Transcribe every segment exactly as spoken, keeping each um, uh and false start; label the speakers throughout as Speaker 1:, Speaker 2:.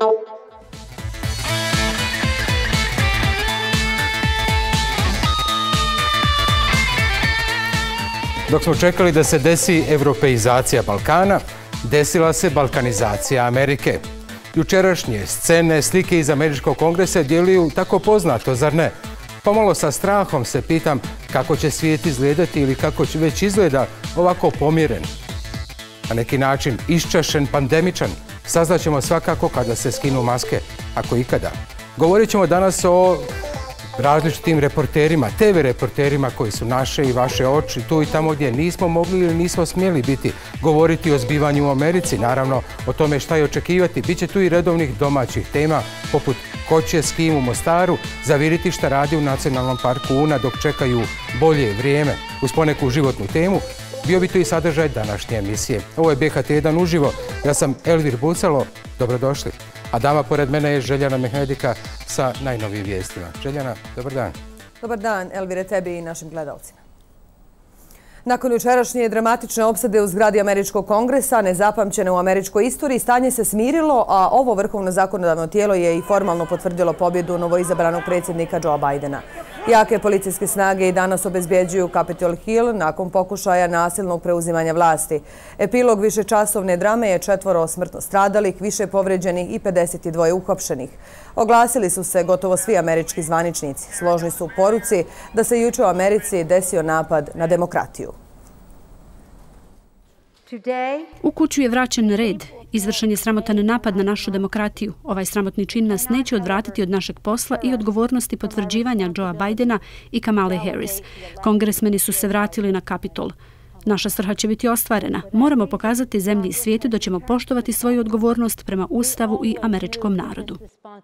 Speaker 1: Dok smo čekali da se desi evropeizacija Balkana, desila se balkanizacija Amerike. Jučerašnje scene, slike iz Američkog kongresa djeluju tako poznato, zar ne? Pomalo sa strahom se pitam kako će svijet izgledati ili kako će već izgleda ovako pomiren. Na neki način iščašen, pandemičan, saznaćemo svakako kada se skinu maske, ako ikada. Govorit ćemo danas o različitim reporterima, te ve reporterima koji su naše i vaše oči, tu i tamo gdje nismo mogli ili nismo smjeli biti, govoriti o zbivanju u Americi, naravno o tome šta je očekivati. Biće tu i redovnih domaćih tema, poput ko će s kim u Mostaru zaviriti šta radi u Nacionalnom parku Una dok čekaju bolje vrijeme. Uz poneku životnu temu bio bi tu i sadržaj današnje emisije. Ovo je be ha te jedan uživo, ja sam Elvir Bucalo, dobrodošli. A dama pored mene je Željana Mehmedika sa najnovijim vijestima. Željana, dobar dan.
Speaker 2: Dobar dan, Elvire, tebi i našim gledalcima. Nakon jučerašnje dramatične opsade u zgradi Američkog kongresa, nezapamćene u američkoj istoriji, stanje se smirilo, a ovo vrhovno zakonodavno tijelo je i formalno potvrdilo pobjedu novoizabranog predsjednika Joea Bidena. Jake policijske snage i danas obezbjeđuju Capitol Hill nakon pokušaja nasilnog preuzimanja vlasti. Epilog višečasovne drame je četvoro smrtno stradalih, više povređenih i pedeset dva uhapšenih. Oglasili su se gotovo svi američki zvaničnici. Složni su u poruci da se juče u Americi desio napad na demokratiju.
Speaker 3: U kuću je vraćen red. Izvršen je sramotan napad na našu demokratiju. Ovaj sramotni čin nas neće odvratiti od našeg posla i odgovornosti potvrđivanja Joea Bidena i Kamale Harris. Kongresmeni su se vratili na Kapitol. Naša svrha će biti ostvarena. Moramo pokazati zemlji i svijetu da ćemo poštovati svoju odgovornost prema Ustavu i američkom narodu.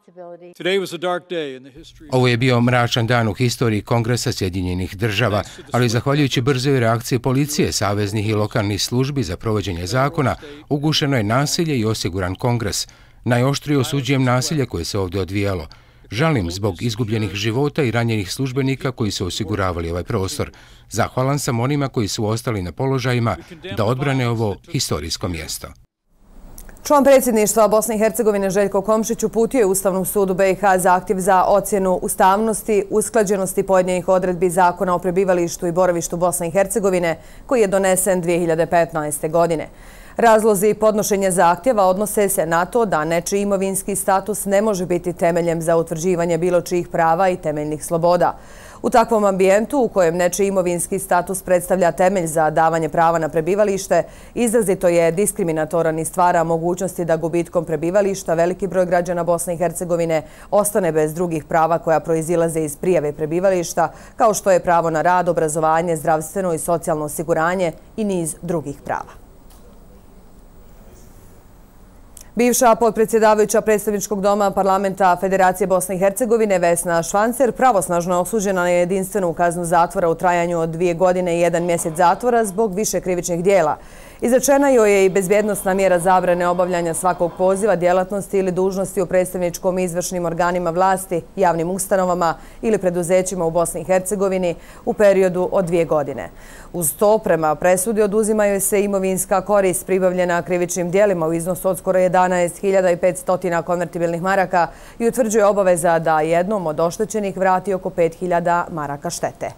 Speaker 1: Ovo je bio mračan dan u historiji Kongresa Sjedinjenih država, ali zahvaljujući brzoj reakciji policije, saveznih i lokalnih službi za provođenje zakona, ugušeno je nasilje i osiguran Kongres. Najoštrije osuđujem nasilje koje se ovdje odvijalo. Žalim zbog izgubljenih života i ranjenih službenika koji su osiguravali ovaj prostor. Zahvalan sam onima koji su ostali na položajima da odbrane ovo historijsko mjesto.
Speaker 2: Član predsjedništva Bosne i Hercegovine Željko Komšić uputio je Ustavnom sudu be i ha zahtjev za ocjenu ustavnosti, usklađenosti pojedinih odredbi Zakona o prebivalištu i boravištu Bosne i Hercegovine koji je donesen dvije hiljade petnaeste. godine. Razlozi podnošenja zahtjeva odnose se na to da nečiji imovinski status ne može biti temeljem za utvrđivanje bilo čijih prava i temeljnih sloboda. U takvom ambijentu u kojem nečiji imovinski status predstavlja temelj za davanje prava na prebivalište, izrazito je diskriminatoran i stvara mogućnosti da gubitkom prebivališta veliki broj građana Bosne i Hercegovine ostane bez drugih prava koja proizilaze iz prijave prebivališta, kao što je pravo na rad, obrazovanje, zdravstveno i socijalno osiguranje i niz drugih prava. Bivša potpredsjedavajuća predstavničkog doma parlamenta Federacije Bosne i Hercegovine Vesna Švancer pravosnažno je osuđena na jedinstvenu kaznu zatvora u trajanju od dvije godine i jedan mjesec zatvora zbog više krivičnih dijela. Izrečena joj je i bezbjednosna mjera zabrane obavljanja svakog poziva, djelatnosti ili dužnosti u predstavničkom i izvršnim organima vlasti, javnim ustanovama ili preduzećima u Bosni i Hercegovini u periodu od dvije godine. Uz to, prema presudi, oduzimaju se imovinska korist pribavljena krivičnim dijelima u iznosu od skoro jedanaest hiljada petsto konvertibilnih maraka i utvrđuje obaveza da jednom od oštećenih vrati oko pet hiljada maraka štete.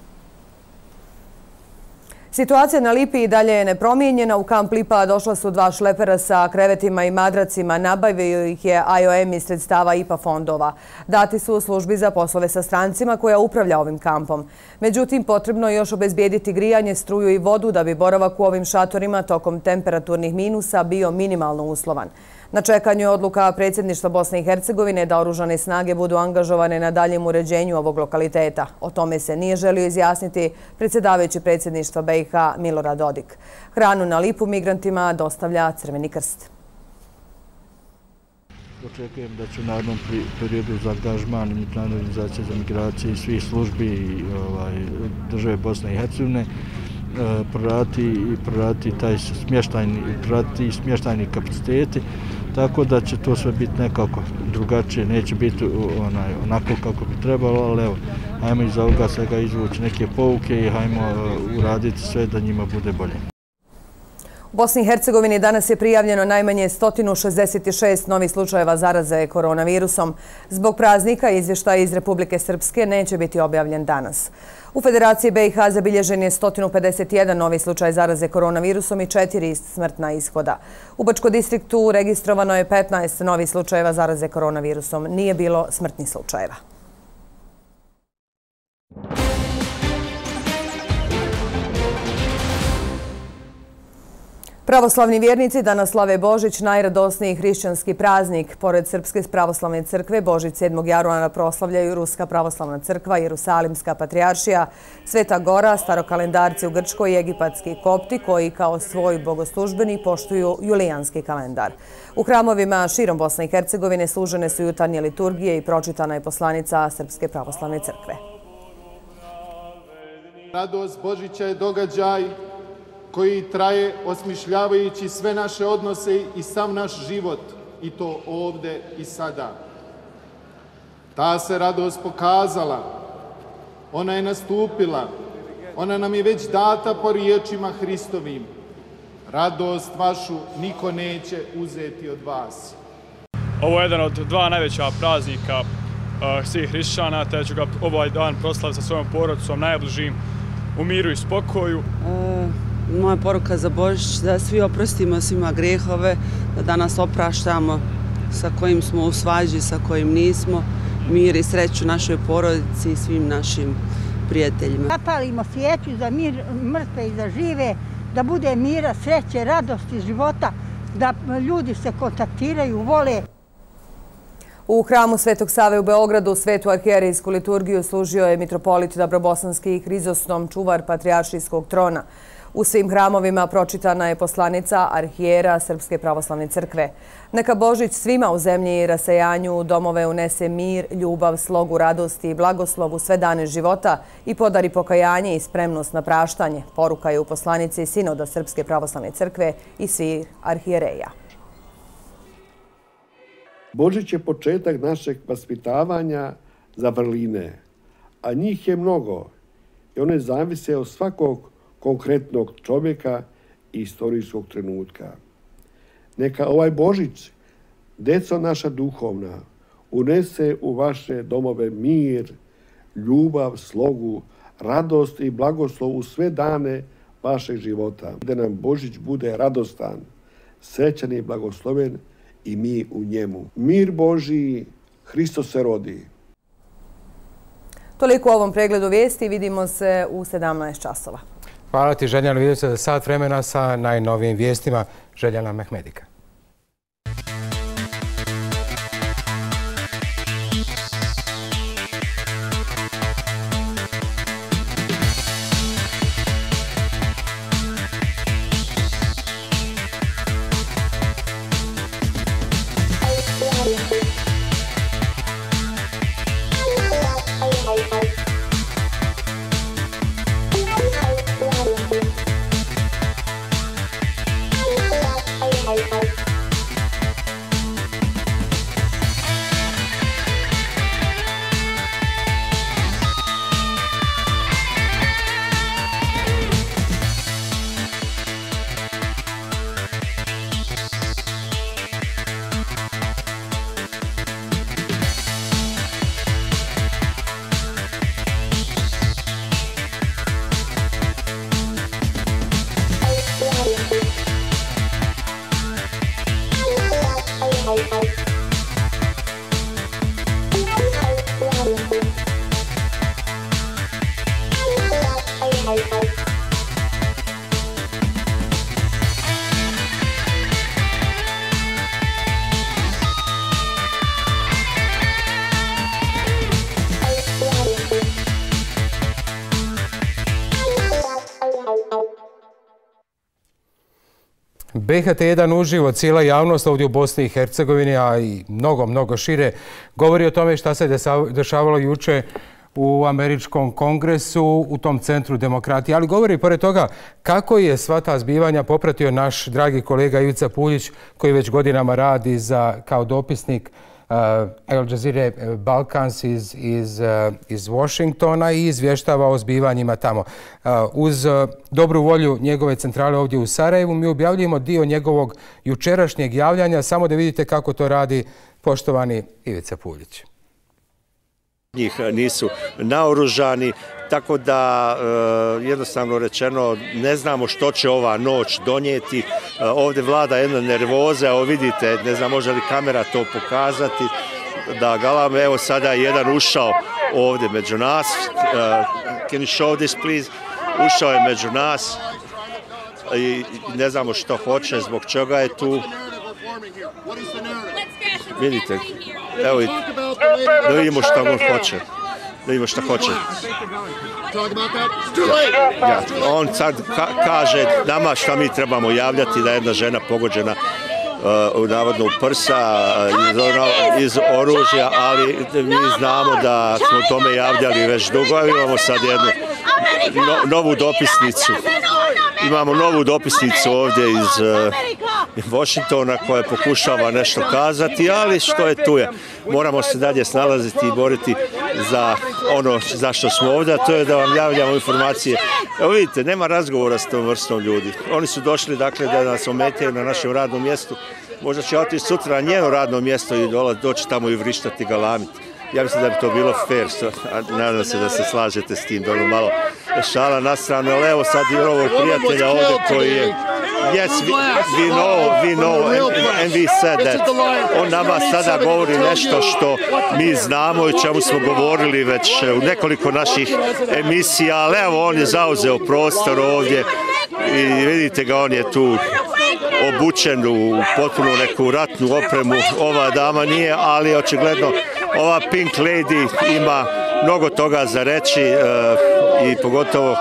Speaker 2: Situacija na Lipi i dalje je nepromijenjena. U kamp Lipa došla su dva šlepera sa krevetima i madracima. Nabavio ih je a i o em iz sredstava i pe a fondova. Dati su u službi za poslove sa strancima koja upravlja ovim kampom. Međutim, potrebno je još obezbijediti grijanje, struju i vodu da bi boravak u ovim šatorima tokom temperaturnih minusa bio minimalno uslovan. Na čekanju je odluka predsjedništva Bosne i Hercegovine da oružane snage budu angažovane na daljem uređenju ovog lokaliteta. O tome se nije želio izjasniti predsjedavajući predsjedništva be i ha Milorad Dodik. Hranu na Lipu migrantima dostavlja Crveni krst.
Speaker 4: Očekujem da će u narednom periodu za angažman i međunarodne organizacije za migracije i svih službi i države Bosne i Hercegovine proraditi i proraditi taj smještajni, proraditi smještajni kapaciteti, tako da će to sve biti nekako drugačije, neće biti onaj, onako kako bi trebalo, ali evo, hajmo iz ovoga svega izvući neke pouke i hajmo uraditi sve da njima bude bolje.
Speaker 2: U Bosni i Hercegovini danas je prijavljeno najmanje sto šezdeset šest novih slučajeva zaraze koronavirusom. Zbog praznika izvještaj iz Republike Srpske neće biti objavljen danas. U Federaciji B i H zabilježen je sto pedeset jedan novi slučaj zaraze koronavirusom i četiri smrtna ishoda. U Bačkom distriktu registrovano je petnaest novih slučajeva zaraze koronavirusom. Nije bilo smrtnih slučajeva. Pravoslavni vjernici danas slave Božić, najradosniji hrišćanski praznik. Pored Srpske pravoslavne crkve, Božić sedmog januara proslavljaju Ruska pravoslavna crkva, Jerusalimska patrijaršija, Sveta Gora, starokalendarci u Grčkoj i egipatski kopti koji kao svoj bogoslužbeni poštuju julijanski kalendar. U hramovima širom Bosne i Hercegovine služene su jutarnje liturgije i pročitana je poslanica Srpske pravoslavne crkve.
Speaker 5: Radost Božića je događaj koji traje osmišljavajući sve naše odnose i sav naš život, i to ovde i sada. Ta se radost pokazala, ona je nastupila, ona nam je već data po riječima Hristovim. Radost vašu niko neće uzeti od vas.
Speaker 6: Ovo je jedan od dva najveća praznika uh, svih hrišćana, te ću ga ovaj dan proslaviti sa svojom porodicom, najbližim, u miru i spokoju.
Speaker 7: Uh... Moja poruka za Božić da svi oprostimo svima grehove, da danas opraštamo sa kojim smo u svađi, sa kojim nismo, mir i sreću našoj porodici i svim našim prijateljima.
Speaker 8: Zapalimo svijeću za mir, mrtve i za žive, da bude mira, sreće, radosti života, da ljudi se kontaktiraju, vole.
Speaker 2: U hramu Svetog Save u Beogradu svetu arhijerejsku liturgiju služio je mitropolit Dabrobosanski Hrizostom, čuvar patrijaršijskog trona. U svim hramovima pročitana je poslanica arhijera Srpske pravoslavne crkve. Neka Božić svima u zemlji i rasejanju u domove unese mir, ljubav, slogu, radosti i blagoslov u sve dane života i podari pokajanje i spremnost na praštanje. Poruka je u poslanici Sinoda Srpske pravoslavne crkve i svih arhijereja.
Speaker 9: Božić je početak našeg vaspitavanja za vrline, a njih je mnogo i one zavise od svakog konkretnog čovjeka i istorijskog trenutka. Neka ovaj Božić, deco naša duhovna, unese u vaše domove mir, ljubav, slogu, radost i blagoslov u sve dane vašeg života. Da nam Božić bude radostan, srećan i blagosloven i mi u njemu. Mir Božiji, Hristos se rodi.
Speaker 2: Toliko u ovom pregledu vijesti. Vidimo se u sedamnaest časova.
Speaker 1: Hvala ti, Željana. Vidite se za sat vremena sa najnovijim vijestima. Željana Mehmedika. B H T jedan uživo, cijela javnost ovdje u Bosni i Hercegovini, a i mnogo, mnogo šire, govori o tome šta se dešavalo juče u Američkom kongresu, u tom centru demokratije. Ali govori pored toga kako je sva ta zbivanja popratio naš dragi kolega Ivica Puljić, koji već godinama radi za, kao dopisnik Al Jazeera Balkans iz, iz, iz Washingtona i izvještava o zbivanjima tamo. Uz dobru volju njegove centrale ovdje u Sarajevu mi objavljujemo dio njegovog jučerašnjeg javljanja, samo da vidite kako to radi poštovani Ivica Puljić.
Speaker 10: Njih nisu naoružani, tako da jednostavno rečeno ne znamo što će ova noć donijeti. Ovdje vlada jedna nervoza, evo vidite, ne znam može li kamera to pokazati, da galame, evo sada je jedan ušao ovdje među nas. Can you show this please? Ušao je među nas i ne znamo što hoće, zbog čega je tu. Vidite, evo da vidimo što on hoće. Da vidimo što hoće. Ja, on sad ka kaže nama šta mi trebamo javljati da je jedna žena pogođena uh, navodno u prsa iz, iz oružja, ali mi znamo da smo tome javljali već dugo. Imamo sad jednu no, novu dopisnicu. Imamo novu dopisnicu ovdje iz uh, Washingtona koja pokušava nešto kazati, ali što je tu je. Moramo se dalje snalaziti i boriti za ono zašto smo ovdje, a to je da vam javljamo informacije. Evo vidite, nema razgovora s tom vrstom ljudi. Oni su došli dakle da nas ometaju na našem radnom mjestu. Možda će otići sutra na njeno radno mjesto i doći tamo i vrištati, galamiti. Ja mislim da bi to bilo fair, nadam se da se slažete s tim, dobro malo šala na stranu, ali evo sad i ovog prijatelja ovdje koji je, yes, we, we know, we know, and, and we said that. On nama sada govori nešto što mi znamo i čemu smo govorili već u nekoliko naših emisija, ali evo on je zauzeo prostor ovdje i vidite ga, on je tu obučen u potpuno neku ratnu opremu. Ova dama nije, ali očigledno ova Pink Lady ima mnogo toga za reći e, i pogotovo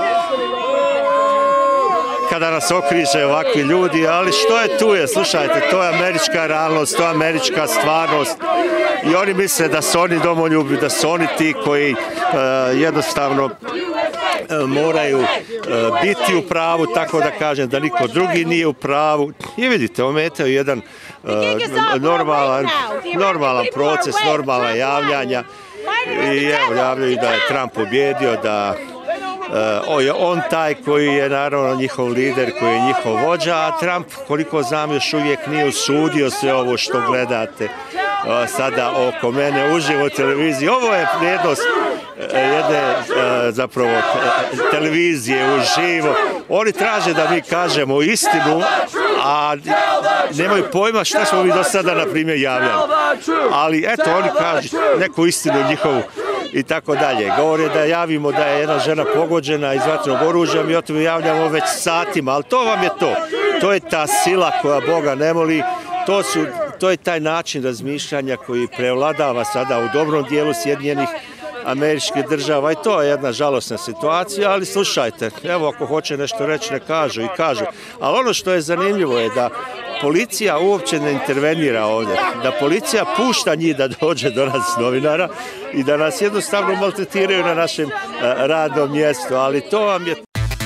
Speaker 10: kada nas okriže ovakvi ljudi, ali što je tu je, slušajte, to je američka realnost, to je američka stvarnost i oni misle da su oni domoljubi, da su oni ti koji e, jednostavno e, moraju e, biti u pravu, tako da kažem da niko drugi nije u pravu i vidite, ometaju jedan e, normalan, normalan proces, normalna javljanja i evo javljaju da je Trump pobjedio, da Uh, on taj koji je naravno njihov lider, koji je njihov vođa, a Trump, koliko znam, još uvijek nije osudio sve ovo što gledate uh, sada oko mene uživo televiziji. Ovo je vrijednost uh, jedne uh, zapravo uh, televizije uživo. Oni traže da mi kažemo istinu, a nemaju pojma šta smo mi do sada, na primjer, javljali. Ali eto, oni kažu neku istinu njihovu i tako dalje. Govore da javimo da je jedna žena pogođena iz vatrenog oružja, mi o tome javljamo već satima, ali to vam je to. To je ta sila koja Boga ne moli, to, su, to je taj način razmišljanja koji prevladava sada u dobrom dijelu Sjedinjenih Američkih država i to je jedna žalosna situacija, ali slušajte, evo ako hoće nešto reći ne kažu i kažu. Ali ono što je zanimljivo je da policija uopće ne intervenira ovdje, da policija pušta njih da dođe do nas novinara i da nas jednostavno maltretiraju na našem radnom mjestu, ali to vam je...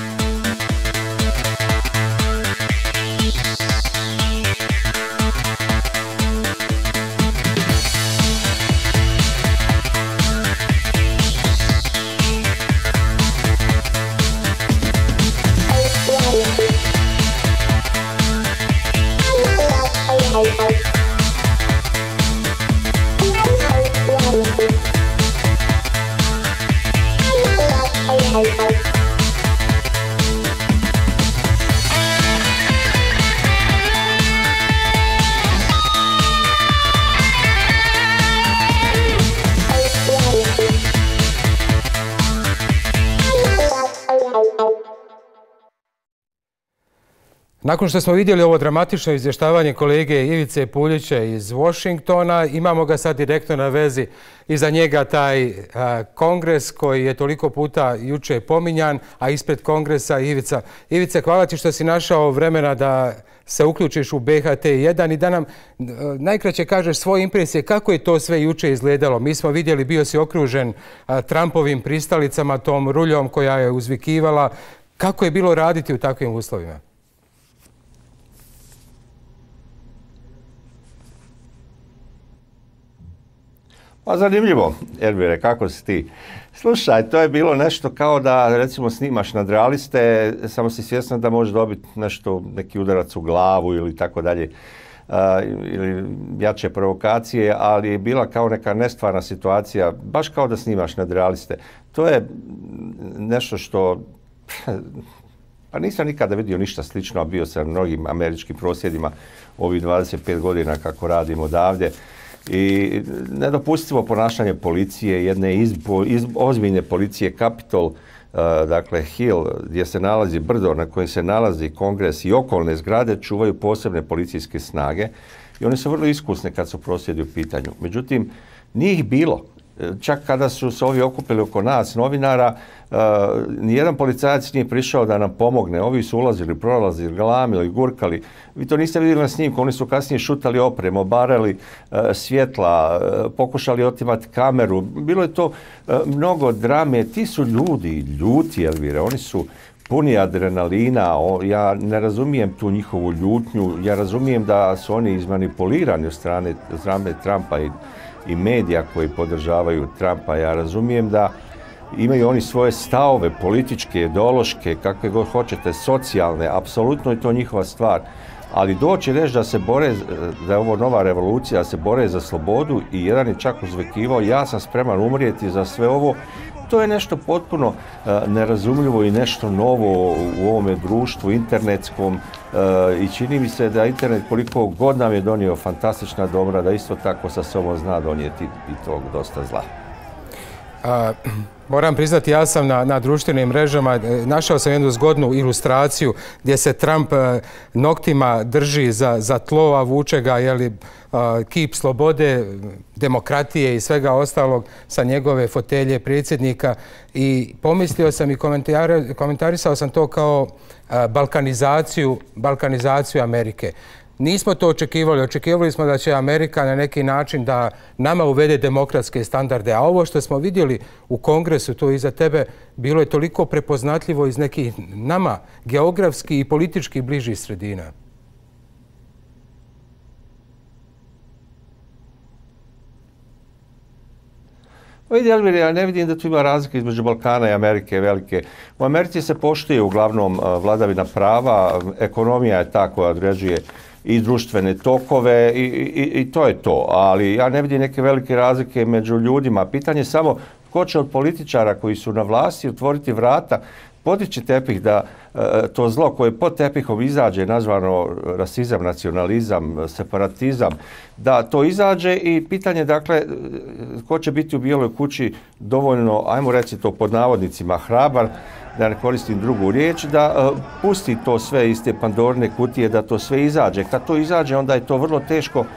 Speaker 1: Nakon što smo vidjeli ovo dramatično izvještavanje kolege Ivice Puljića iz Washingtona, imamo ga sad direktno na vezi iza njega taj a, kongres koji je toliko puta juče pominjan, a ispred kongresa Ivica. Ivice, hvala ti što si našao vremena da se uključiš u B H T jedan i da nam a, najkraće kažeš svoje impresije kako je to sve juče izgledalo. Mi smo vidjeli, bio si okružen a, Trumpovim pristalicama, tom ruljom koja je uzvikivala. Kako je bilo raditi u takvim uslovima?
Speaker 11: Pa zanimljivo, Elvire, kako si ti? Slušaj, to je bilo nešto kao da, recimo, snimaš nadrealiste, samo si svjesna da možeš dobiti nešto, neki udarac u glavu ili tako dalje, ili jače provokacije, ali je bila kao neka nestvarna situacija, baš kao da snimaš nadrealiste. To je nešto što... Pa nisam nikada vidio ništa slično, a bio sam na mnogim američkim prosvjedima ovih dvadeset pet godina kako radim odavde. I nedopustivo ponašanje policije, jedne izbo, iz, ozbiljne policije, Capitol, uh, dakle Hill, gdje se nalazi brdo na kojem se nalazi kongres i okolne zgrade, čuvaju posebne policijske snage i one su vrlo iskusne kad su prosvjedi u pitanju. Međutim, nije ih bilo. Čak kada su se ovi okupili oko nas, novinara, uh, nijedan policajac nije prišao da nam pomogne. Ovi su ulazili, prolazili, galamili, gurkali. Vi to niste vidjeli na snimku, oni su kasnije šutali opremu, obarali uh, svjetla, uh, pokušali otimati kameru. Bilo je to uh, mnogo drame. Ti su ljudi, ljuti, Elvire, oni su puni adrenalina. O, ja ne razumijem tu njihovu ljutnju, ja razumijem da su oni izmanipulirani od strane, strane Trumpa i i medija koji podržavaju Trumpa. Ja razumijem da imaju oni svoje stavove, političke, ideološke, kakve god hoćete, socijalne, apsolutno je to njihova stvar. Ali doći reći da se bore, da je ovo nova revolucija, da se bore za slobodu i jedan je čak uzvekivao, ja sam spreman umrijeti za sve ovo, to je nešto potpuno uh, nerazumljivo i nešto novo u ovome društvu internetskom uh, i čini mi se da internet koliko god nam je donio fantastična dobra, da isto tako sa sobom zna donijeti i tog dosta zla.
Speaker 1: A, moram priznati, ja sam na, na društvenim mrežama našao sam jednu zgodnu ilustraciju gdje se Trump a, noktima drži za, za tlo, a vuče ga, jeli, a, kip slobode, demokratije i svega ostalog sa njegove fotelje predsjednika i pomislio sam i komentarisao sam to kao a, balkanizaciju, balkanizaciju Amerike. Nismo to očekivali. Očekivali smo da će Amerika na neki način da nama uvede demokratske standarde. A ovo što smo vidjeli u Kongresu, to iza tebe, bilo je toliko prepoznatljivo iz nekih nama geografski i politički bližih sredina.
Speaker 11: Vidi, Elvire, ja ne vidim da tu ima razlike između Balkana i Amerike velike. U Americi se poštuje uglavnom vladavina prava, ekonomija je ta koja određuje i društvene tokove i, i, i to je to. Ali ja ne vidim neke velike razlike među ljudima. Pitanje je samo ko će od političara koji su na vlasti otvoriti vrata, podići tepih da e, to zlo koje pod tepihom izađe, nazvano rasizam, nacionalizam, separatizam, da to izađe i pitanje, dakle, ko će biti u Bijeloj kući dovoljno, ajmo reći to pod navodnicima, hrabar, da ne koristim drugu riječ, da uh, pusti to sve iz te Pandorine kutije, da to sve izađe. Kad to izađe, onda je to vrlo teško uh,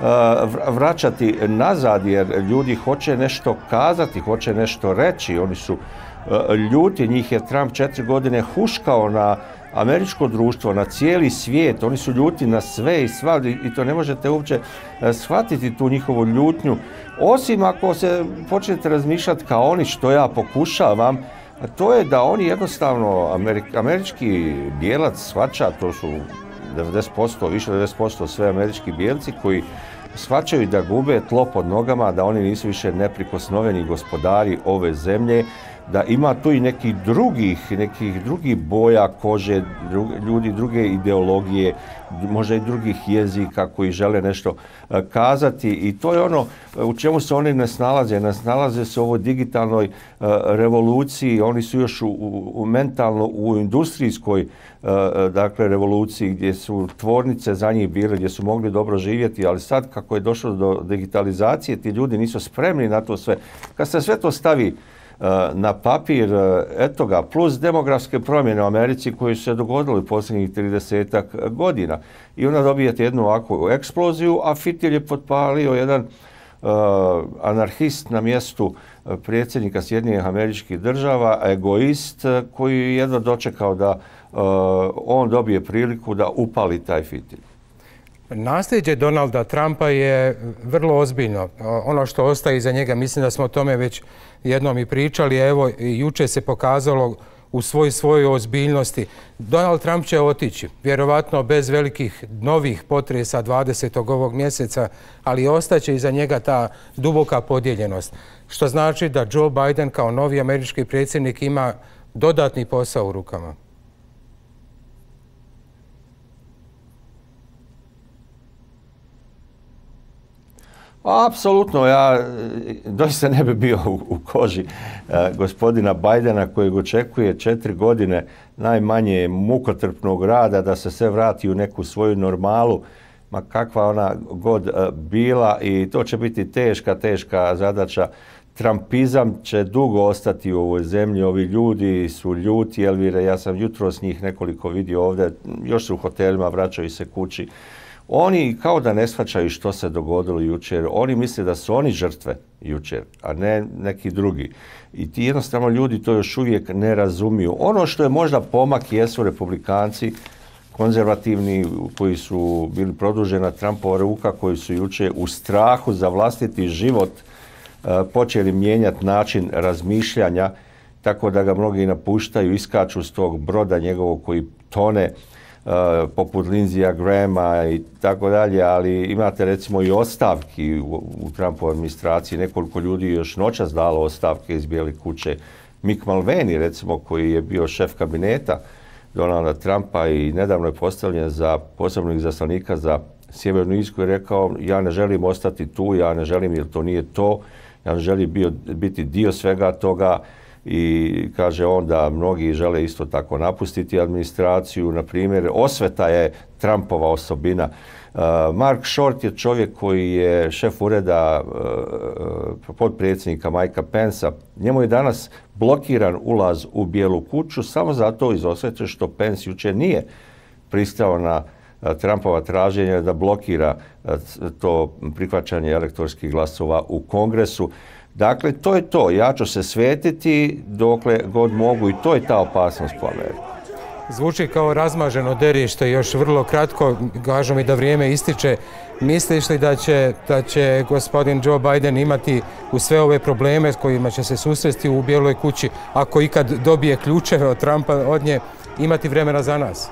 Speaker 11: vraćati nazad, jer ljudi hoće nešto kazati, hoće nešto reći. Oni su uh, ljuti, njih je Trump četiri godine huškao na američko društvo, na cijeli svijet. Oni su ljuti na sve i sva i to ne možete uopće uh, shvatiti tu njihovu ljutnju. Osim ako se počnete razmišljati kao oni, što ja pokušavam, a to je da oni jednostavno, Amerik, američki bijelac shvaća, to su devedeset posto, više devedeset posto sve američki bijelci koji shvaćaju da gube tlo pod nogama, da oni nisu više neprikosnoveni gospodari ove zemlje, da ima tu i nekih drugih, nekih drugih boja kože, drug, ljudi druge ideologije, možda i drugih jezika koji žele nešto uh, kazati i to je ono u čemu se oni ne snalaze. Ne snalaze se u ovoj digitalnoj uh, revoluciji, oni su još u, u, u mentalno, u industrijskoj uh, dakle, revoluciji gdje su tvornice za njih bile, gdje su mogli dobro živjeti, ali sad kako je došlo do digitalizacije, ti ljudi nisu spremni na to sve. Kad se sve to stavi na papir, eto ga, plus demografske promjene u Americi koje su se dogodile u posljednjih tridesetak godina. I onda dobijete jednu ovakvu eksploziju, a fitilj je potpalio jedan uh, anarhist na mjestu predsjednika Sjedinjenih Američkih Država, egoist koji je jedno dočekao da uh, on dobije priliku da upali taj fitilj.
Speaker 1: Nasljeđe Donalda Trumpa je vrlo ozbiljno. Ono što ostaje iza njega, mislim da smo o tome već jednom i pričali. Evo, juče se pokazalo u svoj svojoj ozbiljnosti. Donald Trump će otići, vjerovatno bez velikih novih potresa dvadesetog ovog mjeseca, ali ostaće iza njega ta duboka podijeljenost. Što znači da Joe Biden kao novi američki predsjednik ima dodatni posao u rukama.
Speaker 11: Apsolutno, ja doista ne bi bio u, u koži e, gospodina Bidena kojeg očekuje četiri godine najmanje mukotrpnog rada da se sve vrati u neku svoju normalu, ma kakva ona god e, bila, i to će biti teška, teška zadaća. Trumpizam će dugo ostati u ovoj zemlji, ovi ljudi su ljuti, Elvire, ja sam jutros njih nekoliko vidio ovdje, još su u hotelima, vraćaju se kući. Oni kao da ne shvaćaju što se dogodilo jučer. Oni misle da su oni žrtve jučer, a ne neki drugi. I ti jednostavno ljudi to još uvijek ne razumiju. Ono što je možda pomak jesu republikanci, konzervativni, koji su bili produžena Trumpova ruka, koji su jučer u strahu za vlastiti život počeli mijenjati način razmišljanja, tako da ga mnogi napuštaju, iskaču s tog broda njegovog koji tone, Uh, poput Lindsaya Grahama i tako dalje, ali imate recimo i ostavki u, u Trumpovoj administraciji. Nekoliko ljudi još noćas dalo ostavke iz Bijele kuće. Mick Mulvaney, recimo, koji je bio šef kabineta Donalda Trumpa i nedavno je postavljen za posebnog izaslanika za Sjevernu Irsku, je rekao: ja ne želim ostati tu, ja ne želim, jer to nije to, ja ne želim bio, biti dio svega toga. I kaže on da mnogi žele isto tako napustiti administraciju. Na primjer, osveta je Trumpova osobina. Uh, Mark Short je čovjek koji je šef ureda uh, potpredsjednika Mikea Pensa. Njemu je danas blokiran ulaz u Bijelu kuću samo zato iz osvete što Pence jučer nije pristao na uh, Trumpova traženja da blokira uh, to prihvaćanje elektorskih glasova u Kongresu. Dakle, to je to. Ja ću se svetiti dokle god mogu i to je ta opasnost po Ameriku.
Speaker 1: Zvuči kao razmaženo derište, još vrlo kratko, kažu mi da vrijeme ističe. Misliš li da će, da će gospodin Joe Biden imati u sve ove probleme s kojima će se susresti u Bijeloj kući, ako ikad dobije ključeve od Trumpa od nje, imati vremena za nas?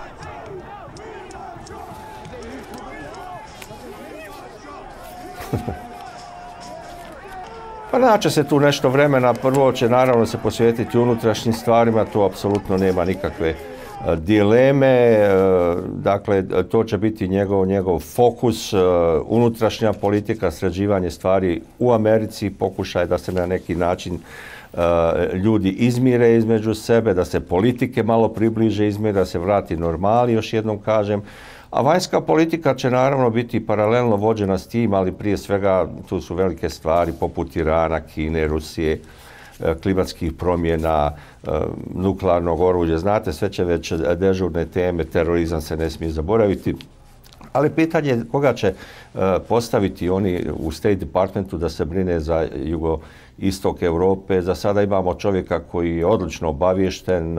Speaker 11: Pa naće se tu nešto vremena. Prvo će naravno se posvetiti unutrašnjim stvarima, tu apsolutno nema nikakve uh, dileme. Uh, dakle, to će biti njegov, njegov fokus, uh, unutrašnja politika, sređivanje stvari u Americi, pokušaj da se na neki način uh, ljudi izmire između sebe, da se politike malo približe izmire, da se vrati normali, još jednom kažem. A vanjska politika će naravno biti paralelno vođena s tim, ali prije svega tu su velike stvari poput Irana, Kine, Rusije, klimatskih promjena, nuklearnog oružja. Znate, sve će već dežurne teme, terorizam se ne smije zaboraviti. Ali pitanje je koga će postaviti oni u State Departmentu da se brine za jugoistok Europe. Za sada imamo čovjeka koji je odlično obaviješten,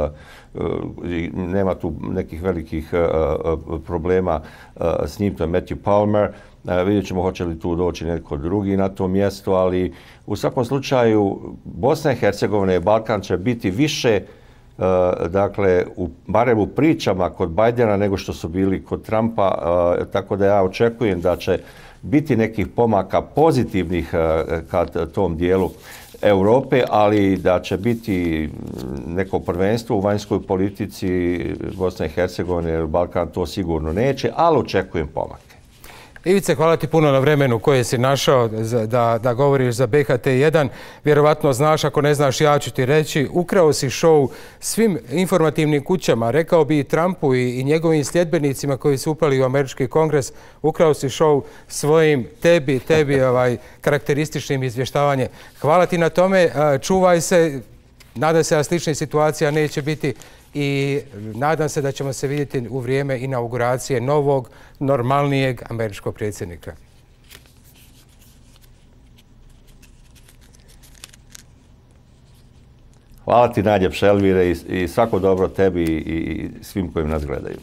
Speaker 11: nema tu nekih velikih problema s njim, to je Matthew Palmer. Vidjet ćemo hoće li tu doći netko drugi na to mjesto, ali u svakom slučaju Bosna i Hercegovina i Balkan će biti više, dakle, u, barem u pričama kod Bidena nego što su bili kod Trumpa, tako da ja očekujem da će biti nekih pomaka pozitivnih ka tom dijelu Europe, ali da će biti neko prvenstvo u vanjskoj politici Bosne i Hercegovine jer Balkan to sigurno neće, ali očekujem pomake.
Speaker 1: Ivice, hvala ti puno na vremenu koje si našao da, da govoriš za B H T jedan. Vjerovatno znaš, ako ne znaš, ja ću ti reći. Ukrao si show svim informativnim kućama, rekao bi i Trumpu i, i njegovim sljedbenicima koji su upali u američki kongres. Ukrao si show svojim tebi, tebi ovaj, karakterističnim izvještavanjem. Hvala ti na tome. Čuvaj se. Nadam se da sličnih situacija neće biti i nadam se da ćemo se vidjeti u vrijeme inauguracije novog, normalnijeg američkog predsjednika.
Speaker 11: Hvala ti najljepše, Elvire, i, i svako dobro tebi i, i svim kojim nas gledaju.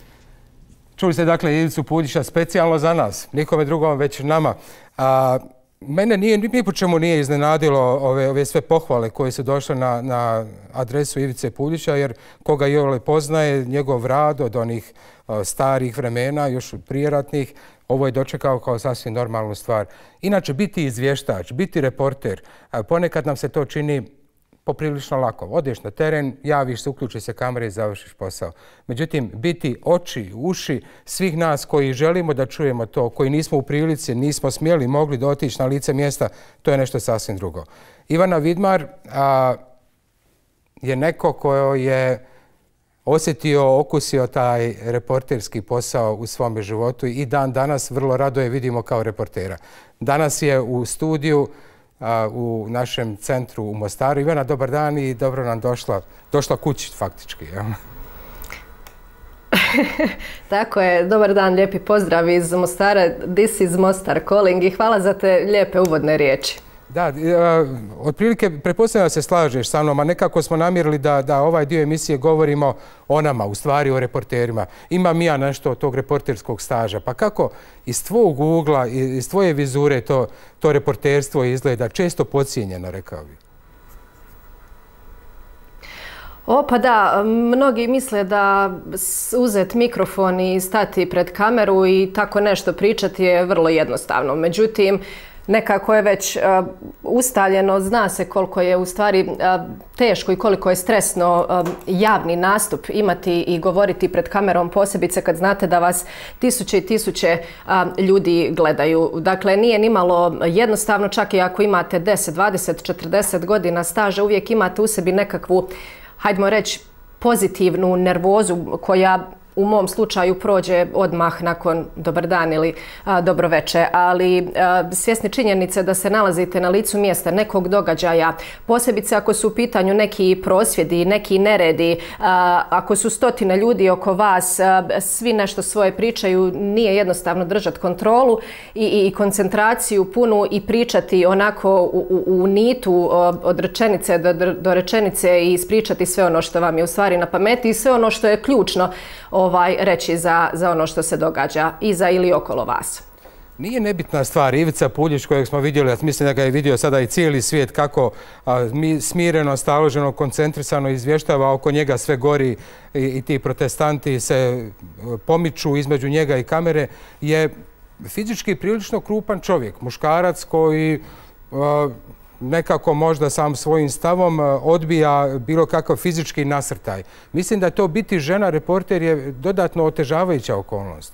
Speaker 1: Čuli ste dakle Ivicu Pudića specijalno za nas, nikome drugom već nama. A, Mene nije, ni po čemu nije iznenadilo ove, ove sve pohvale koje su došle na, na adresu Ivice Puljića, jer koga iole poznaje, njegov rad od onih uh, starih vremena, još prijeratnih, ovo je dočekao kao sasvim normalnu stvar. Inače, biti izvještač, biti reporter, uh, ponekad nam se to čini poprilično lako. Odeš na teren, javiš se, uključi se kamere i završiš posao. Međutim, biti oči, uši svih nas koji želimo da čujemo to, koji nismo u prilici, nismo smjeli, mogli da otići na lice mjesta, to je nešto sasvim drugo. Ivana Vidmar a, je neko ko je osjetio, okusio taj reporterski posao u svome životu i dan danas vrlo rado je vidimo kao reportera. Danas je u studiju u našem centru u Mostaru. Ivana, dobar dan i dobro nam došla, došla kući faktički. Ja.
Speaker 12: Tako je, dobar dan, lijepi pozdrav iz Mostara. This is Mostar calling i hvala za te lijepe uvodne riječi.
Speaker 1: Da, otprilike pretpostavljam da se slažeš sa mnom, a nekako smo namjerili da, da ovaj dio emisije govorimo o nama, u stvari o reporterima. Imam ja nešto od tog reporterskog staža, pa kako iz tvojeg ugla, iz tvoje vizure to, to reporterstvo izgleda često podcijenjeno, rekao bih?
Speaker 12: O, pa da, mnogi misle da uzeti mikrofon i stati pred kameru i tako nešto pričati je vrlo jednostavno. Međutim, nekako je već uh, ustaljeno, zna se koliko je u stvari uh, teško i koliko je stresno uh, javni nastup imati i govoriti pred kamerom, posebice kad znate da vas tisuće i tisuće uh, ljudi gledaju. Dakle, nije nimalo jednostavno, čak i ako imate deset, dvadeset, četrdeset godina staža, uvijek imate u sebi nekakvu, hajdemo reći, pozitivnu nervozu koja u mom slučaju prođe odmah nakon dobar dan ili a, dobro veče, ali a, svjesni činjenice da se nalazite na licu mjesta nekog događaja, posebice ako su u pitanju neki prosvjedi, neki neredi, a, ako su stotine ljudi oko vas, a, svi nešto svoje pričaju, nije jednostavno držati kontrolu i, i koncentraciju punu i pričati onako u, u, u nitu od rečenice do, do rečenice i ispričati sve ono što vam je u stvari na pameti i sve ono što je ključno ovaj, reći za, za ono što se događa iza ili okolo vas.
Speaker 1: Nije nebitna stvar. Ivica Puljić kojeg smo vidjeli, ja mislim da ga je vidio sada i cijeli svijet kako a, mi smireno, staloženo, koncentrisano izvještava, oko njega sve gori i, i ti protestanti se pomiču između njega i kamere, je fizički prilično krupan čovjek, muškarac koji a, nekako možda sam svojim stavom odbija bilo kakav fizički nasrtaj. Mislim da to biti žena reporter je dodatno otežavajuća okolnost.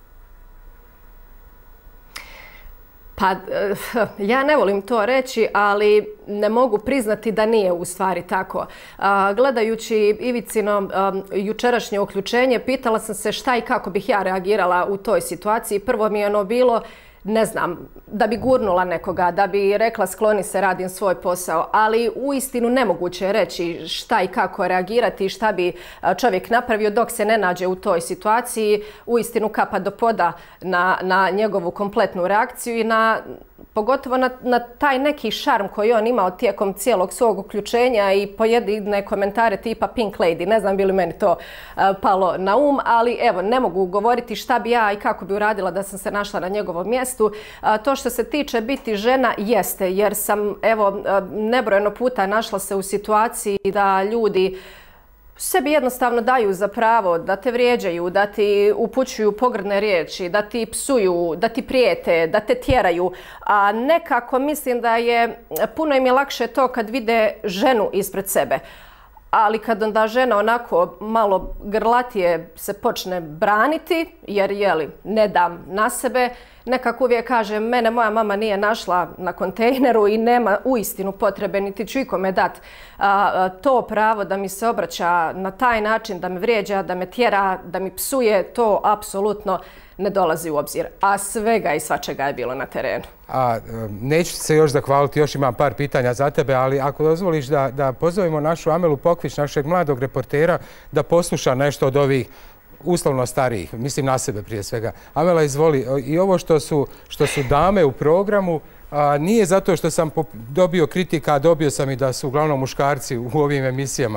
Speaker 12: Pa, ja ne volim to reći, ali ne mogu priznati da nije u stvari tako. Gledajući Ivicino jučerašnje uključenje, pitala sam se šta i kako bih ja reagirala u toj situaciji. Prvo mi je ono bilo, ne znam, da bi gurnula nekoga, da bi rekla skloni se, radim svoj posao, ali uistinu nemoguće je reći šta i kako reagirati i šta bi čovjek napravio dok se ne nađe u toj situaciji. Uistinu kapa do poda na, na njegovu kompletnu reakciju i na pogotovo na, na taj neki šarm koji on imao tijekom cijelog svog uključenja i pojedine komentare tipa Pink Lady. Ne znam bi li meni to uh, palo na um, ali evo, ne mogu govoriti šta bi ja i kako bi uradila da sam se našla na njegovom mjestu. Uh, to što se tiče biti žena jeste, jer sam evo uh, nebrojeno puta našla se u situaciji da ljudi sebi jednostavno daju za pravo da te vrijeđaju, da ti upućuju pogrdne riječi, da ti psuju, da ti prijete, da te tjeraju. A nekako mislim da je, puno im je lakše to kad vide ženu ispred sebe. Ali kad onda žena onako malo grlatije se počne braniti, jer jeli, ne dam na sebe, nekako uvijek kažem, mene moja mama nije našla na kontejneru i nema uistinu potrebe, niti ću ikome dati to pravo da mi se obraća na taj način, da me vrijeđa, da me tjera, da mi psuje, to apsolutno ne dolazi u obzir. A svega i svačega je bilo na terenu.
Speaker 1: A, neću se još zahvaliti, još imam par pitanja za tebe, ali ako dozvoliš da, da pozovemo našu Amelu Pokvić, našeg mladog reportera, da posluša nešto od ovih uslovno starijih, mislim na sebe prije svega. Amela, izvoli. I ovo što su, što su dame u programu, a, nije zato što sam dobio kritika, a dobio sam i da su uglavnom muškarci u ovim emisijama.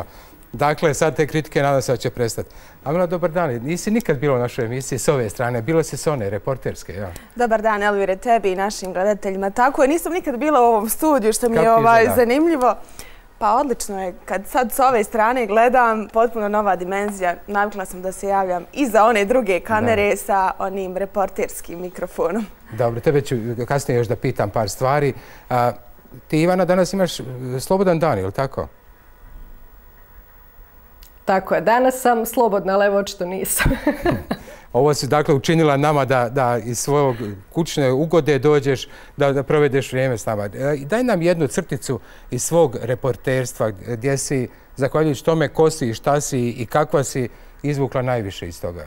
Speaker 1: Dakle, sad te kritike nadam se da će prestati. Amela, dobar dan. Nisi nikad bila u našoj emisiji s ove strane. Bilo si s one, reporterske. Ja.
Speaker 13: Dobar dan, Elvire, tebi i našim gledateljima. Tako je, nisam nikad bila u ovom studiju, što mi je ovaj, zanimljivo. Pa odlično je. Kad sad s ove strane gledam, potpuno nova dimenzija. Navikla sam da se javljam iza one druge kamere da. Sa onim reporterskim mikrofonom.
Speaker 1: Dobro, tebe ću kasnije još da pitam par stvari. A, ti, Ivana, danas imaš slobodan dan, ili tako?
Speaker 12: Tako je. Danas sam slobodna, ali evo očito nisam.
Speaker 1: Ovo si dakle učinila nama da, da iz svojog kućne ugode dođeš, da, da provedeš vrijeme s nama. Daj nam jednu crticu iz svog reporterstva gdje si, zahvaljujući tome ko si i šta si i kakva si, izvukla najviše iz toga.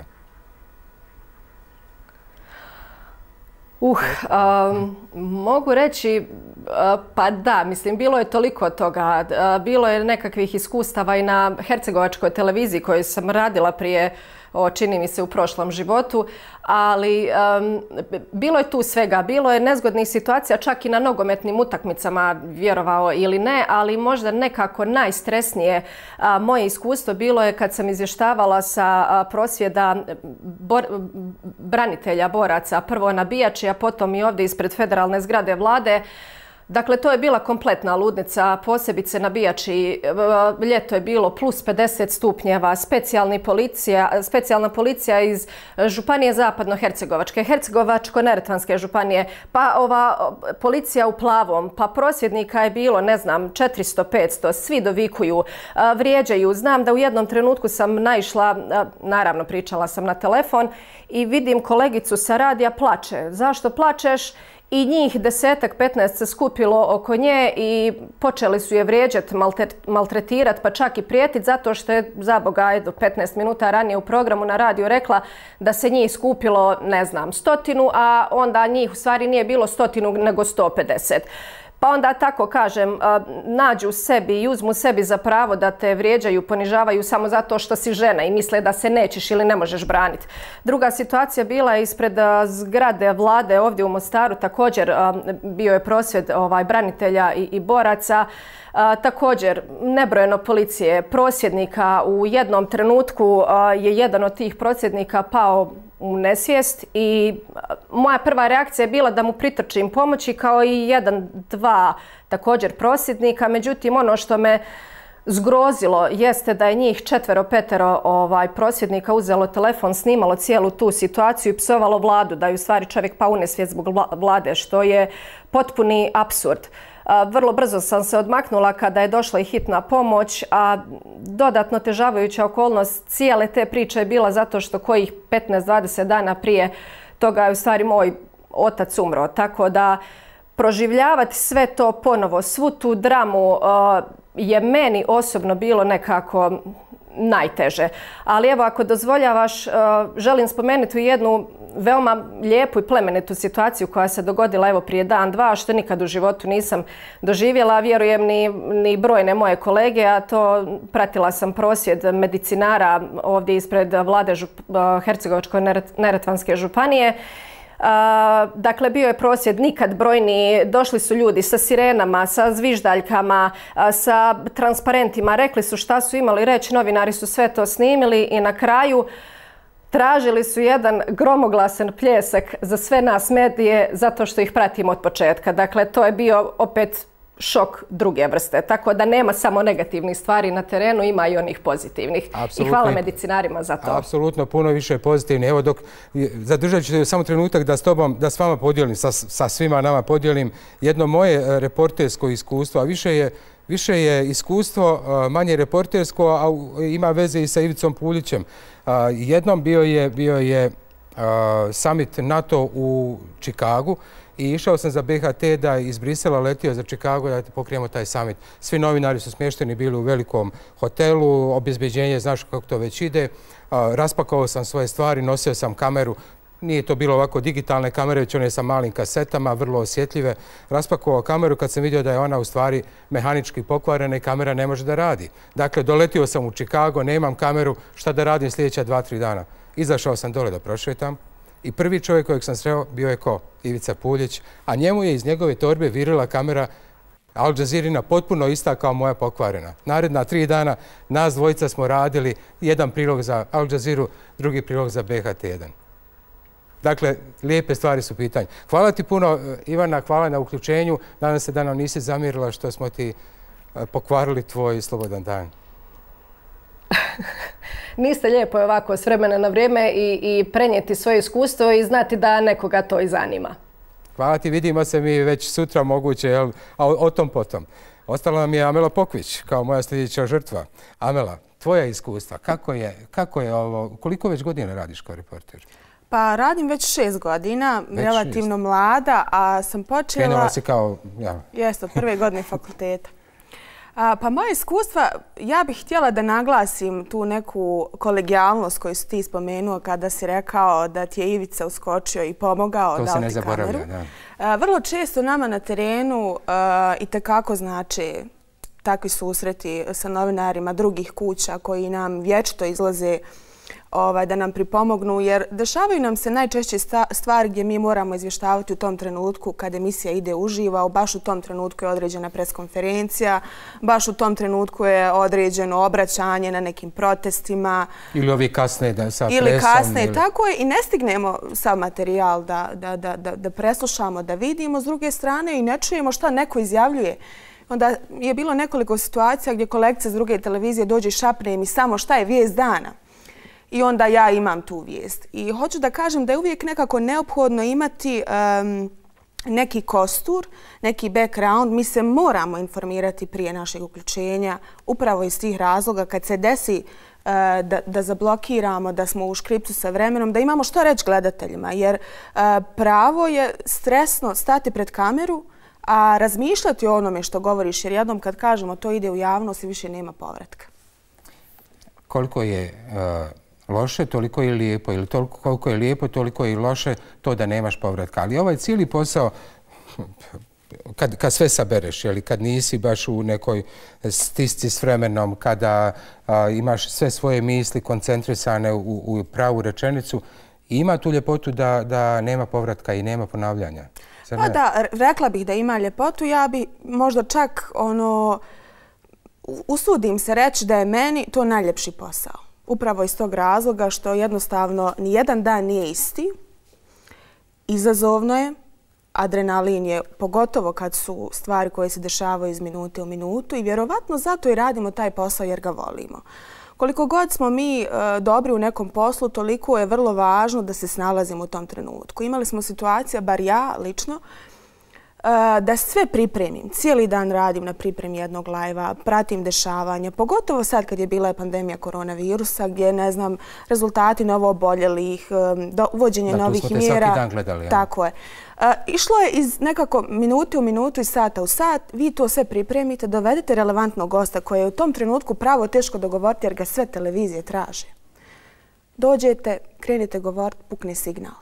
Speaker 12: Uh, um, mogu reći, uh, pa da, mislim, bilo je toliko toga. Uh, bilo je nekakvih iskustava i na hercegovačkoj televiziji koju sam radila prije, o, čini mi se, u prošlom životu, ali um, bilo je tu svega. Bilo je nezgodnih situacija čak i na nogometnim utakmicama, vjerovao ili ne, ali možda nekako najstresnije a, moje iskustvo bilo je kad sam izvještavala sa a, prosvjeda bor, branitelja, boraca, prvo na Bijači, a potom i ovdje ispred federalne zgrade vlade. Dakle, to je bila kompletna ludnica, posebice na Bijači. Ljeto je bilo plus pedeset stupnjeva, policija, specijalna policija iz Županije Zapadno-Hercegovačke, Hercegovačko-Neretvanske županije, pa ova policija u plavom, pa prosvjednika je bilo, ne znam, četiristo petsto, svi dovikuju, vrijeđaju. Znam da u jednom trenutku sam naišla, naravno pričala sam na telefon i vidim kolegicu sa radija plače. Zašto plačeš? I njih desetak, petnaest se skupilo oko nje i počeli su je vrijeđati, maltretirati, pa čak i prijetiti zato što je, za Boga, do petnaest minuta ranije u programu na radiju rekla da se njih skupilo, ne znam, stotinu, a onda njih u stvari nije bilo stotinu nego sto pedeset. Pa onda tako kažem, nađu sebi i uzmu sebi za pravo da te vrijeđaju, ponižavaju samo zato što si žena i misle da se nećeš ili ne možeš braniti. Druga situacija bila je ispred zgrade vlade ovdje u Mostaru, također bio je prosvjed ovaj, branitelja i, i boraca. A, također, nebrojeno policije, prosvjednika. U jednom trenutku a, je jedan od tih prosvjednika pao u nesvijest i moja prva reakcija je bila da mu pritrčim pomoći kao i jedan, dva također prosvjednika. Međutim, ono što me zgrozilo jeste da je njih četvero, petero ovaj, prosvjednika uzelo telefon, snimalo cijelu tu situaciju i psovalo vladu, da je u stvari čovjek pao u nesvijest zbog vlade, što je potpuni apsurd. Vrlo brzo sam se odmaknula kada je došla i hitna pomoć, a dodatno težavajuća okolnost cijele te priče je bila zato što kojih petnaest dvadeset dana prije toga je u stvari moj otac umro. Tako da proživljavati sve to ponovo, svu tu dramu je meni osobno bilo nekako najteže. Ali evo, ako dozvoljavaš, želim spomenuti jednu veoma lijepu i plemenitu situaciju koja se dogodila evo prije dan, dva, što nikad u životu nisam doživjela, vjerujem ni, ni brojne moje kolege, a to pratila sam prosvjed medicinara ovdje ispred vlade Žup, Hercegovačko-Neretvanske županije. Uh, dakle, bio je prosvjed nikad brojniji, došli su ljudi sa sirenama, sa zviždaljkama, uh, sa transparentima, rekli su šta su imali reći, novinari su sve to snimili i na kraju tražili su jedan gromoglasan pljesak za sve nas medije zato što ih pratimo od početka. Dakle, to je bio opet šok druge vrste. Tako da nema samo negativnih stvari na terenu, ima i onih pozitivnih. Apsolutno. I hvala medicinarima za to.
Speaker 1: Apsolutno, puno više pozitivnih. Evo dok zadržat ću samo trenutak da s tobom, da s vama podijelim, sa, sa svima nama podijelim jedno moje reportersko iskustvo, a više je Više je iskustvo, manje reportersko, a ima veze i sa Ivicom Puljićem. Jednom bio je, bio je summit NATO u Čikagu i išao sam za B H T da iz Brisela letio za Čikagu da pokrijemo taj summit. Svi novinari su smješteni bili u velikom hotelu, obezbeđenje, znaš kako to već ide. Raspakao sam svoje stvari, nosio sam kameru. Nije to bilo ovako digitalne kamere, već one sa malim kasetama, vrlo osjetljive. Raspakovao kameru kad sam vidio da je ona u stvari mehanički pokvarena i kamera ne može da radi. Dakle, doletio sam u Čikago, nemam kameru, šta da radim sljedeća dva, tri dana. Izašao sam dole da prošetam i prvi čovjek kojeg sam sreo bio je ko? Ivica Puljić, a njemu je iz njegove torbe virila kamera Al Jazeera potpuno ista kao moja pokvarena. Naredna tri dana nas dvojica smo radili jedan prilog za Al Jazeera, drugi prilog za B H T jedan. Dakle, lijepe stvari su pitanje. Hvala ti puno, Ivana, hvala na uključenju. Nadam se da nam nisi zamjerila što smo ti pokvarili tvoj slobodan dan.
Speaker 12: Niste, lijepo je ovako s vremena na vrijeme i, i prenijeti svoje iskustvo i znati da nekoga to i zanima.
Speaker 1: Hvala ti, vidimo se mi već sutra moguće, jel? A o, o tom potom. Ostala nam je Amela Pokvić kao moja sljedeća žrtva. Amela, tvoja iskustva, kako je, kako je ovo, koliko već godina radiš kao reporter?
Speaker 13: Pa radim već šest godina, već relativno šest. Mlada, a sam počela...
Speaker 1: Krenula si kao... Ja.
Speaker 13: Jeste, od prve godine fakulteta. A, pa moje iskustva, ja bih htjela da naglasim tu neku kolegijalnost koju si ti spomenuo kada si rekao da ti je Ivica uskočio i pomogao,
Speaker 1: to
Speaker 13: dao
Speaker 1: se ne
Speaker 13: ti
Speaker 1: zaboravlja,
Speaker 13: kameru.
Speaker 1: Da.
Speaker 13: A, vrlo često nama na terenu a, i tekako znači takvi susreti sa novinarima drugih kuća koji nam vječito izlaze Ovaj, da nam pripomognu, jer dešavaju nam se najčešće stvari gdje mi moramo izvještavati u tom trenutku kad emisija ide uživo, baš u tom trenutku je određena preskonferencija, baš u tom trenutku je određeno obraćanje na nekim protestima.
Speaker 1: Ili ovi kasne da sa
Speaker 13: ili
Speaker 1: presom.
Speaker 13: Kasne, ili kasne, tako je. I ne stignemo sav materijal da, da, da, da, da preslušamo, da vidimo s druge strane i ne čujemo šta neko izjavljuje. Onda je bilo nekoliko situacija gdje kolegica s druge televizije dođe i šapne mi samo šta je vijest dana. I onda ja imam tu vijest. I hoću da kažem da je uvijek nekako neophodno imati um, neki kostur, neki background. Mi se moramo informirati prije našeg uključenja, upravo iz tih razloga kad se desi uh, da, da zablokiramo, da smo u škripcu sa vremenom, da imamo što reći gledateljima. Jer uh, pravo je stresno stati pred kameru, a razmišljati o onome što govoriš, jer jednom kad kažemo to ide u javnost i više nema povratka.
Speaker 1: Koliko je... Uh... loše, toliko je lijepo, ili toliko, koliko je lijepo, toliko je i loše to da nemaš povratka. Ali ovaj cijeli posao, kad, kad sve sabereš, jeli, kad nisi baš u nekoj stisci s vremenom, kada a, imaš sve svoje misli koncentrisane u, u pravu rečenicu, ima tu ljepotu da, da nema povratka i nema ponavljanja.
Speaker 13: Pa da, rekla bih da ima ljepotu, ja bi možda čak ono, usudim se reći da je meni to najljepši posao. Upravo iz tog razloga što jednostavno nijedan dan nije isti. Izazovno je, adrenalin je, pogotovo kad su stvari koje se dešavaju iz minute u minutu i vjerovatno zato i radimo taj posao jer ga volimo. Koliko god smo mi e, dobri u nekom poslu, toliko je vrlo važno da se snalazimo u tom trenutku. Imali smo situacija, bar ja lično, da sve pripremim. Cijeli dan radim na pripremi jednog lajva, pratim dešavanja, pogotovo sad kad je bila pandemija koronavirusa, gdje, ne znam, rezultati novooboljelih, uvođenje novih mjera. Da, tu smo te svaki dan gledali. Tako je. Išlo je iz nekako minute u minutu i sata u sat. Vi to sve pripremite, dovedete relevantnog gosta koji je u tom trenutku pravo teško dogovoriti jer ga sve televizije traže. Dođete, krenete govoriti, pukne signal.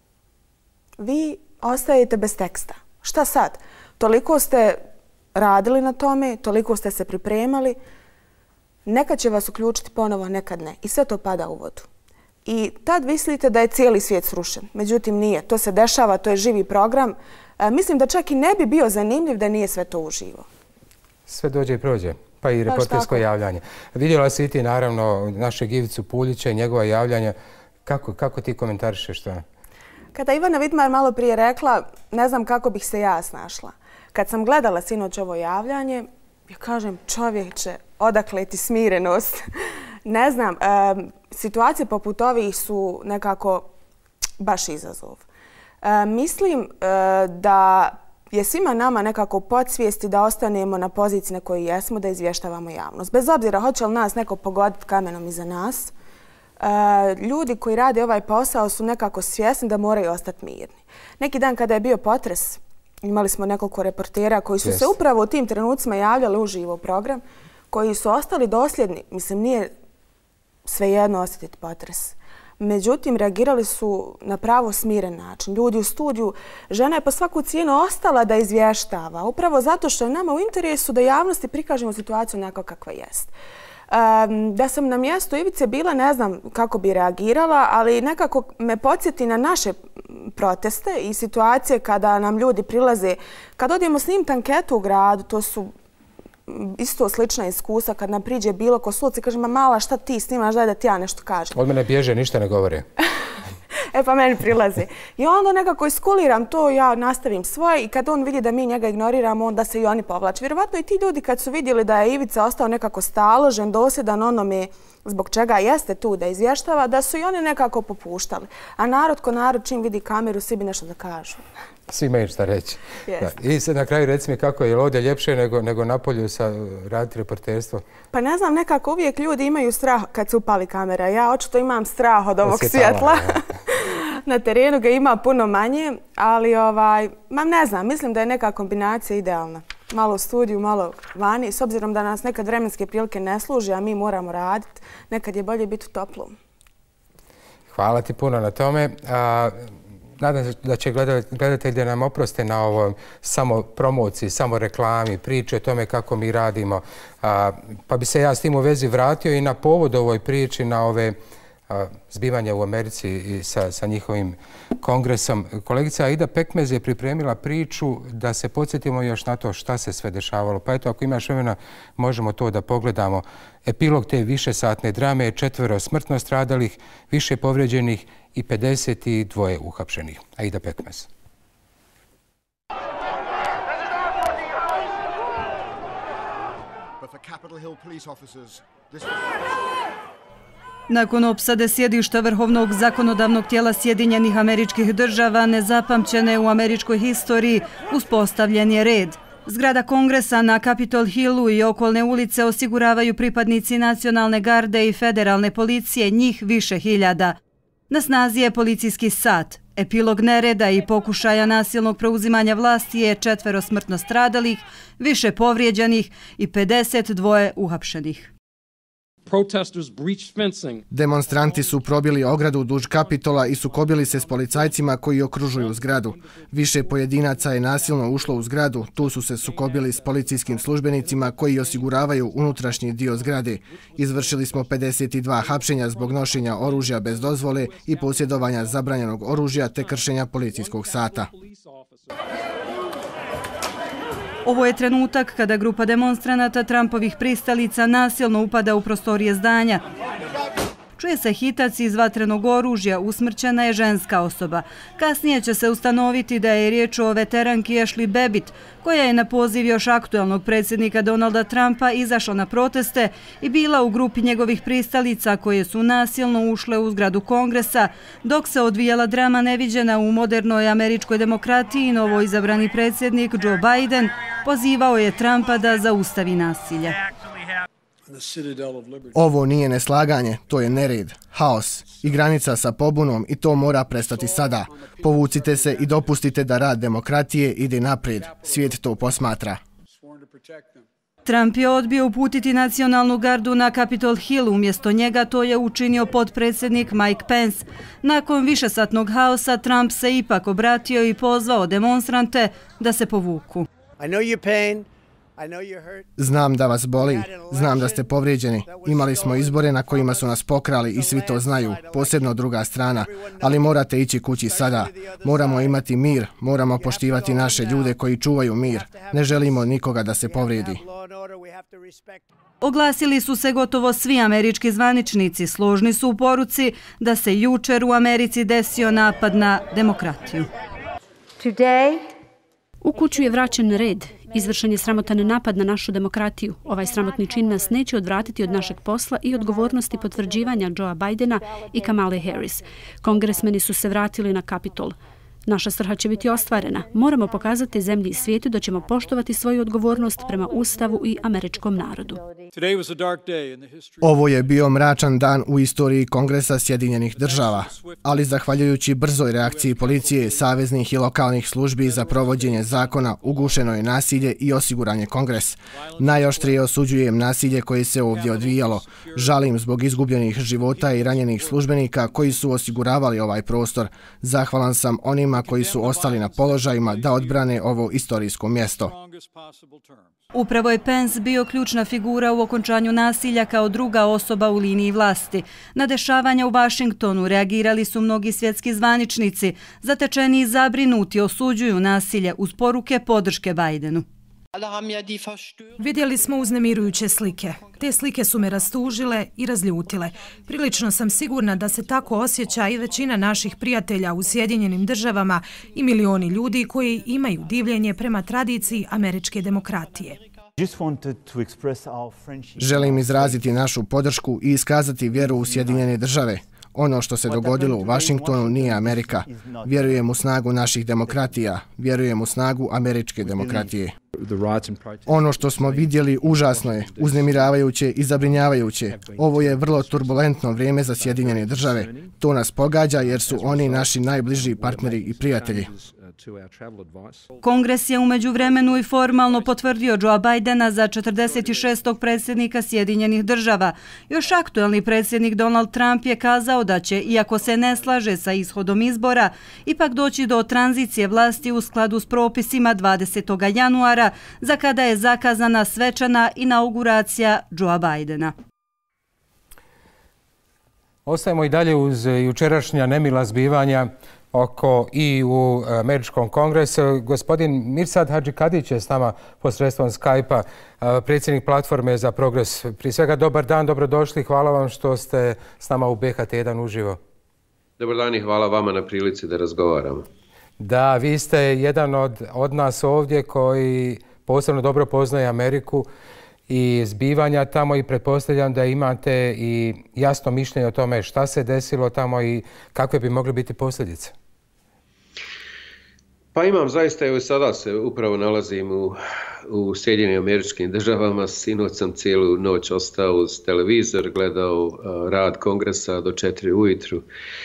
Speaker 13: Vi ostajete bez teksta. Šta sad? Toliko ste radili na tome, toliko ste se pripremali. Nekad će vas uključiti ponovo, nekad ne. I sve to pada u vodu. I tad mislite da je cijeli svijet srušen. Međutim, nije. To se dešava, to je živi program. E, mislim da čak i ne bi bio zanimljiv da nije sve to uživo.
Speaker 1: Sve dođe i prođe. Pa i reportersko javljanje. Vidjela si i ti, naravno, našeg Ivicu Puljića i njegova javljanja. Kako, kako ti komentarišeš to?
Speaker 13: Kada Ivana Vidmar malo prije rekla, ne znam kako bih se ja snašla. Kad sam gledala sinoć ovo javljanje, ja kažem, čovječe, odakle ti smirenost? Ne znam, e, situacije poput ovih su nekako baš izazov. E, mislim e, da je svima nama nekako podsvijesti da ostanemo na poziciji na kojoj jesmo, da izvještavamo javnost. Bez obzira hoće li nas neko pogoditi kamenom iza nas, ljudi koji rade ovaj posao su nekako svjesni da moraju ostati mirni. Neki dan kada je bio potres, imali smo nekoliko reportera koji su se upravo u tim trenucima javljali uživo u program, koji su ostali dosljedni. Mislim, nije svejedno osjetiti potres. Međutim, reagirali su na pravo smiren način. Ljudi u studiju, žena je po svaku cijenu ostala da izvještava, upravo zato što je nama u interesu da javnosti prikažemo situaciju onako kakva jest. Da sam na mjestu Ivice bila, ne znam kako bi reagirala, ali nekako me podsjeti na naše proteste i situacije kada nam ljudi prilaze. Kad odemo snimiti anketu u gradu, to su isto slična iskustva, kad nam priđe bilo ko suci, kaže, ma mala, šta ti snimaš, daj da ti ja nešto kažem.
Speaker 1: Od mene bježe, ništa ne govore.
Speaker 13: E pa meni prilazi. I onda nekako iskuliram to, ja nastavim svoje i kad on vidi da mi njega ignoriramo, onda se i oni povlače. Vjerovatno i ti ljudi kad su vidjeli da je Ivica ostao nekako staložen, dosljedan onome zbog čega jeste tu da izvještava, da su i oni nekako popuštali. A narod ko narod čim vidi kameru, svi bi nešto da kažu.
Speaker 1: Svi imaju šta reći. I sad na kraju reci mi kako je ovdje ljepše nego na polju sa raditi reporterstvo?
Speaker 13: Pa ne znam, nekako uvijek ljudi imaju strah kad se upali kamera. Ja očito imam strah od ovog svjetla. Na terenu ga ima puno manje, ali ne znam, mislim da je neka kombinacija idealna. Malo u studiju, malo vani. S obzirom da nas nekad vremenske prilike ne služi, a mi moramo raditi, nekad je bolje biti u toplom.
Speaker 1: Hvala ti puno na tome. Nadam se da će gledatelji nam oproste na ovoj samo promociji, samo reklami, priče o tome kako mi radimo. Pa bi se ja s tim u vezi vratio i na povod ovoj priči, na ove zbivanja u Americi i sa njihovim kongresom. Kolegica Aida Pekmez je pripremila priču da se podsjetimo još na to šta se sve dešavalo. Pa eto, ako imaš vremena, možemo to da pogledamo. Epilog te višesatne drame je četvero smrtno stradalih, više povrijeđenih i pedeset dva uhapšenih. Aida Pekmez.
Speaker 14: Nakon opsade sjedišta Vrhovnog zakonodavnog tijela Sjedinjenih Američkih Država, nezapamćene u američkoj historiji, uspostavljen je red. Zgrada Kongresa na Capitol Hillu i okolne ulice osiguravaju pripadnici nacionalne garde i federalne policije, njih više hiljada. Na snazi je policijski sat. Epilog nereda i pokušaja nasilnog preuzimanja vlasti je četvero smrtno stradalih, više povrijeđenih i pedeset dva uhapšenih.
Speaker 15: Demonstranti su probili ogradu duž Kapitola i sukobili se s policajcima koji okružuju zgradu. Više pojedinaca je nasilno ušlo u zgradu, tu su se sukobili s policijskim službenicima koji osiguravaju unutrašnji dio zgrade. Izvršili smo pedeset dva hapšenja zbog nošenja oružja bez dozvole i posjedovanja zabranjenog oružja te kršenja policijskog sata.
Speaker 14: Ovo je trenutak kada grupa demonstranata Trumpovih pristalica nasilno upada u prostorije zdanja. Čuje se hitac iz vatrenog oružja, usmrćena je ženska osoba. Kasnije će se ustanoviti da je riječ o veteranki Ashley Babbitt, koja je na poziv još aktualnog predsjednika Donalda Trumpa izašla na proteste i bila u grupi njegovih pristalica koje su nasilno ušle u zgradu Kongresa, dok se odvijala drama neviđena u modernoj američkoj demokratiji. Novo izabrani predsjednik Joe Biden pozivao je Trumpa da zaustavi nasilje.
Speaker 15: Ovo nije neslaganje, to je nered, haos i granica sa pobunom i to mora prestati sada. Povucite se i dopustite da rad demokratije ide naprijed. Svijet to posmatra.
Speaker 14: Trump je odbio uputiti nacionalnu gardu na Capitol Hill, umjesto njega to je učinio potpredsjednik Mike Pence. Nakon višesatnog haosa Trump se ipak obratio i pozvao demonstrante da se povuku.
Speaker 15: Znam da vas boli, znam da ste povrijeđeni. Imali smo izbore na kojima su nas pokrali i svi to znaju, posebno druga strana, ali morate ići kući sada. Moramo imati mir, moramo poštivati naše ljude koji čuvaju mir. Ne želimo nikoga da se povrijedi.
Speaker 14: Oglasili su se gotovo svi američki zvaničnici, složni su u poruci da se jučer u Americi desio napad na demokratiju.
Speaker 3: U kuću je vraćen red. Izvršen je sramotan napad na našu demokratiju. Ovaj sramotni čin nas neće odvratiti od našeg posla i odgovornosti potvrđivanja Joea Bidena i Kamale Harris. Kongresmeni su se vratili na Kapitol. Naša svrha će biti ostvarena. Moramo pokazati zemlji i svijetu da ćemo poštovati svoju odgovornost prema Ustavu i američkom narodu.
Speaker 15: Ovo je bio mračan dan u istoriji Kongresa Sjedinjenih Država, ali zahvaljujući brzoj reakciji policije, saveznih i lokalnih službi za provođenje zakona, ugušeno je nasilje i osiguran je Kongres. Najoštrije osuđujem nasilje koje se ovdje odvijalo. Žalim zbog izgubljenih života i ranjenih službenika koji su osiguravali ovaj prostor. Zahvalan sam onima koji su ostali na položajima da odbrane ovo istorijsko mjesto.
Speaker 14: Upravo je Pence bio ključna figura u okončanju nasilja kao druga osoba u liniji vlasti. Na dešavanja u Vašingtonu reagirali su mnogi svjetski zvaničnici. Zatečeni i zabrinuti osuđuju nasilje uz poruke podrške Bidenu.
Speaker 16: Vidjeli smo uznemirujuće slike. Te slike su me rastužile i razljutile. Prilično sam sigurna da se tako osjeća i većina naših prijatelja u Sjedinjenim državama i milioni ljudi koji imaju divljenje prema tradiciji američke demokratije.
Speaker 15: Želim izraziti našu podršku i iskazati vjeru u Sjedinjene države. Ono što se dogodilo u Vašingtonu nije Amerika. Vjerujem u snagu naših demokratija. Vjerujem u snagu američke demokratije. Ono što smo vidjeli užasno je, uznemiravajuće i zabrinjavajuće. Ovo je vrlo turbulentno vrijeme za Sjedinjene države. To nas pogađa jer su oni naši najbliži partneri i prijatelji.
Speaker 14: Kongres je umeđu vremenu i formalno potvrdio Joea Bidena za četrdeset šestog predsjednika Sjedinjenih država. Još aktuelni predsjednik Donald Trump je kazao da će, iako se ne slaže sa ishodom izbora, ipak doći do tranzicije vlasti u skladu s propisima dvadesetog januara, za kada je zakazana svečana inauguracija Joea Bidena.
Speaker 1: Ostajemo i dalje uz jučerašnja nemila zbivanja oko i u američkom kongresu. Gospodin Mirsad Hadžikadić je s nama posredstvom Skype-a, predsjednik Platforme za progres. Prije svega dobar dan, dobrodošli. Hvala vam što ste s nama u B H T jedan uživo.
Speaker 17: Dobar dan i hvala vama na prilici da razgovaramo.
Speaker 1: Da, vi ste jedan od, od nas ovdje koji posebno dobro poznaje Ameriku i zbivanja tamo i pretpostavljam da imate i jasno mišljenje o tome šta se desilo tamo i kakve bi mogle biti posljedice.
Speaker 17: Pa imam zaista, evo sada se upravo nalazim u, u Sjedinjenim Američkim Državama. Sinoć sam cijelu noć ostao uz televizor, gledao uh, rad kongresa do četiri ujutru.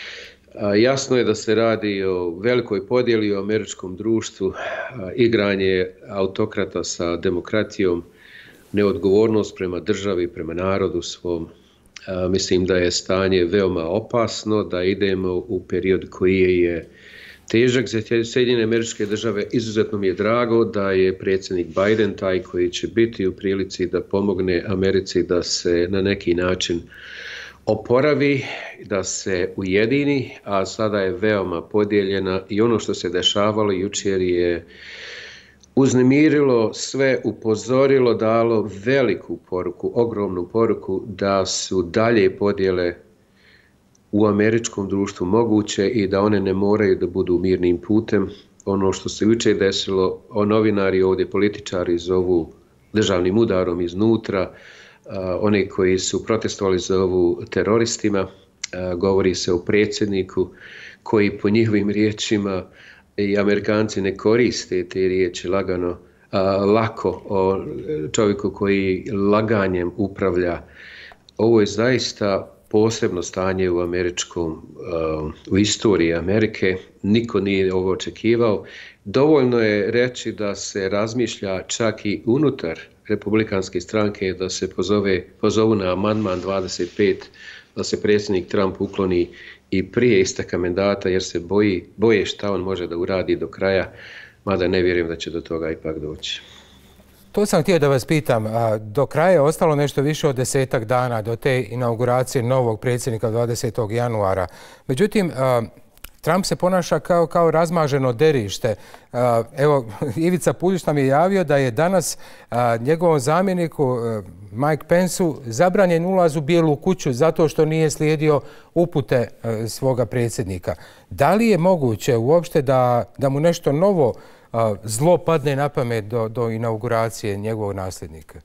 Speaker 17: A, jasno je da se radi o velikoj podjeli u američkom društvu, a, igranje autokrata sa demokratijom, neodgovornost prema državi, prema narodu svom. A, mislim da je stanje veoma opasno, da idemo u period koji je težak za Sjedinjene Američke Države. Izuzetno mi je drago da je predsjednik Biden taj koji će biti u prilici da pomogne Americi da se na neki način oporavi, da se ujedini, a sada je veoma podijeljena i ono što se dešavalo jučer je uznemirilo sve, upozorilo, dalo veliku poruku, ogromnu poruku da su dalje podjele u američkom društvu moguće i da one ne moraju da budu mirnim putem. Ono što se jučer desilo, o novinari ovdje, političari zovu državnim udarom iznutra, oni koji su protestovali za ovu teroristima, govori se o predsjedniku koji po njihovim riječima i Amerikanci ne koriste te riječi lagano, lako, o čovjeku koji laganjem upravlja. Ovo je zaista posebno stanje u američkom, u istoriji Amerike. Niko nije ovo očekivao. Dovoljno je reći da se razmišlja čak i unutar republikanske stranke da se pozove, pozovu na amandman dvadeset pet, da se predsjednik Trump ukloni i prije isteka mandata jer se boji, boje šta on može da uradi do kraja, mada ne vjerujem da će do toga ipak doći.
Speaker 1: To sam htio da vas pitam. Do kraja je ostalo nešto više od desetak dana do te inauguracije novog predsjednika dvadesetog januara. Međutim, Trump se ponaša kao, kao razmaženo derište. Evo, Ivica Puljić nam je javio da je danas njegovom zamjeniku Mike Penceu zabranjen ulaz u Bijelu kuću zato što nije slijedio upute svoga predsjednika. Da li je moguće uopšte da, da mu nešto novo zlo padne na pamet do, do inauguracije njegovog nasljednika?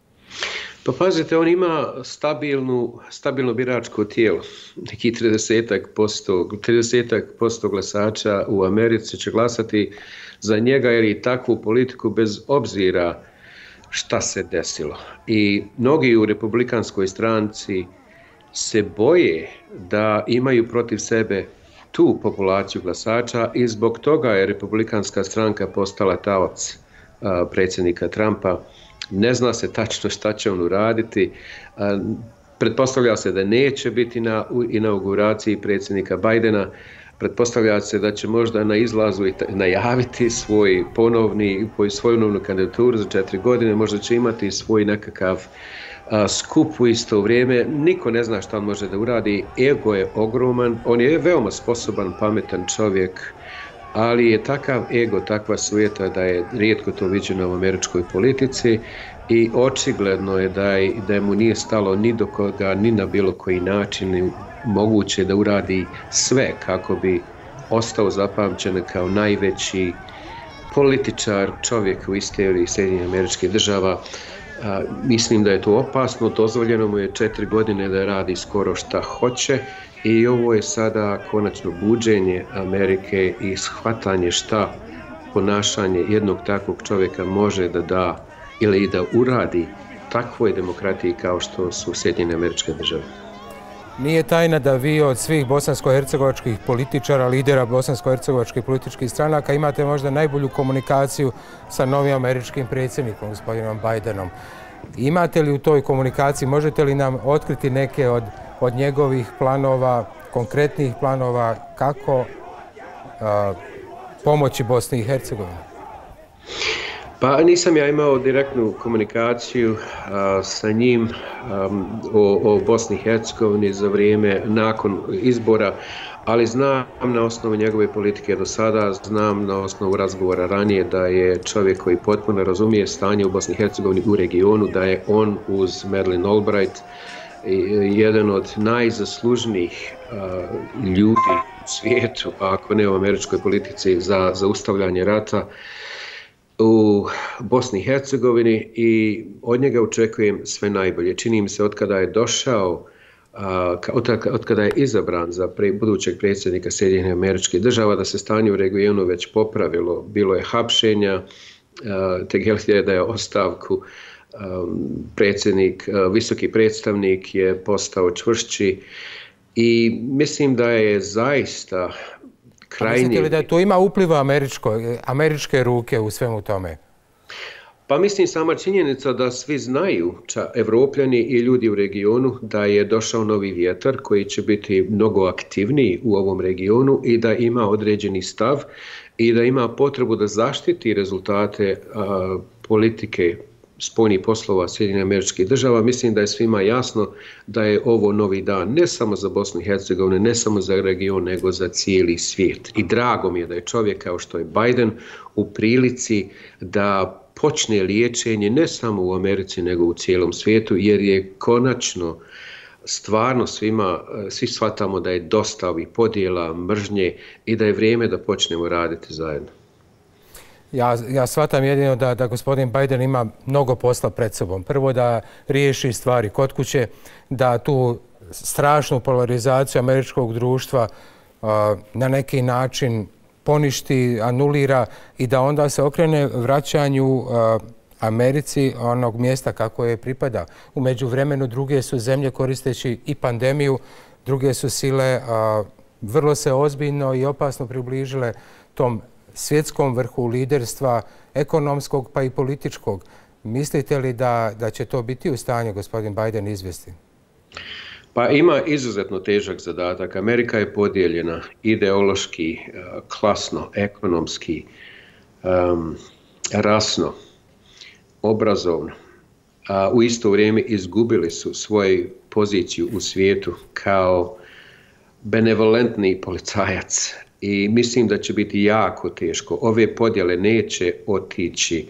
Speaker 17: Pa pazite, on ima stabilnu, stabilno biračko tijelo. Neki tridesetak posto, tridesetak posto glasača u Americi će glasati za njega jer i takvu politiku bez obzira šta se desilo. I mnogi u republikanskoj stranci se boje da imaju protiv sebe tu populaciju glasača i zbog toga je republikanska stranka postala taoc predsjednika Trumpa. Ne zna se tačno šta će on uraditi. Pretpostavlja se da neće biti na inauguraciji predsjednika Bidena, Pretpostavlja se da će možda na izlazu najaviti svoj ponovni, svoju ponovnu kandidaturu za četiri godine, možda će imati svoj nekakav skup u isto vrijeme. Niko ne zna šta on može da uradi, ego je ogroman, on je veoma sposoban, pametan čovjek, ali je takav ego, takva sujeta da je rijetko to viđeno u američkoj politici i očigledno je da, je da mu nije stalo ni do koga, ni na bilo koji način moguće da uradi sve kako bi ostao zapamćen kao najveći političar, čovjek u istoriji Sjedinjenih Američkih Država. A, mislim da je to opasno, dozvoljeno mu je četiri godine da radi skoro šta hoće i ovo je sada konačno buđenje Amerike i shvatanje šta ponašanje jednog takvog čovjeka može da da ili da uradi takvoj demokratiji kao što su Sjedinjene Američke Države.
Speaker 1: Nije tajna da vi od svih bosansko-hercegovačkih političara, lidera bosansko-hercegovačkih političkih stranaka imate možda najbolju komunikaciju sa novim američkim predsjednikom, gospodinom Bidenom. Imate li u toj komunikaciji, možete li nam otkriti neke od, od njegovih planova, konkretnih planova kako a, pomoći Bosni i Hercegovini?
Speaker 17: Pa nisam ja imao direktnu komunikaciju a, sa njim a, o, o Bosni i Hercegovini za vrijeme nakon izbora, ali znam na osnovu njegove politike do sada, znam na osnovu razgovora ranije da je čovjek koji potpuno razumije stanje u Bosni i Hercegovini u regionu, da je on uz Madeleine Albright jedan od najzaslužnijih a, ljudi u svijetu, ako ne u američkoj politici, za zaustavljanje rata u Bosni i Hercegovini i od njega očekujem sve najbolje. Čini mi se od kada je došao, od kada je izabran za budućeg predsjednika Sjedinjenih Američkih Država, da se stanje u regionu već popravilo. Bilo je hapšenja, tek je da je ostavku predsjednik, visoki predstavnik je postao čvršći i mislim da je zaista krajnji...
Speaker 1: Mislite li da to ima upliva američko, američke ruke u svemu tome?
Speaker 17: Pa mislim sama činjenica da svi znaju, ča Evropljani i ljudi u regionu, da je došao novi vjetar koji će biti mnogo aktivniji u ovom regionu i da ima određeni stav i da ima potrebu da zaštiti rezultate a, politike spoljnih poslova Sjedinjenih Američkih Država. Mislim da je svima jasno da je ovo novi dan ne samo za Bosnu i Hercegovinu, ne samo za region, nego za cijeli svijet. I drago mi je da je čovjek kao što je Biden u prilici da počne liječenje ne samo u Americi nego u cijelom svijetu, jer je konačno stvarno svima, svi shvatamo da je dosta ovih podjela, mržnje i da je vrijeme da počnemo raditi zajedno.
Speaker 1: Ja, ja shvatam jedino da, da gospodin Biden ima mnogo posla pred sobom. Prvo da riješi stvari kod kuće, da tu strašnu polarizaciju američkog društva uh, na neki način poništi, anulira i da onda se okrene vraćanju uh, Americi onog mjesta kako je pripada. U međuvremenu druge su zemlje koristeći i pandemiju, druge su sile uh, vrlo se ozbiljno i opasno približile tom svjetskom vrhu liderstva, ekonomskog pa i političkog. Mislite li da, da će to biti u stanju gospodin Biden izvesti?
Speaker 17: Pa ima izuzetno težak zadatak. Amerika je podijeljena ideološki, klasno, ekonomski, um, rasno, obrazovno. A u isto vrijeme izgubili su svoju poziciju u svijetu kao benevolentni policajac. I mislim da će biti jako teško. Ove podjele neće otići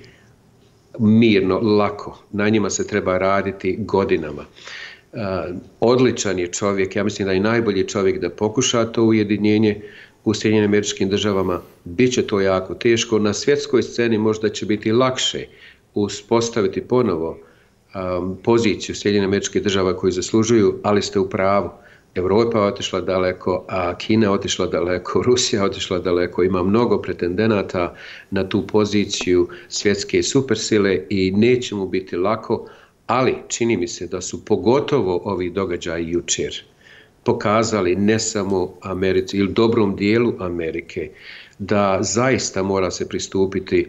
Speaker 17: mirno, lako. Na njima se treba raditi godinama. Uh, odličan je čovjek, ja mislim da je najbolji čovjek da pokuša to ujedinjenje u Sjedinjenim Američkim Državama. Biće to jako teško. Na svjetskoj sceni možda će biti lakše uspostaviti ponovo um, poziciju Sjedinjenih Američkih Država koju zaslužuju, ali ste u pravu. Evropa je otišla daleko, a Kina je otišla daleko, Rusija je otišla daleko. Ima mnogo pretendenata na tu poziciju svjetske supersile i neće mu biti lako, ali čini mi se da su pogotovo ovi događaji jučer pokazali ne samo Americi ili dobrom dijelu Amerike da zaista mora se pristupiti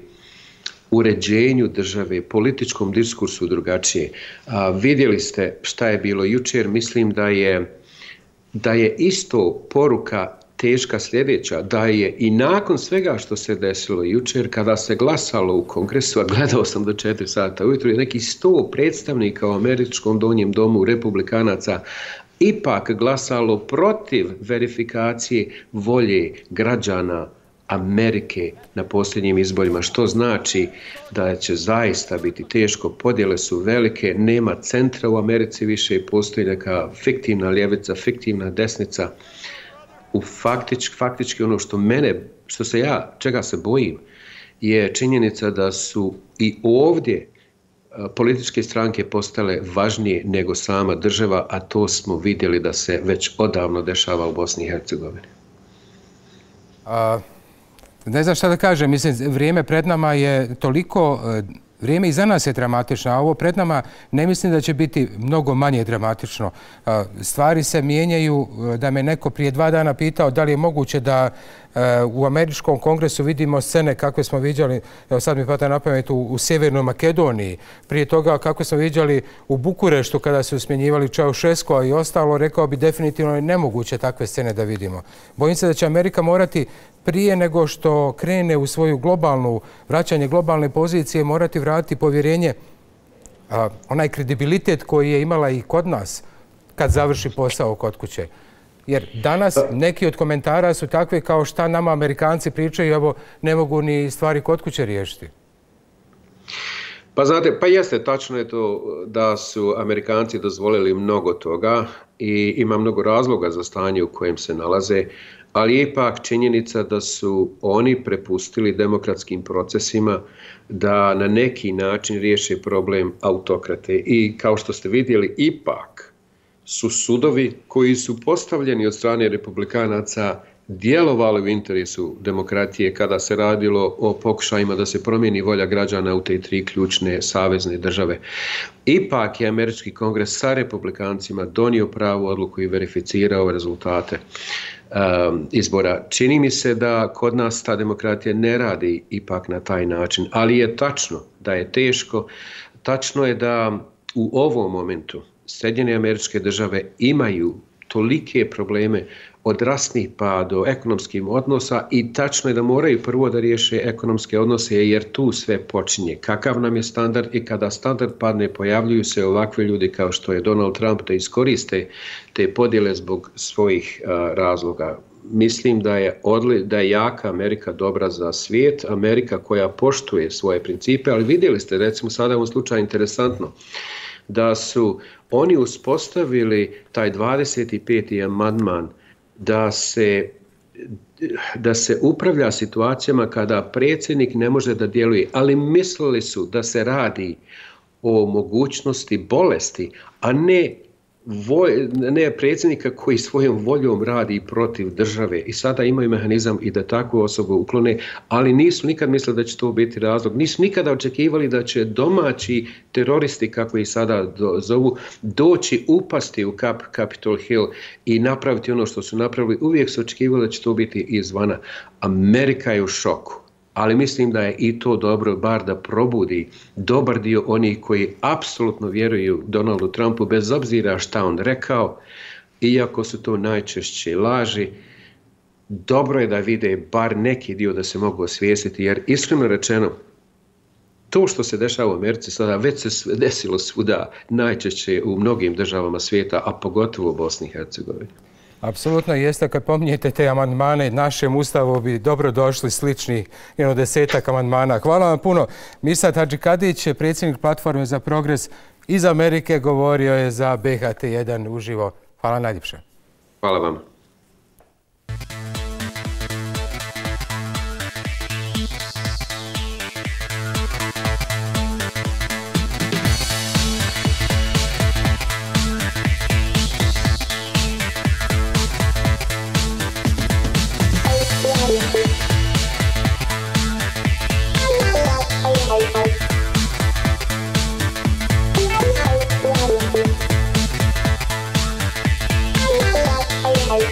Speaker 17: uređenju države, političkom diskursu drugačije. A, vidjeli ste šta je bilo jučer, mislim da je da je isto poruka teška sljedeća, da je i nakon svega što se desilo jučer, kada se glasalo u kongresu, a gledao sam do četiri sata ujutro, je neki sto predstavnika u američkom donjem domu republikanaca ipak glasalo protiv verifikacije volje građana Amerike na posljednjim izborima, što znači da će zaista biti teško, podjele su velike, nema centra u Americi više, postoji neka fiktivna ljevica, fiktivna desnica. U faktički, faktički ono što mene, što se ja, čega se bojim, je činjenica da su i ovdje političke stranke postale važnije nego sama država, a to smo vidjeli da se već odavno dešava u Bosni i Hercegovini.
Speaker 1: A, ne znam šta da kažem, mislim, vrijeme pred nama je toliko, vrijeme iza nas je dramatično, a ovo pred nama ne mislim da će biti mnogo manje dramatično. Stvari se mijenjaju, da me neko prije dva dana pitao da li je moguće da u američkom kongresu vidimo scene kakve smo viđali, evo sad mi pada na pamet, u, u Sjevernoj Makedoniji, prije toga kako smo viđali u Bukureštu kada su smjenjivali Čaušesku i ostalo, rekao bi definitivno je nemoguće takve scene da vidimo. Bojim se da će Amerika morati prije nego što krene u svoju globalnu, vraćanje globalne pozicije, morati vratiti povjerenje, a, onaj kredibilitet koji je imala i kod nas kad završi posao kod kuće. Jer danas neki od komentara su takve kao šta nama Amerikanci pričaju, evo ne mogu ni stvari kod kuće riješiti.
Speaker 17: Pa znate, pa jeste, tačno je to da su Amerikanci dozvolili mnogo toga i ima mnogo razloga za stanje u kojem se nalaze, ali je ipak činjenica da su oni prepustili demokratskim procesima da na neki način riješe problem autokrate. I kao što ste vidjeli, ipak su sudovi koji su postavljeni od strane republikanaca djelovali u interesu demokratije kada se radilo o pokušajima da se promijeni volja građana u te tri ključne savezne države. Ipak je američki kongres sa republikancima donio pravu odluku i verificirao rezultate um, izbora. Čini mi se da kod nas ta demokratija ne radi ipak na taj način, ali je tačno da je teško. Tačno je da u ovom momentu Sjedinjene Američke Države imaju tolike probleme od rasnih pa do ekonomskih odnosa i tačno je da moraju prvo da riješe ekonomske odnose jer tu sve počinje. Kakav nam je standard i kada standard padne pojavljuju se ovakve ljudi kao što je Donald Trump da iskoriste te podjele zbog svojih a, razloga. Mislim da je, odli, da je jaka Amerika dobra za svijet, Amerika koja poštuje svoje principe, ali vidjeli ste recimo sada u ovom slučaju interesantno da su oni uspostavili taj dvadeset peti amandman da se, da se upravlja situacijama kada predsjednik ne može da djeluje, ali mislili su da se radi o mogućnosti bolesti, a ne, voj, ne predsjednika koji svojom voljom radi protiv države i sada imaju mehanizam i da takvu osobu uklone, ali nisu nikad mislili da će to biti razlog. Nisu nikada očekivali da će domaći teroristi, kako ih sada do, zovu, doći upasti u Cap, Capitol Hill i napraviti ono što su napravili. Uvijek su očekivali da će to biti izvana. Amerika je u šoku. Ali mislim da je i to dobro, bar da probudi dobar dio onih koji apsolutno vjeruju Donaldu Trumpu, bez obzira šta on rekao, iako su to najčešće laži, dobro je da vide bar neki dio da se mogu osvijestiti, jer iskreno rečeno, to što se dešava u Americi sada već se desilo svuda, najčešće u mnogim državama svijeta, a pogotovo u Bosni i Hercegovini.
Speaker 1: Apsolutno jeste, kad pominjete te amandmane, našem ustavu bi dobro došli slični jedno desetak amandmana. Hvala vam puno. Mirsad Hadžikadić, predsjednik Platforme za progres iz Amerike, govorio je za B H T jedan uživo. Hvala najljepše.
Speaker 17: Hvala vam.
Speaker 18: Bye.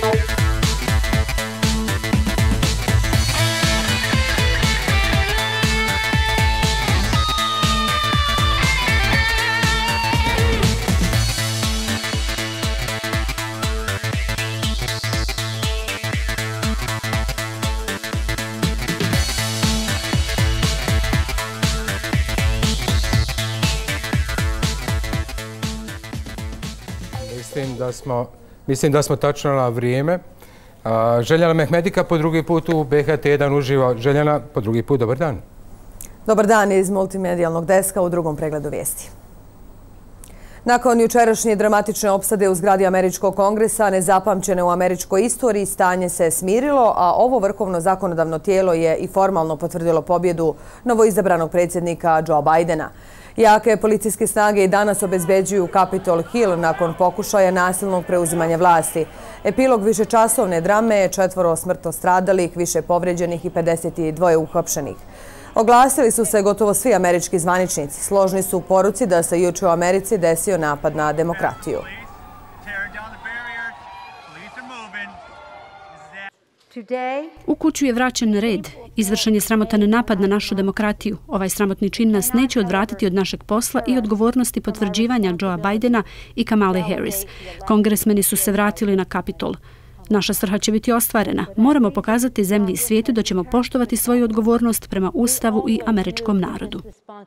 Speaker 1: mislim da smo, mislim da smo tačno na vrijeme. Željana Mehmedika po drugi put u B H T jedan uživa. Željana, po drugi put, dobar dan.
Speaker 2: Dobar dan iz multimedijalnog deska u drugom pregledu vijesti. Nakon jučerašnje dramatične opsade u zgradi Američkog kongresa, nezapamćene u američkoj istoriji, stanje se smirilo, a ovo vrhovno zakonodavno tijelo je i formalno potvrdilo pobjedu novoizabranog predsjednika Joea Bidena. Jake policijske snage i danas obezbeđuju Capitol Hill nakon pokušaja nasilnog preuzimanja vlasti. Epilog višečasovne drame je četvoro smrtno stradalih, više povređenih i pedeset dva uhapšenih. Oglasili su se gotovo svi američki zvaničnici. Složni su u poruci da se juče u Americi desio napad na demokratiju.
Speaker 3: U kuću je vraćen red. Izvršen je sramotan napad na našu demokratiju. Ovaj sramotni čin nas neće odvratiti od našeg posla i odgovornosti potvrđivanja Joea Bidena i Kamale Harris. Kongresmeni su se vratili na Kapitol. Naša svrha će biti ostvarena. Moramo pokazati zemlji i svijetu da ćemo poštovati svoju odgovornost prema Ustavu i američkom narodu.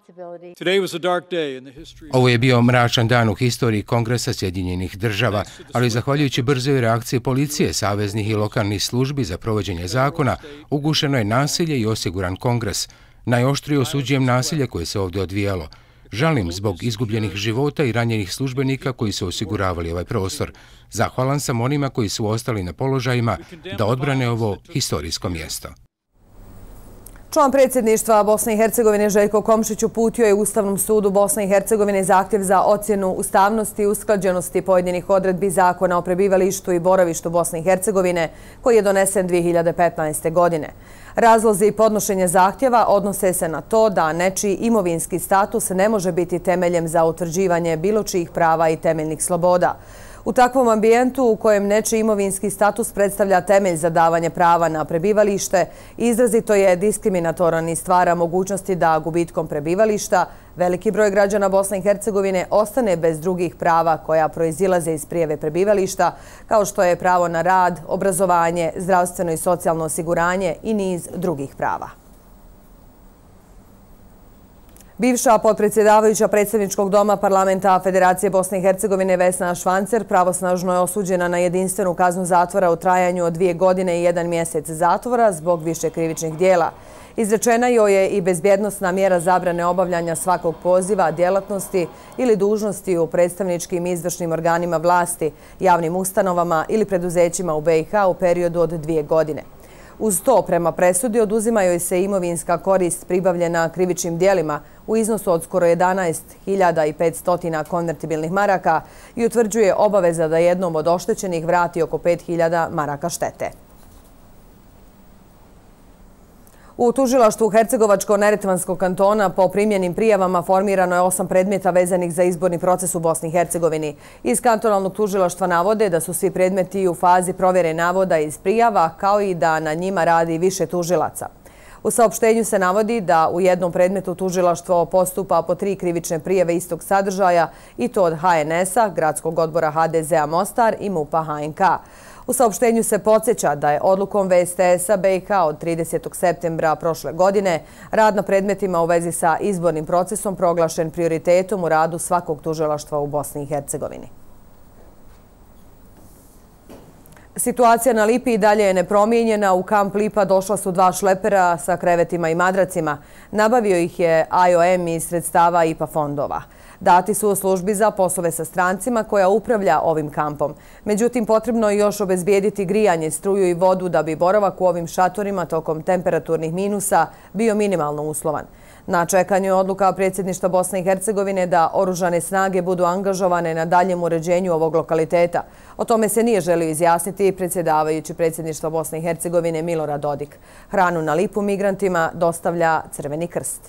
Speaker 1: Ovo je bio mračan dan u historiji Kongresa Sjedinjenih država, ali zahvaljujući brzoj reakciji policije, saveznih i lokalnih službi za provođenje zakona, ugušeno je nasilje i osiguran Kongres. Najoštrije osuđujem nasilje koje se ovdje odvijalo. Žalim zbog izgubljenih života i ranjenih službenika koji su osiguravali ovaj prostor. Zahvalan sam onima koji su ostali na položajima da odbrane ovo historijsko mjesto.
Speaker 2: Član predsjedništva Bosne i Hercegovine Željko Komšić uputio je Ustavnom sudu Bosne i Hercegovine zahtjev za ocjenu ustavnosti i usklađenosti pojedinih odredbi Zakona o prebivalištu i boravištu Bosne i Hercegovine koji je donesen dvije hiljade petnaeste. godine. Razlozi i podnošenje zahtjeva odnose se na to da nečiji imovinski status ne može biti temeljem za utvrđivanje bilo čijih prava i temeljnih sloboda. U takvom ambijentu u kojem nečiji imovinski status predstavlja temelj za davanje prava na prebivalište, izrazito je diskriminatoran i stvara mogućnosti da gubitkom prebivališta veliki broj građana Bosne i Hercegovine ostane bez drugih prava koja proizilaze iz prijave prebivališta, kao što je pravo na rad, obrazovanje, zdravstveno i socijalno osiguranje i niz drugih prava. Bivša potpredsjedavajuća predsjedničkog doma parlamenta Federacije Bosne i Hercegovine Vesna Švancer pravosnažno je osuđena na jedinstvenu kaznu zatvora u trajanju od dvije godine i jedan mjesec zatvora zbog više krivičnih dijela. Izrečena joj je i bezbjednosna mjera zabrane obavljanja svakog poziva, djelatnosti ili dužnosti u predstavničkim i izvršnim organima vlasti, javnim ustanovama ili preduzećima u B i H u periodu od dvije godine. Uz to, prema presudi, oduzima joj se imovinska korist pribavljena krivičnim dijelima u iznosu od skoro jedanaest hiljada petsto konvertibilnih maraka i utvrđuje obaveza da jednom od oštećenih vrati oko pet hiljada maraka štete. U tužilaštvu Hercegovačko-Neretvanskog kantona po primljenim prijavama formirano je osam predmeta vezanih za izborni proces u Bosni i Hercegovini. Iz kantonalnog tužilaštva navode da su svi predmeti u fazi provjere navoda iz prijava, kao i da na njima radi više tužilaca. U saopštenju se navodi da u jednom predmetu tužilaštvo postupa po tri krivične prijave istog sadržaja i to od H N S-a, Gradskog odbora H D Z-a Mostar i M U P-a H N K. U saopštenju se podsjeća da je odlukom V S T S-a B i H od tridesetog septembra prošle godine rad na predmetima u vezi sa izbornim procesom proglašen prioritetom u radu svakog tužilaštva u Bosni i Hercegovini. Situacija na Lipi i dalje je nepromijenjena. U kamp Lipa došla su dva šlepera sa krevetima i madracima. Nabavio ih je I O M iz sredstava I P A fondova. Dati su u službi za poslove sa strancima koja upravlja ovim kampom. Međutim, potrebno je još obezbijediti grijanje, struju i vodu da bi boravak u ovim šatorima tokom temperaturnih minusa bio minimalno uslovan. Na čekanju je odluka predsjedništva Bosne i Hercegovine da oružane snage budu angažovane na daljem uređenju ovog lokaliteta. O tome se nije želio izjasniti predsjedavajući predsjedništva Bosne i Hercegovine Milorad Dodik. Hranu na Lipu migrantima dostavlja Crveni krst.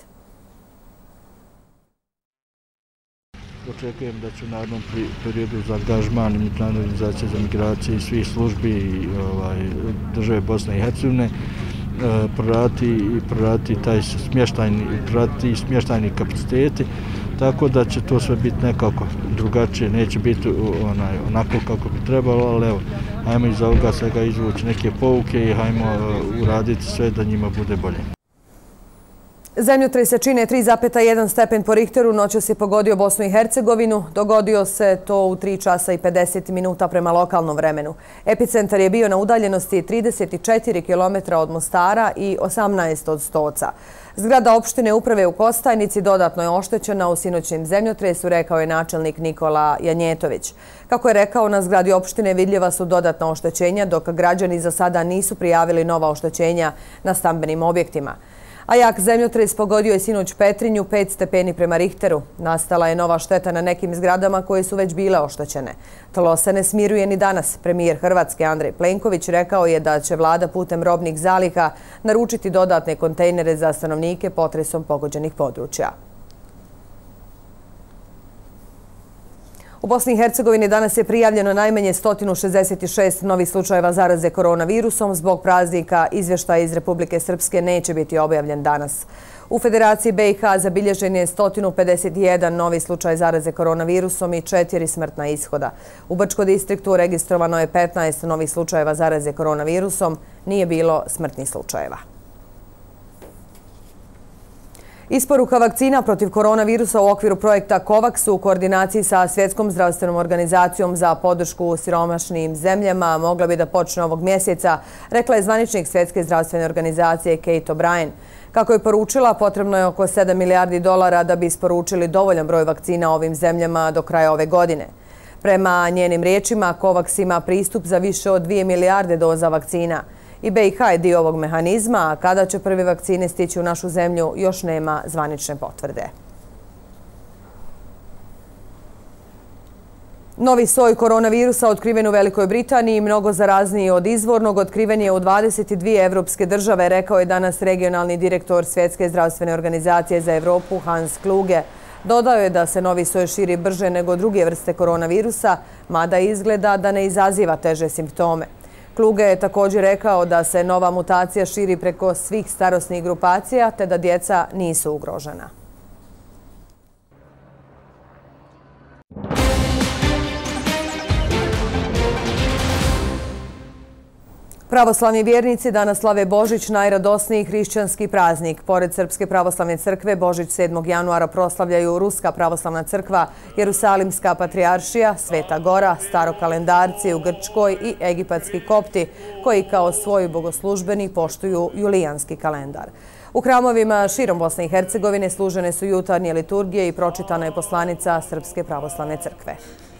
Speaker 4: Očekujem da će u narednom periodu za angažman Međunarodne organizacije za migracije i svih službi i ovaj, države Bosne i Hercegovine proraditi i proraditi taj smještajni, proraditi smještajni kapaciteti, tako da će to sve biti nekako drugačije, neće biti onaj, onako kako bi trebalo, ali evo, hajmo iz ovoga svega izvući neke pouke i hajmo uraditi sve da njima bude bolje.
Speaker 2: Zemljotres jačine tri zarez jedan stepen po Richteru noćas je pogodio Bosnu i Hercegovinu. Dogodio se to u tri časa i pedeset minuta prema lokalnom vremenu. Epicentar je bio na udaljenosti trideset četiri kilometra od Mostara i osamnaest od Stoca. Zgrada opštine uprave u Kostajnici dodatno je oštećena u sinoćnim zemljotresu, rekao je načelnik Nikola Janjetović. Kako je rekao, na zgradi opštine vidljiva su dodatna oštećenja, dok građani za sada nisu prijavili nova oštećenja na stambenim objektima. A jak zemljotres pogodio je sinoć Petrinju pet stepeni prema Richteru. Nastala je nova šteta na nekim zgradama koje su već bile oštećene. Tlo se ne smiruje ni danas. Premijer Hrvatske Andrej Plenković rekao je da će vlada putem robnih zaliha naručiti dodatne kontejnere za stanovnike potresom pogođenih područja. U Bosni i Hercegovini danas je prijavljeno najmanje sto šezdeset šest novih slučajeva zaraze koronavirusom. Zbog praznika izvještaj iz Republike Srpske neće biti objavljen danas. U Federaciji B i H zabilježen je sto pedeset jedan novi slučaj zaraze koronavirusom i četiri smrtna ishoda. U Brčkom distriktu registrovano je petnaest novih slučajeva zaraze koronavirusom, nije bilo smrtnih slučajeva. Isporuka vakcina protiv koronavirusa u okviru projekta COVAX u koordinaciji sa Svjetskom zdravstvenom organizacijom za podršku siromašnim zemljama mogla bi da počne ovog mjeseca, rekla je zvaničnik Svjetske zdravstvene organizacije Kate O'Brien. Kako je poručila, potrebno je oko sedam milijardi dolara da bi isporučili dovoljan broj vakcina ovim zemljama do kraja ove godine. Prema njenim riječima, COVAX ima pristup za više od dvije milijarde doza vakcina. I B i H je dio ovog mehanizma, a kada će prve vakcine stići u našu zemlju, još nema zvanične potvrde. Novi soj koronavirusa otkriven u Velikoj Britaniji, mnogo zarazniji od izvornog, otkriven je u dvadeset dvije evropske države, rekao je danas regionalni direktor Svjetske zdravstvene organizacije za Evropu Hans Kluge. Dodao je da se novi soj širi brže nego druge vrste koronavirusa, mada izgleda da ne izaziva teže simptome. Kluge je također rekao da se nova mutacija širi preko svih starosnih grupacija te da djeca nisu ugrožena. Pravoslavni vjernici danas slave Božić, najradosniji hrišćanski praznik. Pored Srpske pravoslavne crkve, Božić sedmog januara proslavljaju Ruska pravoslavna crkva, Jerusalimska patrijaršija, Sveta Gora, starokalendarci u Grčkoj i egipatski kopti, koji kao svoji bogoslužbeni poštuju julijanski kalendar. U hramovima širom Bosne i Hercegovine služene su jutarnje liturgije i pročitana je poslanica Srpske pravoslavne crkve.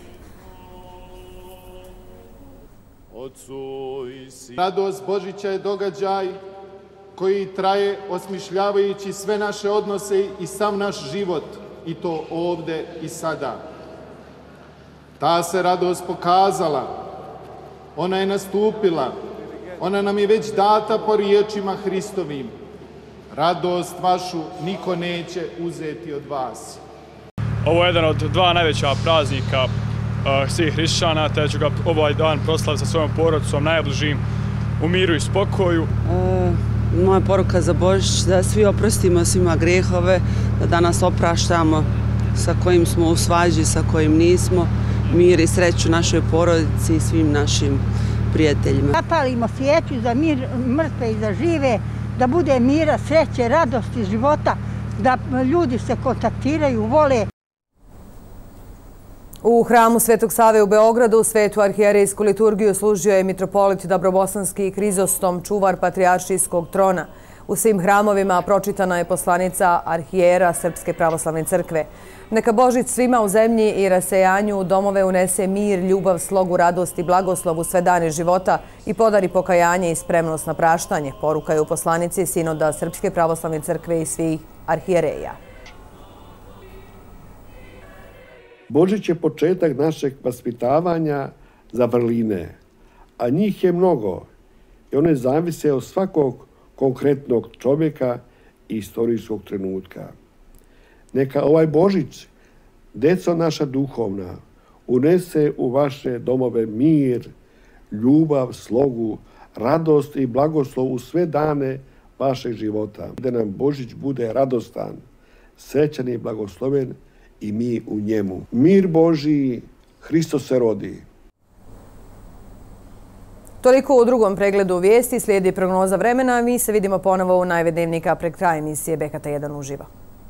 Speaker 5: Radost Božića je događaj koji traje osmišljavajući sve naše odnose i sav naš život, i to ovde i sada. Ta se radost pokazala, ona je nastupila, ona nam je već data po riječima Hristovim. Radost vašu niko neće uzeti od vas.
Speaker 6: Ovo je jedan od dva najveća praznika svih hrišćana, te ću ga ovaj dan proslaviti sa svojom porodicom, najbližim, u miru i spokoju.
Speaker 7: Moja poruka za Božić da svi oprostimo svima grehove, da danas opraštamo sa kojim smo u svađi, sa kojim nismo, mir i sreću našoj porodici i svim našim prijateljima.
Speaker 8: Zapalimo svijeću za mir, mrtve i za žive, da bude mira, sreće, radosti života, da ljudi se kontaktiraju, vole.
Speaker 2: U hramu Svetog Save u Beogradu svetu arhijerejsku liturgiju služio je mitropolit Dabrobosanski Krizostom, čuvar patrijaršijskog trona. U svim hramovima pročitana je poslanica arhijera Srpske pravoslavne crkve. Neka Božić svima u zemlji i rasejanju u domove unese mir, ljubav, slogu, radost i blagoslov u sve dane života i podari pokajanje i spremnost na praštanje, poruka je u poslanici Sinoda Srpske pravoslavne crkve i svih arhijereja.
Speaker 9: Božić je početak našeg vaspitavanja za vrline, a njih je mnogo i one zavise od svakog konkretnog čovjeka i istorijskog trenutka. Neka ovaj Božić, deco naša duhovna, unese u vaše domove mir, ljubav, slogu, radost i blagoslov u sve dane vašeg života. Da nam Božić bude radostan, srećan i blagosloven i mi u njemu. Mir Božiji, Hristos se rodi.
Speaker 2: Toliko u drugom pregledu vijesti, slijedi prognoza vremena, mi se vidimo ponovo u najve dnevnika pred kraj emisije B K T jedan uživo.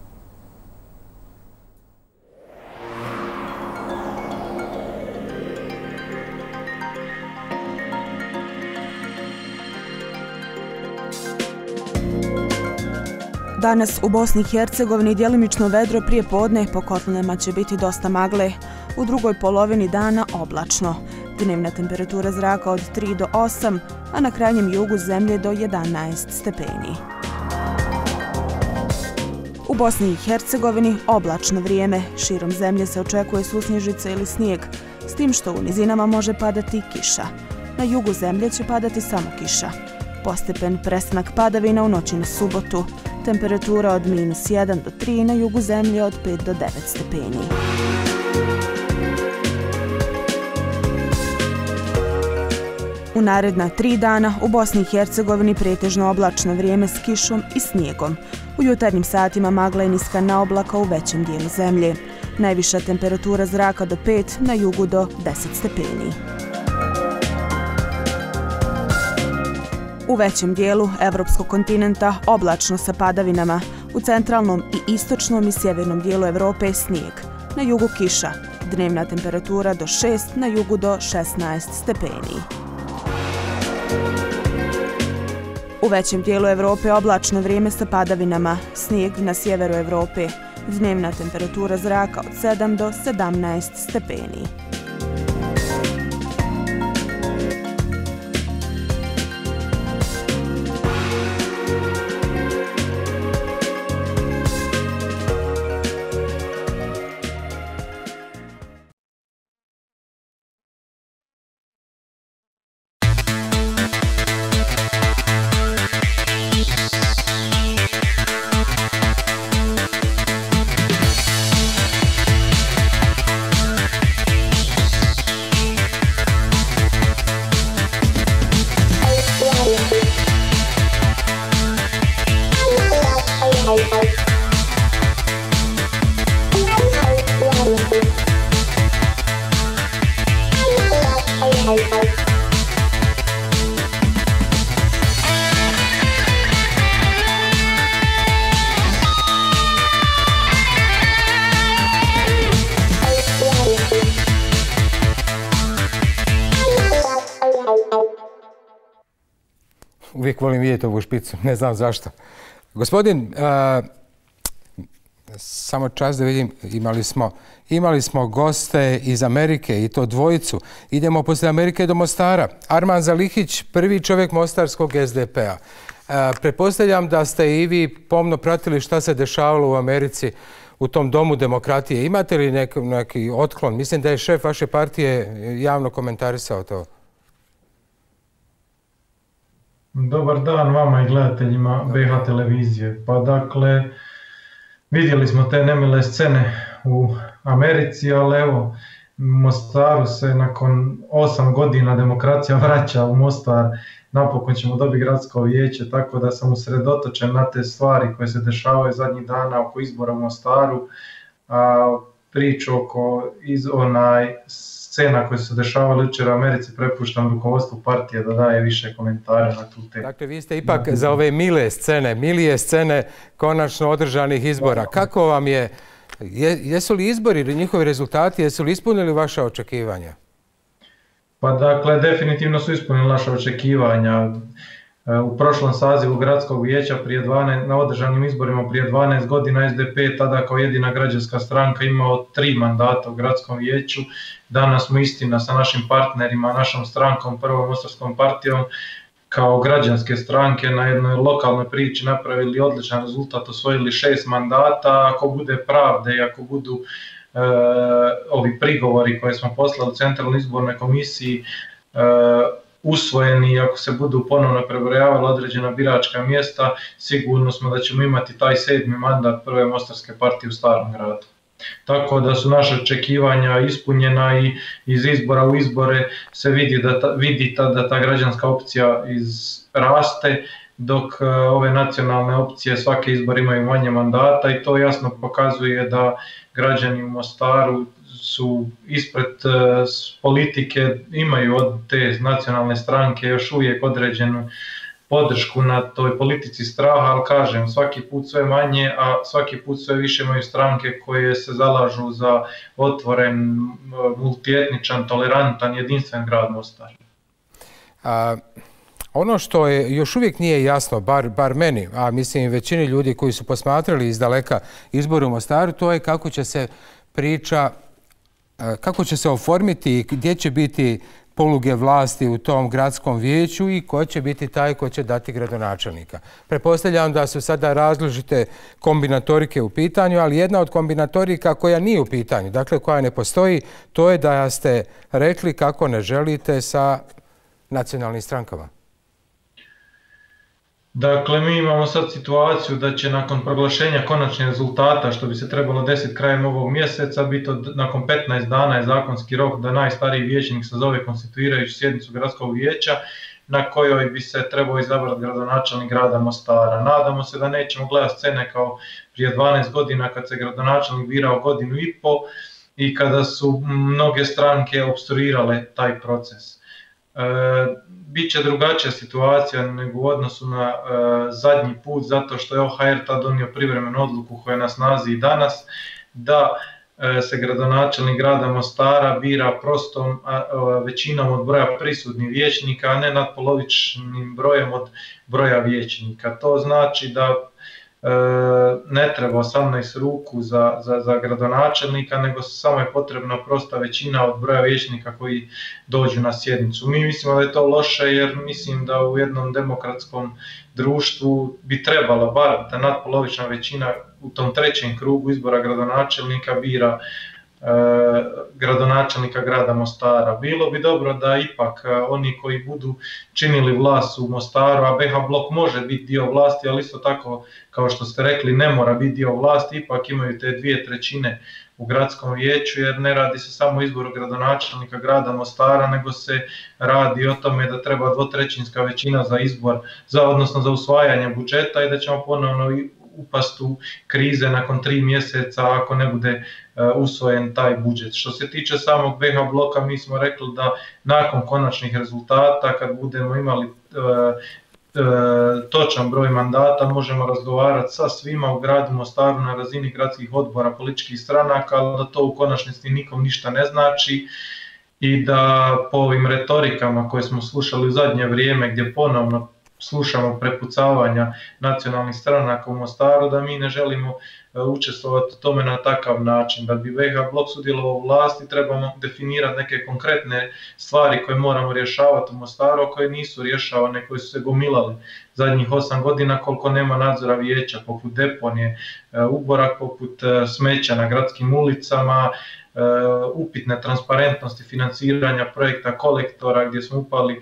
Speaker 18: Danas u Bosni i Hercegovini djelimično vedro prije podne, po kotlinama će biti dosta magle. U drugoj polovini dana oblačno. Dnevna temperatura zraka od tri do osam, a na krajnjem jugu zemlje do jedanaest stepeni. U Bosni i Hercegovini oblačno vrijeme. Širom zemlje se očekuje susnježica ili snijeg, s tim što u nizinama može padati kiša. Na jugu zemlje će padati samo kiša. Postepen prestanak padavina u noći na subotu. Temperatura od minus jedan do tri, na jugu zemlje od pet do devet stepeni. U naredna tri dana u Bosni i Hercegovini pretežno oblačno vrijeme s kišom i snijegom. U jutarnjim satima magla i niska naoblaka u većem dijelu zemlje. Najviša temperatura zraka do pet, na jugu do deset stepeni. U većem dijelu evropskog kontinenta oblačno sa padavinama. U centralnom i istočnom i sjevernom dijelu Evrope snijeg. Na jugu kiša. Dnevna temperatura do šest, na jugu do šesnaest stepeni. U većem dijelu Evrope oblačno vrijeme sa padavinama. Snijeg na sjeveru Evrope. Dnevna temperatura zraka od sedam do sedamnaest stepeni.
Speaker 1: Uvijek volim vidjeti ovu špicu, ne znam zašto. Gospodin, a, samo čas da vidim, imali smo, imali smo goste iz Amerike i to dvojicu. Idemo poslije Amerike do Mostara. Arman Zalihić, prvi čovjek mostarskog S D P-a. Pretpostavljam da ste i vi pomno pratili šta se dešavalo u Americi u tom domu demokratije. Imate li neki, neki otklon? Mislim da je šef vaše partije javno komentarisao to.
Speaker 19: Dobar dan vama i gledateljima B H televizije. Pa dakle, vidjeli smo te nemile scene u Americi, ali evo, Mostaru se nakon osam godina demokracija vraća u Mostar. Napokon ćemo dobiti gradsko vijeće, tako da sam usredotočen na te stvari koje se dešavaju zadnjih dana oko izbora u Mostaru. A priču oko iz, onaj, scena koje su se dešavale jučer u Americi prepuštam rukovodstvu partije da daje više komentara na tu temu.
Speaker 1: Dakle, vi ste ipak za ove mile scene, milije scene konačno održanih izbora. Kako vam je, jesu li izbori ili njihovi rezultati, jesu li ispunili vaša očekivanja?
Speaker 19: Pa dakle, definitivno su ispunili naša očekivanja. U prošlom sazivu gradskog vijeća prije dvanaest, na održanim izborima prije dvanaest godina S D P tada kao jedina građanska stranka imao tri mandata u gradskom vijeću. Danas smo istina sa našim partnerima, našom strankom, Prvom mostarskom partijom, kao građanske stranke na jednoj lokalnoj priči napravili odličan rezultat, osvojili šest mandata. Ako bude pravde i ako budu e, ovi prigovori koje smo poslali u Centralnoj izbornoj komisiji e, usvojeni, ako se budu ponovno prebrojavali određena biračka mjesta, sigurno smo da ćemo imati taj sedmi mandat Prve mostarske partije u Starom gradu. Tako da su naše očekivanja ispunjena i iz izbora u izbore se vidi da ta, vidi ta, da ta građanska opcija raste, dok ove nacionalne opcije svake izbor imaju manje mandata i to jasno pokazuje da građani u Mostaru su ispred politike, imaju od te nacionalne stranke još uvijek određenu podršku na toj politici straha, ali kažem, svaki put sve manje, a svaki put sve više imaju stranke koje se zalažu za otvoren, multietničan, tolerantan, jedinstven grad Mostar.
Speaker 1: A, ono što je još uvijek nije jasno, bar, bar meni, a mislim i većini ljudi koji su posmatrali iz daleka izbore u Mostaru, to je kako će se priča, kako će se oformiti i gdje će biti poluge vlasti u tom gradskom vijeću i ko će biti taj ko će dati gradonačelnika. Pretpostavljam da su sada različite kombinatorike u pitanju, ali jedna od kombinatorika koja nije u pitanju, dakle koja ne postoji, to je da ste rekli kako ne želite sa nacionalnim strankama.
Speaker 19: Dakle, mi imamo sad situaciju da će nakon proglašenja konačnih rezultata, što bi se trebalo desiti krajem ovog mjeseca, biti od, nakon petnaest dana je zakonski rok da najstariji vijećnik sazove konstituirajuću sjednicu gradskog vijeća na kojoj bi se trebao izabrati gradonačelnik grada Mostara. Nadamo se da nećemo gledati scene kao prije dvanaest godina kad se gradonačelnik birao godinu i po i kada su mnoge stranke opstruirale taj proces. E, Biće drugačija situacija nego u odnosu na e, zadnji put, zato što je O H R tad donio privremenu odluku koja je na snazi i danas, da e, se gradonačelnik grada Mostara bira prostom a, a, većinom od broja prisutnih vijećnika, a ne nadpolovičnim brojem od broja vijećnika. To znači da ne treba osamnaest ruku za, za, za gradonačelnika, nego samo je potrebna prosta većina od broja vijećnika koji dođu na sjednicu. Mi mislimo da je to loše jer mislim da u jednom demokratskom društvu bi trebala bar da nadpolovična većina u tom trećem krugu izbora gradonačelnika bira gradonačelnika grada Mostara. Bilo bi dobro da ipak oni koji budu činili vlast u Mostaru, a B H blok može biti dio vlasti, ali isto tako, kao što ste rekli, ne mora biti dio vlasti, ipak imaju te dvije trećine u gradskom vijeću, jer ne radi se samo o izboru gradonačelnika grada Mostara, nego se radi o tome da treba dvotrećinska većina za izbor, za, odnosno za usvajanje budžeta i da ćemo ponovno upast u krize nakon tri mjeseca ako ne bude uh, usvojen taj budžet. Što se tiče samog B H bloka, mi smo rekli da nakon konačnih rezultata, kad budemo imali uh, uh, točan broj mandata, možemo razgovarati sa svima u gradu Mostaru na razini gradskih odbora političkih stranaka, ali da to u konačnosti nikom ništa ne znači i da po ovim retorikama koje smo slušali u zadnje vrijeme gdje ponovno slušamo prepucavanja nacionalnih stranaka u Mostaru, da mi ne želimo učestvovati u tome na takav način. Da bi B H blok sudjelovao u vlasti, trebamo definirati neke konkretne stvari koje moramo rješavati u Mostaru, koje nisu rješavane, koje su se gomilali zadnjih osam godina, koliko nema nadzora vijeća, poput deponije, uborak, poput smeća na gradskim ulicama, upitne transparentnosti financiranja projekta kolektora, gdje smo upali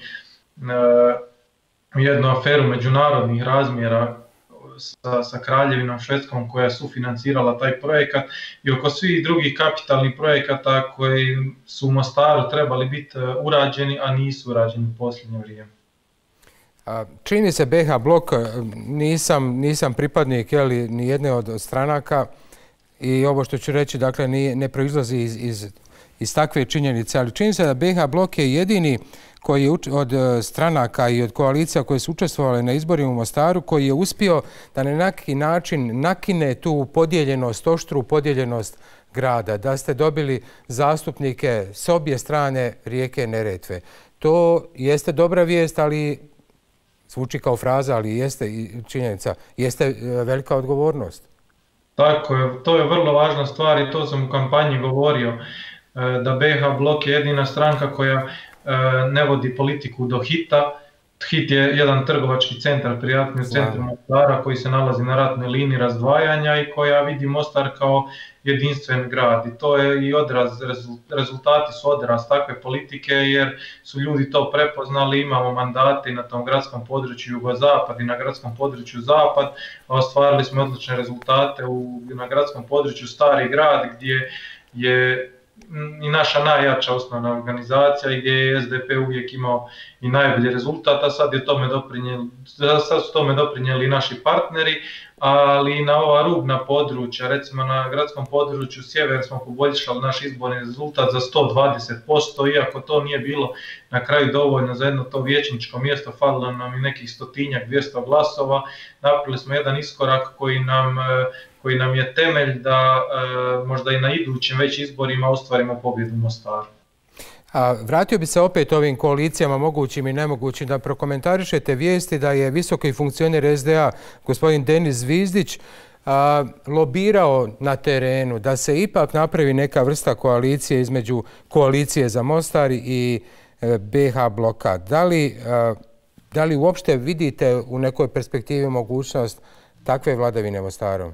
Speaker 19: jednu aferu međunarodnih razmjera sa, sa Kraljevinom Švedskom koja je sufinancirala taj projekat i oko svih drugih kapitalnih projekata koji su u Mostaru trebali biti urađeni, a nisu urađeni u posljednje vrijeme.
Speaker 1: Čini se B H blok, nisam, nisam pripadnik jeli, ni jedne od, od stranaka i ovo što ću reći dakle, nije, ne proizlazi iz, iz, iz takve činjenice, ali čini se da B H blok je jedini koji je od stranaka i od koalicija koje su učestvovali na izborima u Mostaru, koji je uspio da na neki način nakine tu podijeljenost, oštru podijeljenost grada, da ste dobili zastupnike s obje strane rijeke Neretve. To jeste dobra vijest, ali zvuči kao fraza, ali jeste činjenica, jeste velika odgovornost.
Speaker 19: Tako je, to je vrlo važna stvar i to sam u kampanji govorio, da B H blok je jedina stranka koja ne vodi politiku do Hita. Hit je jedan trgovački centar, prijatni u centru Mostara koji se nalazi na ratnoj liniji razdvajanja i koja vidi Mostar kao jedinstven grad. I to je i odraz, rezultati su odraz takve politike jer su ljudi to prepoznali, imamo mandate na tom gradskom području jugozapad i na gradskom području zapad, a ostvarili smo odlične rezultate u, na gradskom području Stari grad gdje je i naša najjača osnovna organizacija i gdje je S D P uvijek imao i najbolji rezultat, a sad, je tome doprinijeli, sad su tome doprinijeli i naši partneri, ali i na ova rubna područja, recimo na gradskom području Sjever smo poboljšali naš izborni rezultat za sto dvadeset posto, iako to nije bilo na kraju dovoljno za jedno to vijećničko mjesto, falilo nam i nekih stotinjak, dvjesto glasova, napravili smo jedan iskorak koji nam, koji nam je temelj da možda i na idućim već izborima ostvarimo pobjedu u Mostaru.
Speaker 1: A vratio bi se opet ovim koalicijama mogućim i nemogućim da prokomentarišete vijesti da je visoki funkcioner S D A gospodin Denis Zvizdić a, lobirao na terenu da se ipak napravi neka vrsta koalicije između koalicije za Mostar i e, B H bloka. Da li, a, da li uopšte vidite u nekoj perspektivi mogućnost takve vladavine Mostarom?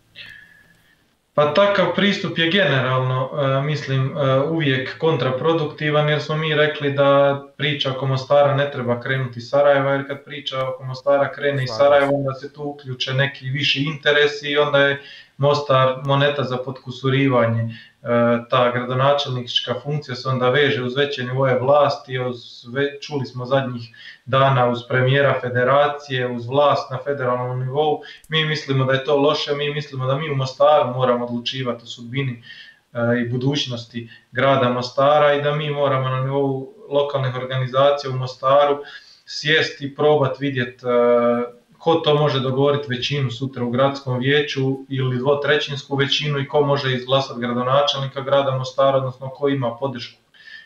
Speaker 19: Pa takav pristup je generalno, mislim, uvijek kontraproduktivan jer smo mi rekli da priča oko Mostara ne treba krenuti iz Sarajeva, jer kad priča oko Mostara krene iz Sarajeva onda se tu uključe neki viši interesi i onda je Mostar moneta za potkusurivanje. Ta gradonačelnička funkcija se onda veže uz veće nivoje vlasti, uz, čuli smo zadnjih dana uz premijera federacije, uz vlast na federalnom nivou. Mi mislimo da je to loše, mi mislimo da mi u Mostaru moramo odlučivati o sudbini i budućnosti grada Mostara i da mi moramo na nivou lokalnih organizacija u Mostaru sjesti i probati vidjeti ko to može dogovoriti većinu sutra u gradskom vijeću ili dvotrećinsku većinu i ko može izglasati gradonačelnika grada Mostara, odnosno ko ima podršku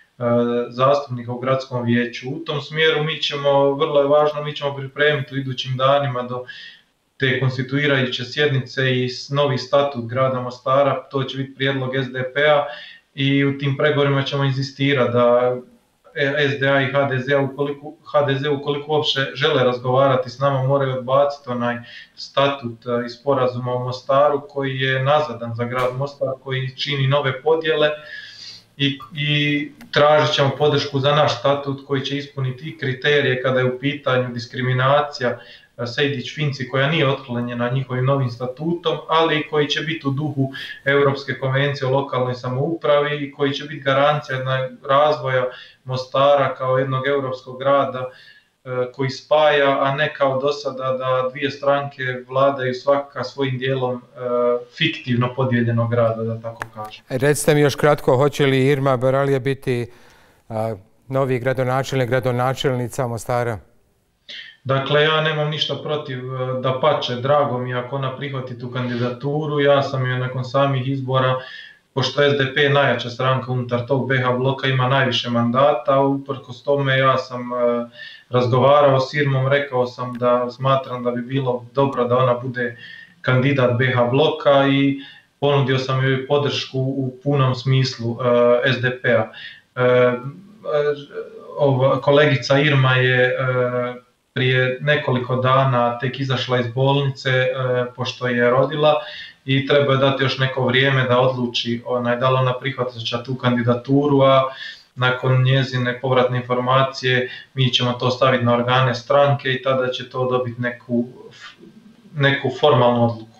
Speaker 19: zastupnika u gradskom vijeću. U tom smjeru mi ćemo, vrlo je važno, mi ćemo pripremiti u idućim danima do te konstituirajuće sjednice i novi statut grada Mostara, to će biti prijedlog S D P-a i u tim pregovorima ćemo inzistirati da S D A i H D Z ukoliko, H D Z ukoliko uopće žele razgovarati s nama moraju odbaciti onaj statut iz sporazuma o Mostaru koji je nazadan za grad Mostar, koji čini nove podjele i, i tražit ćemo podršku za naš statut koji će ispuniti i kriterije kada je u pitanju diskriminacija Sejdić-Finci koja nije otklonjena njihovim novim statutom, ali koji će biti u duhu Europske konvencije o lokalnoj samoupravi i koji će biti garancija razvoja Mostara kao jednog europskog grada koji spaja, a ne kao do sada da dvije stranke vladaju svaka svojim dijelom fiktivno podijeljenog grada, da tako kažem.
Speaker 1: Recite mi još kratko, hoće li Irma Baralija biti novi gradonačelnik, gradonačelnica Mostara?
Speaker 19: Dakle, ja nemam ništa protiv, da pače, drago mi ako ona prihvati tu kandidaturu, ja sam joj nakon samih izbora, pošto S D P najjača stranka unutar tog B H bloka ima najviše mandata, uprkos tome ja sam razgovarao s Irmom, rekao sam da smatram da bi bilo dobro da ona bude kandidat B H bloka i ponudio sam joj podršku u punom smislu S D P-a. Kolegica Irma je prije nekoliko dana tek izašla iz bolnice pošto je rodila i treba je dati još neko vrijeme da odluči onaj, da li ona prihvaća tu kandidaturu, a nakon njezine povratne informacije mi ćemo to staviti na organe stranke i tada će to dobiti neku, neku formalnu odluku.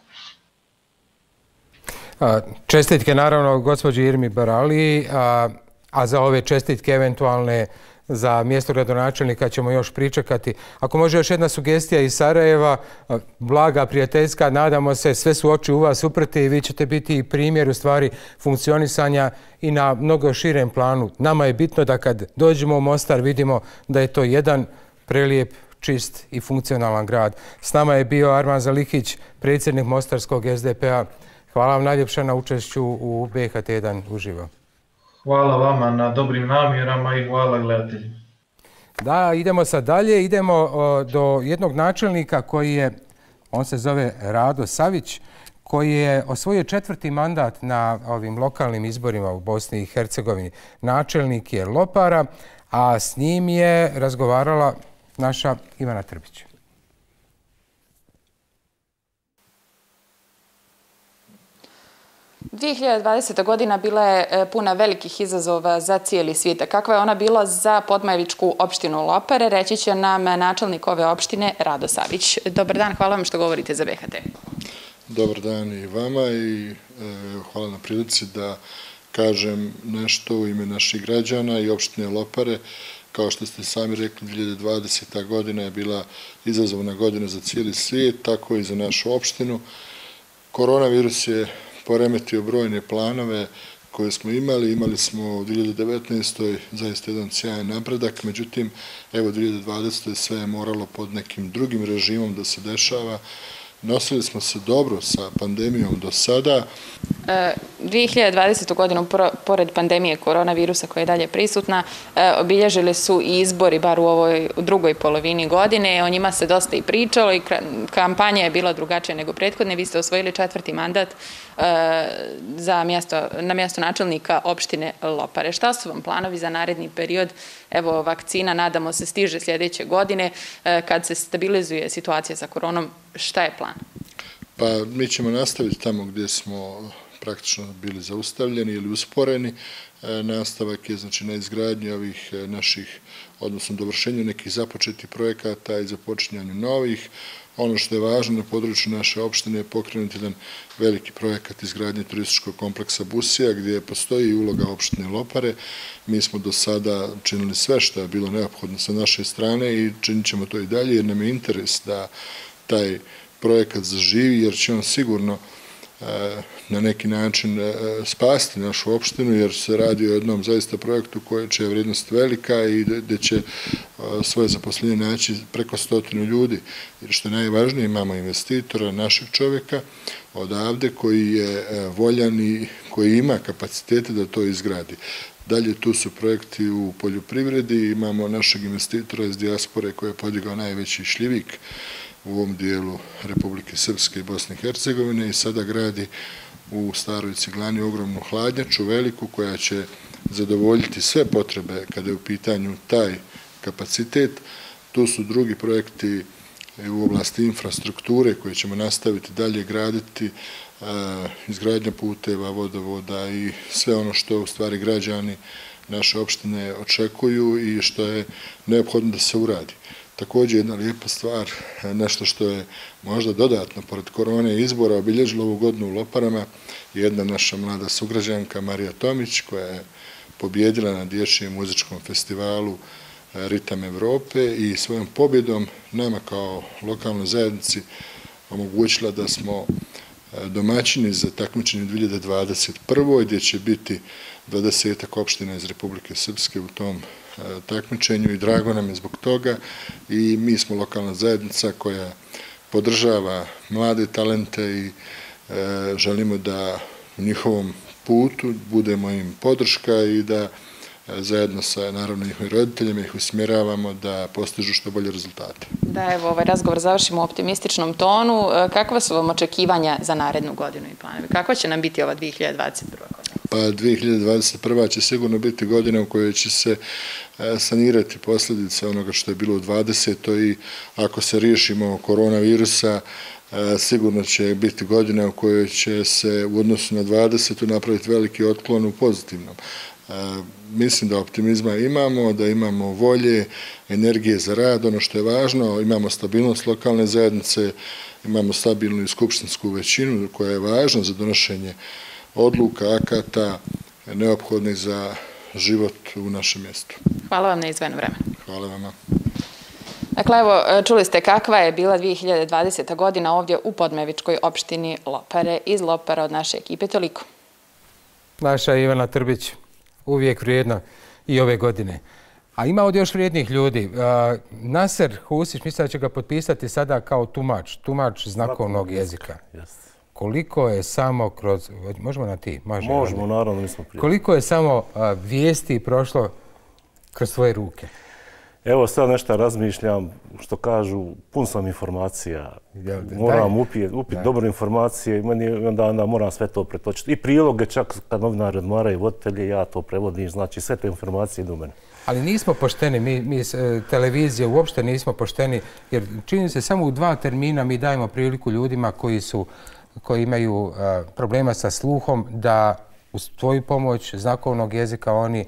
Speaker 1: Čestitke naravno gospođi Irmi Baraliji, a, a za ove čestitke eventualne za mjesto gradonačelnika ćemo još pričekati. Ako može još jedna sugestija iz Sarajeva, blaga, prijateljska, nadamo se, sve su oči u vas uprte i vi ćete biti primjer u stvari funkcionisanja i na mnogo širem planu. Nama je bitno da kad dođemo u Mostar vidimo da je to jedan prelijep, čist i funkcionalan grad. S nama je bio Arman Zalihić, predsjednik Mostarskog S D P-a. Hvala vam najljepša na učešću u B H T jedan uživo.
Speaker 19: Hvala vama na dobrim namjerama i hvala gledateljima.
Speaker 1: Da, idemo sad dalje. Idemo o, do jednog načelnika koji je, on se zove Rado Savić, koji je osvojio četvrti mandat na ovim lokalnim izborima u Bosni i Hercegovini. Načelnik je Lopara, a s njim je razgovarala naša Ivana Trbić.
Speaker 20: dvije hiljade dvadeseta. godina bila je puna velikih izazova za cijeli svijet. Kakva je ona bila za Podmajevičku opštinu Lopare, reći će nam načelnik ove opštine Rado Savić. Dobar dan, hvala vam što govorite za B H T.
Speaker 21: Dobar dan i vama i e, hvala na prilici da kažem nešto u ime naših građana i opštine Lopare. Kao što ste sami rekli, dvije hiljade dvadeseta godina je bila izazovna godina za cijeli svijet, tako i za našu opštinu. Koronavirus je poremetio brojne planove koje smo imali. Imali smo u dvije hiljade devetnaestoj zaista jedan sjajan napredak, međutim, evo dvije hiljade dvadesetoj sve je moralo pod nekim drugim režimom da se dešava. Nosili smo se dobro sa pandemijom do sada.
Speaker 20: dvije hiljade dvadesetu godinu, pored pandemije koronavirusa koja je dalje prisutna, obilježili su i izbori, bar u ovoj drugoj polovini godine. O njima se dosta i pričalo i kampanja je bila drugačija nego prethodne. Vi ste osvojili četvrti mandat za mjesto, na mjesto načelnika opštine Lopare. Šta su vam planovi za naredni period? Evo, vakcina, nadamo se, stiže sljedeće godine. Kad se stabilizuje situacija sa koronom, šta je plan?
Speaker 21: Pa mi ćemo nastaviti tamo gdje smo praktično bili zaustavljeni ili usporeni. Nastavak je znači na izgradnji ovih naših, odnosno dovršenju nekih započetih projekata i započinjanju novih. Ono što je važno na području naše opštine je pokrenuti jedan veliki projekat izgradnje turističkog kompleksa Busija, gdje postoji uloga opštine Lopare. Mi smo do sada činili sve što je bilo neophodno sa naše strane i činit ćemo to i dalje, jer nam je interes da taj projekat zaživi, jer će on sigurno na neki način spasti našu opštinu, jer se radi o jednom zaista projektu koje će vrijednost velika i gdje će svoje zaposlenje naći preko stotinu ljudi. Jer što je najvažnije, imamo investitora, našeg čovjeka odavde koji je voljan i koji ima kapacitete da to izgradi. Dalje tu su projekti u poljoprivredi, imamo našeg investitora iz dijaspore koji je podigao najveći šljivik u ovom dijelu Republike Srpske i Bosne i Hercegovine i sada gradi u Staroj Ciglani ogromnu hladnjaču veliku koja će zadovoljiti sve potrebe kada je u pitanju taj kapacitet. Tu su drugi projekti u oblasti infrastrukture koje ćemo nastaviti dalje graditi, izgradnja puteva, vodovoda i sve ono što u stvari građani naše opštine očekuju i što je neophodno da se uradi. Također jedna lijepa stvar, nešto što je možda dodatno, pored korone i izbora, obilježila ovu godinu u Loparama, je jedna naša mlada sugrađanka Marija Tomić, koja je pobjedila na dječjem muzičkom festivalu Ritam Evrope i svojom pobjedom nama kao lokalnoj zajednici omogućila da smo domaćini za takmičenje dvije hiljade dvadeset prve. gdje će biti dvadesetak opština iz Republike Srpske u tom takmičenju i drago nam je zbog toga i mi smo lokalna zajednica koja podržava mlade talente i želimo da u njihovom putu budemo im podrška i da zajedno sa naravno njihovim roditeljima ih usmjeravamo da postižu što bolje rezultate.
Speaker 20: Da, evo ovaj razgovor završimo u optimističnom tonu. Kakva su vam očekivanja za narednu godinu i planovi? Kakva će nam biti ova dvije hiljade dvadeset prva godina?
Speaker 21: Pa dvije hiljade dvadeset prva će sigurno biti godina u kojoj će se sanirati posljedice onoga što je bilo u dvadesetoj i ako se riješimo koronavirusa, sigurno će biti godina u kojoj će se u odnosu na dvadesetu napraviti veliki otklon u pozitivnom. Mislim da optimizma imamo, da imamo volje, energije za rad, ono što je važno, imamo stabilnost lokalne zajednice, imamo stabilnu i skupštinsku većinu koja je važna za donošenje odluka, akata, neophodnih za život u našem mjestu.
Speaker 20: Hvala vam na izdvojeno vremenu.
Speaker 21: Hvala vama.
Speaker 20: Dakle, evo, čuli ste kakva je bila dvije hiljade dvadeseta godina ovdje u Podmevičkoj opštini Lopare. Iz Lopara od naše ekipe toliko.
Speaker 1: Naša Ivana Trbić, uvijek vrijedna i ove godine. A ima ovdje još vrijednih ljudi. Naser Husić, mislim da će ga potpisati sada kao tumač, tumač znakovnog jezika. Koliko je samo kroz... Možemo na ti?
Speaker 22: Možemo, naravno, mi smo prije.
Speaker 1: Koliko je samo vijesti prošlo kroz svoje ruke?
Speaker 22: Evo sad nešto razmišljam, što kažu, pun sam informacija. Moram upiti dobro informacije i onda moram sve to pretočiti. I priloge čak kad novinari odmaraju voditelje, ja to prevodim, znači sve te informacije idu u mene.
Speaker 1: Ali nismo pošteni, mi televizije uopšte nismo pošteni, jer čini se samo u dva termina mi dajemo priliku ljudima koji su koji imaju problema sa sluhom da uz tvoju pomoć znakovnog jezika oni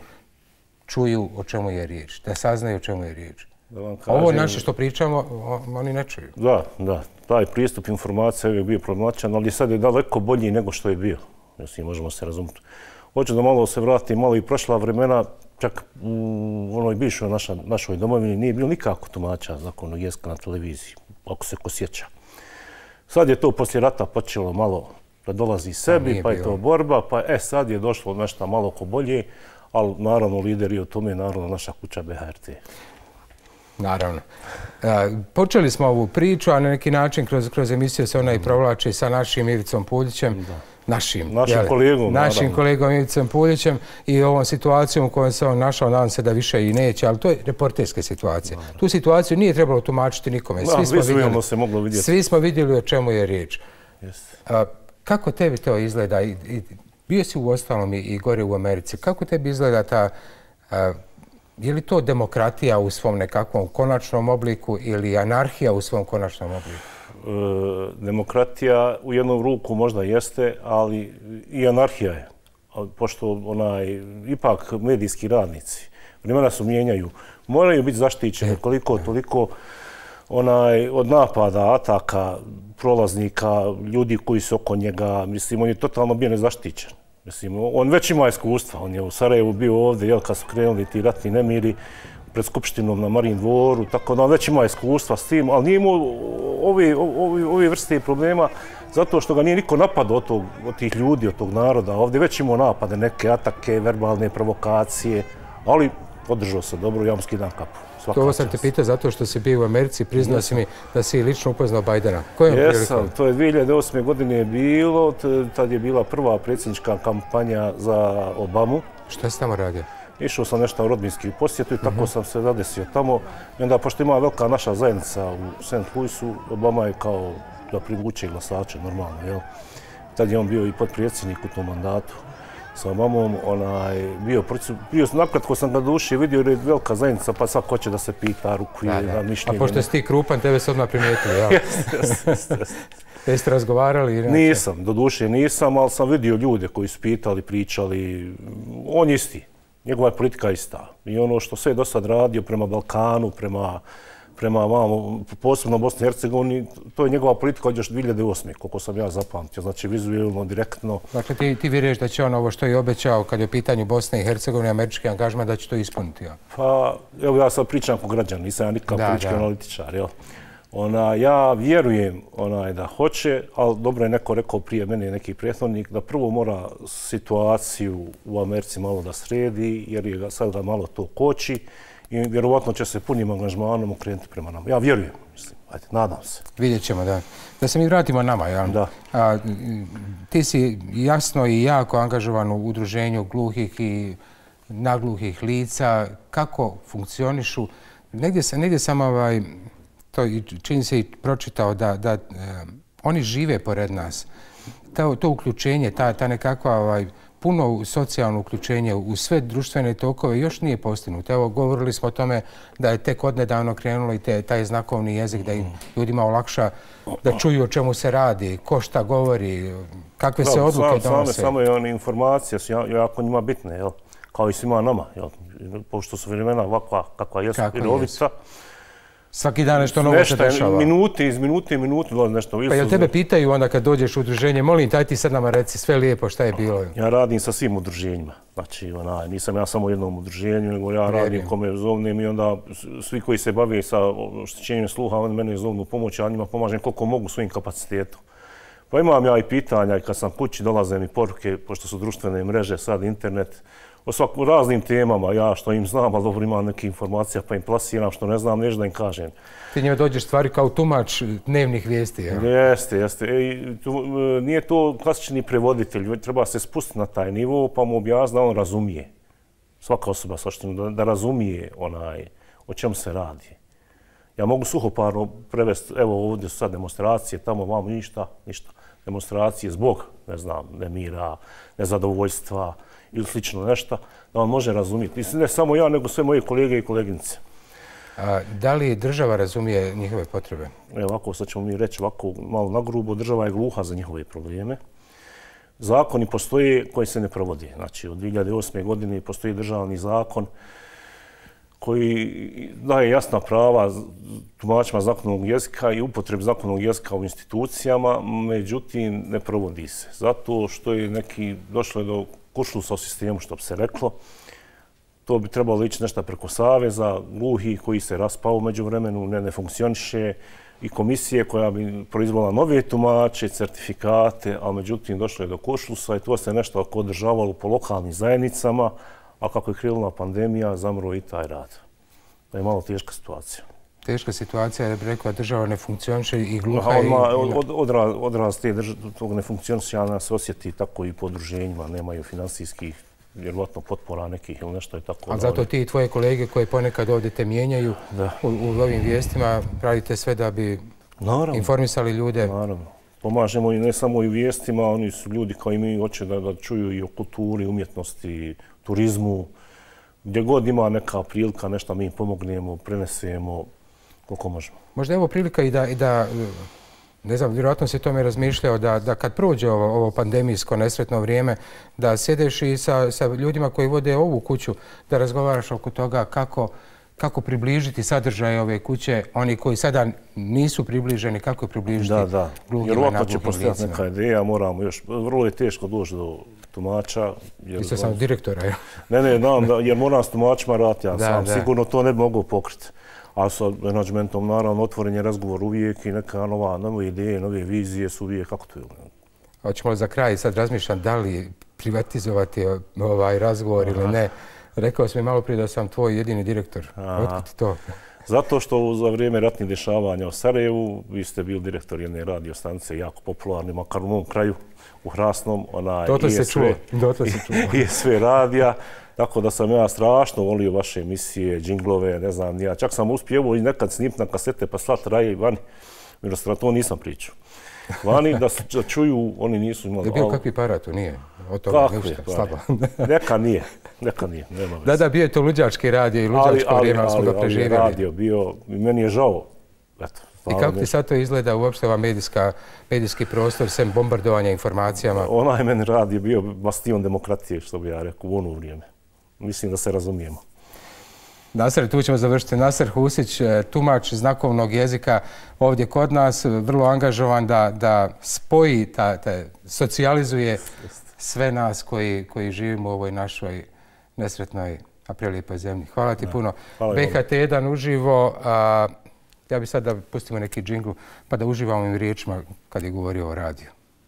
Speaker 1: čuju o čemu je riječ, da saznaju o čemu je riječ. Ovo naše što pričamo, oni ne čuju.
Speaker 22: Da, da. Taj pristup informacija je bio problematičan, ali sad je daleko bolji nego što je bio. Možemo se razumjeti. Hoću da malo se vratim, malo i prošla vremena, čak u onoj bivšoj našoj domovini nije bilo nikako tumača zakonog jezika na televiziji, ako se ko sjeća. Sad je to poslije rata počelo malo da dolazi sebi, pa je to borba, pa e sad je došlo nešto malo ko bolje, ali naravno lideri o tome je naravno naša kuća B H R T.
Speaker 1: Naravno. Počeli smo ovu priču, a na neki način kroz emisiju se ona i provlači sa našim Ivicom Puljićem, našim kolegom, našim kolegom Ivicom Puljićem i ovom situacijom u kojoj se on našao, nadam se da više i neće, ali to je reporterska situacija. Tu situaciju nije trebalo tumačiti nikome. Svi smo vidjeli o čemu je riječ. Kako tebi to izgleda? Bio si u ostalom i gore u Americi. Kako tebi izgleda ta... Je li to demokratija u svom nekakvom konačnom obliku ili anarhija u svom konačnom obliku?
Speaker 22: Demokratija u jednu ruku možda jeste, ali i anarhija je. Pošto onaj, ipak medijski radnici, vremena su mijenjaju, moraju biti zaštićeni koliko toliko onaj, od napada, ataka, prolaznika, ljudi koji su oko njega. Mislim, on je totalno bio nezaštićen. Mislim, on već ima iskustva, on je u Sarajevu bio ovdje, jel, kad su krenuli ti ratni nemiri pred Skupštinom na Marin dvoru, tako da on već ima iskustva s tim, ali nije imao ove vrste problema zato što ga nije niko napadao od tih ljudi, od tog naroda. Ovdje već imao napade, neke atake, verbalne provokacije, ali održao se dobro, ja mu skidam kapu.
Speaker 1: To sam te pitao zato što si bio u Americi, priznao si mi da si lično upoznao Bajdena.
Speaker 22: Jesam, to je dvije hiljade osme. godine bilo, tad je bila prva predsjednička kampanja za Obamu.
Speaker 1: Šta si tamo radio?
Speaker 22: Išao sam nešto u rodbinski posjetu i tako sam se zadesio tamo. I onda, pošto ima velika naša zajednica u Saint Louisu, Obama je kao da privuče glasače, normalno, jel? Tad je on bio i potpredsjednik u tom mandatu. Sa mamom, onaj, bio, bio nakratko sam ga duši vidio jer je velika zajednica, pa svako hoće da se pita, rukuje, da mišljenje.
Speaker 1: A pošto si ti krupan, tebe se odmah primijetili, jel? Jeste razgovarali?
Speaker 22: Nisam, do duše nisam, ali sam vidio ljude koji su pitali, pričali, on je isti, njegova politika je ista. I ono što sve je do sad radio prema Balkanu, prema prema vamo, posebno Bosni i Hercegovini, to je njegova politika od još dvije hiljade osme. koliko sam ja zapamtio, znači vizualno, direktno.
Speaker 1: Dakle, ti, ti vjeruješ da će on ovo što je obećao kad je u pitanju Bosne i Hercegovine, američki angažman, da će to ispuniti? Ja?
Speaker 22: Pa, evo ja sad pričam kao građan, nisam ja nikakav politički analitičar, jel? Ona, ja vjerujem onaj, da hoće, ali dobro je neko rekao prije mene, neki prethodnik, da prvo mora situaciju u Americi malo da sredi, jer je sad ga malo to koči. I vjerovatno će se punim angažmanom okrenuti prema nama. Ja vjerujem, mislim, ajde, nadam se.
Speaker 1: Vidjet ćemo, da. Da se mi vratimo nama, jel?
Speaker 22: Da.
Speaker 1: A, ti si jasno i jako angažovan u udruženju gluhih i nagluhih lica. Kako funkcionišu? Negdje, negdje sam, ovaj, to čini se i pročitao, da, da eh, oni žive pored nas. To, to uključenje, ta, ta nekakva... Ovaj, puno socijalno uključenje u sve društvene tokove još nije postignuto. Evo, govorili smo o tome da je tek odnedavno krenulo i te, taj znakovni jezik, da im ljudima olakša da čuju o čemu se radi, ko šta govori, kakve se odluke donose.
Speaker 22: Samo je one informacije su jako njima bitne, jel? Kao i svima nama, jel? Pošto su vremena ovakva kakva jesu pirovica.
Speaker 1: Svaki dan nešto novo se dešava.
Speaker 22: Minute, iz minute i minute dolazi nešto.
Speaker 1: Pa jel tebe pitaju onda kad dođeš u udruženje, molim, taj ti sad nama reci sve lijepo šta je bilo?
Speaker 22: Ja radim sa svim udruženjima. Znači, ona, nisam ja samo u jednom udruženju, nego ja radim kome zovnem i onda svi koji se bave sa oštećenjem sluha, oni mene zovnu pomoć, ja njima pomažem koliko mogu svojim kapacitetom. Pa imam ja i pitanja i kad sam kući dolaze mi poruke, pošto su društvene mreže, sad internet, o svaku raznim temama, ja što im znam, ali dobro imam neke informacije pa im plasiram, što ne znam, nešto da im kažem.
Speaker 1: Ti njima dođeš stvari kao tumač dnevnih vijesti, jel?
Speaker 22: Jeste, jeste. E, tu, nije to klasični prevoditelj, treba se spustiti na taj nivo pa mu objasniti da on razumije. Svaka osoba sa oštećenjem, da, da razumije onaj, o čemu se radi. Ja mogu suhoparno prevesti, evo ovdje su sad demonstracije, tamo vamo ništa, ništa. Demonstracije zbog, ne znam, nemira, nezadovoljstva, ili slično nešto, da on može razumjeti. Ne samo ja, nego sve moje kolege i koleginice.
Speaker 1: A da li država razumije njihove potrebe?
Speaker 22: Evo, ovako, sad ćemo mi reći ovako malo nagrubo, država je gluha za njihove probleme. Zakoni postoje koji se ne provode. Znači, od dvije hiljade osme. godine postoji državni zakon koji daje jasna prava tumačima znakovnog jezika i upotreb znakovnog jezika u institucijama, međutim, ne provodi se. Zato što je neki došlo do kuršlusa u sistemu, što bi se reklo. To bi trebalo ići nešto preko Saveza gluhih koji se raspao umeđu vremenu, ne, ne funkcioniše, i komisije koja bi proizvala nove tumače, certifikate, a međutim došlo je do kuršlusa i to se nešto održavalo po lokalnim zajednicama, a kako je krenula pandemija, zamro i taj rad. To je malo teška situacija.
Speaker 1: Teška situacija, ja bih rekao, država ne funkcioniše i gluha.
Speaker 22: Odraz tog nefunkcionisanja se osjeti tako i po udruženjima, nemaju finansijskih, vjerovatno potpora nekih ili nešto je tako.
Speaker 1: Ali zato ti i tvoje kolege koji ponekad ovdje te mijenjaju u ovim vijestima, radite sve da bi informisali ljude.
Speaker 22: Naravno. Pomažemo i ne samo i u vijestima, oni su ljudi koji mi hoće da čuju i o kulturi, umjetnosti, turizmu. Gdje god ima neka prilika, nešto mi im pomognemo, prenesemo koliko možemo.
Speaker 1: Možda je ovo prilika i da, ne znam, vjerojatno si tome razmišljao, da kad prođe ovo pandemijsko nesretno vrijeme, da sjedeš i sa ljudima koji vode ovu kuću, da razgovaraš oko toga kako približiti sadržaj ove kuće, oni koji sada nisu približeni, kako je približiti glugima i nagluhim licima.
Speaker 22: Jer ovako će postojati neka ideja, moramo još, vrlo je teško doći do tumača.
Speaker 1: Isto sam direktora, ja?
Speaker 22: Ne, ne, jer moram s tumačima raditi ja sam. Sigurno to ne bi mogao pokriti. A sa menadžmentom, naravno, otvoren je razgovor uvijek i neka nove ideje, nove vizije su uvijek aktuelne.
Speaker 1: Hoćemo li za kraj sad razmišljam da li privatizovati ovaj razgovor ili ne? Rekao sam mi malo prije da sam tvoj jedini direktor. Otkud ti to?
Speaker 22: Zato što za vrijeme ratnih dešavanja u Sarajevu vi ste bili direktor jedne radio stanice, jako popularni, makar u mom kraju, u Hrasnom.
Speaker 1: Dotle se čuo.
Speaker 22: I sve radija. Tako da sam ja strašno volio vaše emisije, džinglove, ne znam, ja čak sam uspio i nekad snimiti na kasete pa slat raje i vani. Miroslav, to nisam pričao. Vani da čuju, oni nisu imali...
Speaker 1: Je bio kakvi para tu, nije? Od toga ništa, slabo.
Speaker 22: Neka nije, neka nije, nema veze.
Speaker 1: Da, da, bio je to luđački radio i luđačko vrijeme, ali smo ga preživjeli.
Speaker 22: Ali radio bio, meni je žao.
Speaker 1: I kako ti sad to izgleda uopšte ova medijski prostor, sem bombardovanja informacijama?
Speaker 22: Onaj meni radio bio bastion demokratije, što bi ja rekao, u ono vrijeme. Mislim da se razumijemo.
Speaker 1: Nasser, tu ćemo završiti. Nasser Husić, tumač znakovnog jezika ovdje kod nas, vrlo angažovan da spoji, socijalizuje sve nas koji živimo u ovoj našoj nesretnoj, a prelijepoj zemlji. Hvala ti puno. B H T jedan uživo. Ja bih sad da pustimo neki džingl pa da uživamo im riječima kad je govorio o radiju.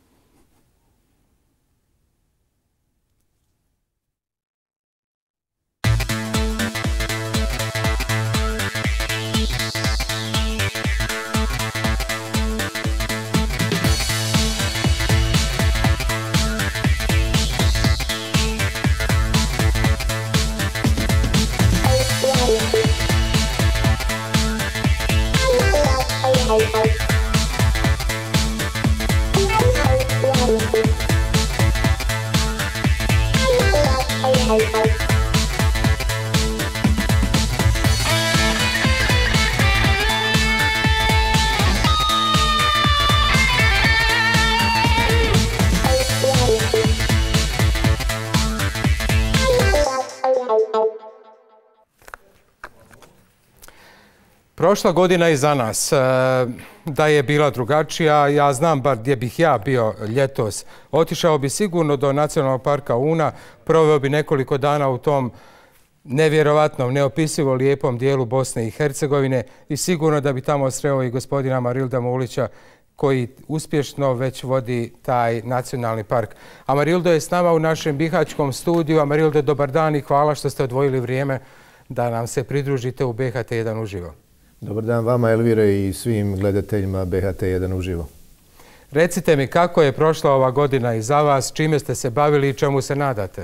Speaker 1: Prošla godina je za nas. Da je bila drugačija, ja znam bar gdje bih ja bio ljetos. Otišao bi sigurno do Nacionalnog parka Una, proveo bi nekoliko dana u tom nevjerovatnom, neopisivo lijepom dijelu Bosne i Hercegovine i sigurno da bi tamo sreo i gospodina Amarilda Mulića koji uspješno već vodi taj nacionalni park. Amarildo je s nama u našem bihaćkom studiju. Amarildo, dobar dan i hvala što ste odvojili vrijeme da nam se pridružite u B H T jedan uživo.
Speaker 10: Dobar dan vama, Elvire, i svim gledateljima B H T jedan uživo.
Speaker 1: Recite mi kako je prošla ova godina i za vas, čime ste se bavili i čemu se nadate?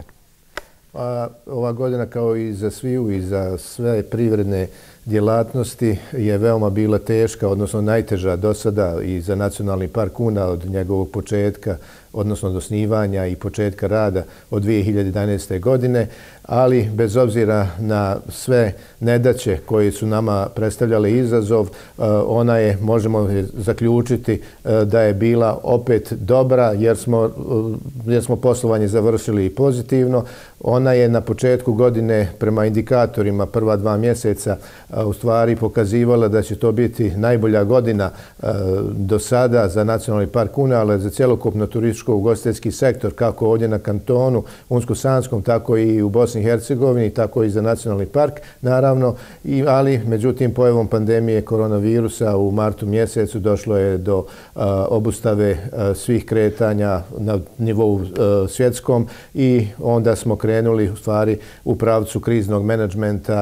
Speaker 10: Ova godina kao i za sviju i za sve privredne djelatnosti je veoma bila teška, odnosno najteža do sada i za Nacionalni park Una od njegovog početka, odnosno do osnivanja i početka rada od dvije hiljade jedanaeste. godine, ali bez obzira na sve nedaće koje su nama predstavljale izazov, ona je, možemo zaključiti, da je bila opet dobra jer smo, jer smo poslovanje završili pozitivno. Ona je na početku godine prema indikatorima prva dva mjeseca u stvari pokazivala da će to biti najbolja godina do sada za Nacionalni park Una, ali za cjelokupno turističko-ugostiteljski sektor, kako ovdje na kantonu Unsko-Sanskom, tako i u Bosni i Hercegovini, tako i za Nacionalni park, naravno, ali međutim pojavom pandemije koronavirusa u martu mjesecu došlo je do obustave svih kretanja na nivou svjetskom i onda smo krenuli u stvari u pravcu kriznog menadžmenta,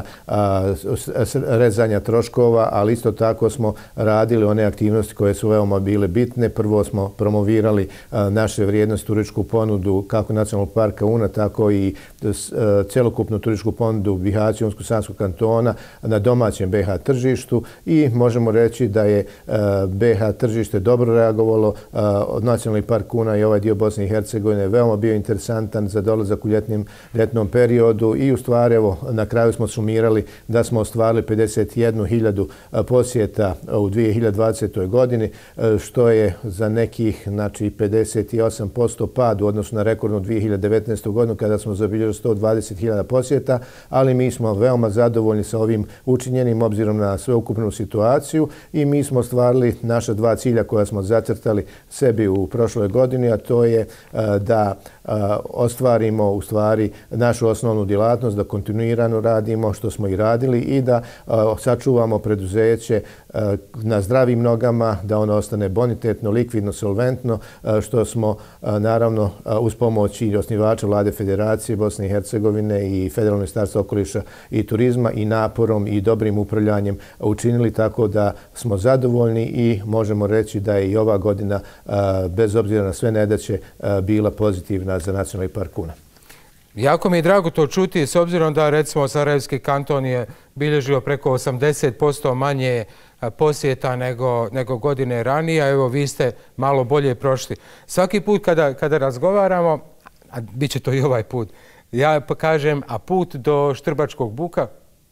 Speaker 10: rezanja troškova, ali isto tako smo radili one aktivnosti koje su veoma bile bitne. Prvo smo promovirali naše vrijednosti, turističku ponudu kako Nacionalnog parka Una, tako i celokupnu turističku ponudu Bihaća, Unsko-Sanskog kantona na domaćem B H tržištu i možemo reći da je B H tržište dobro reagovalo. Nacionalni park Una i ovaj dio Bosne i Hercegovine je veoma bio interesantan za dolazak u ljetnim, ljetnom periodu i u stvari evo, na kraju smo sumirali da smo ostvarili pedeset jednu hiljadu posjeta u dvije hiljade dvadesetoj godini, što je za nekih znači, pedeset osam posto pad u odnosu na rekordnu dvije hiljade devetnaestu. godinu kada smo zabilježili sto dvadeset hiljada posjeta, ali mi smo veoma zadovoljni sa ovim učinjenim obzirom na sveukupnu situaciju i mi smo ostvarili naša dva cilja koja smo zacrtali sebi u prošloj godini, a to je da ostvarimo u stvari našu osnovnu djelatnost, da kontinuirano radimo što smo i radili i da sačuvamo preduzeće na zdravim nogama, da ono ostane bonitetno, likvidno, solventno, što smo naravno uz pomoć i osnivača Vlade Federacije Bosne i Hercegovine i Federalnog ministarstva okoliša i turizma i naporom i dobrim upravljanjem učinili, tako da smo zadovoljni i možemo reći da je i ova godina bez obzira na sve nedaće bila pozitivna za Nacionalni park Una.
Speaker 1: Jako mi je drago to čuti, s obzirom da recimo Sarajevski kanton je bilježio preko osamdeset posto manje posjeta nego, nego godine ranije, a evo vi ste malo bolje prošli. Svaki put kada, kada razgovaramo, a bit će to i ovaj put, ja pa kažem, a put do Štrbačkog buka?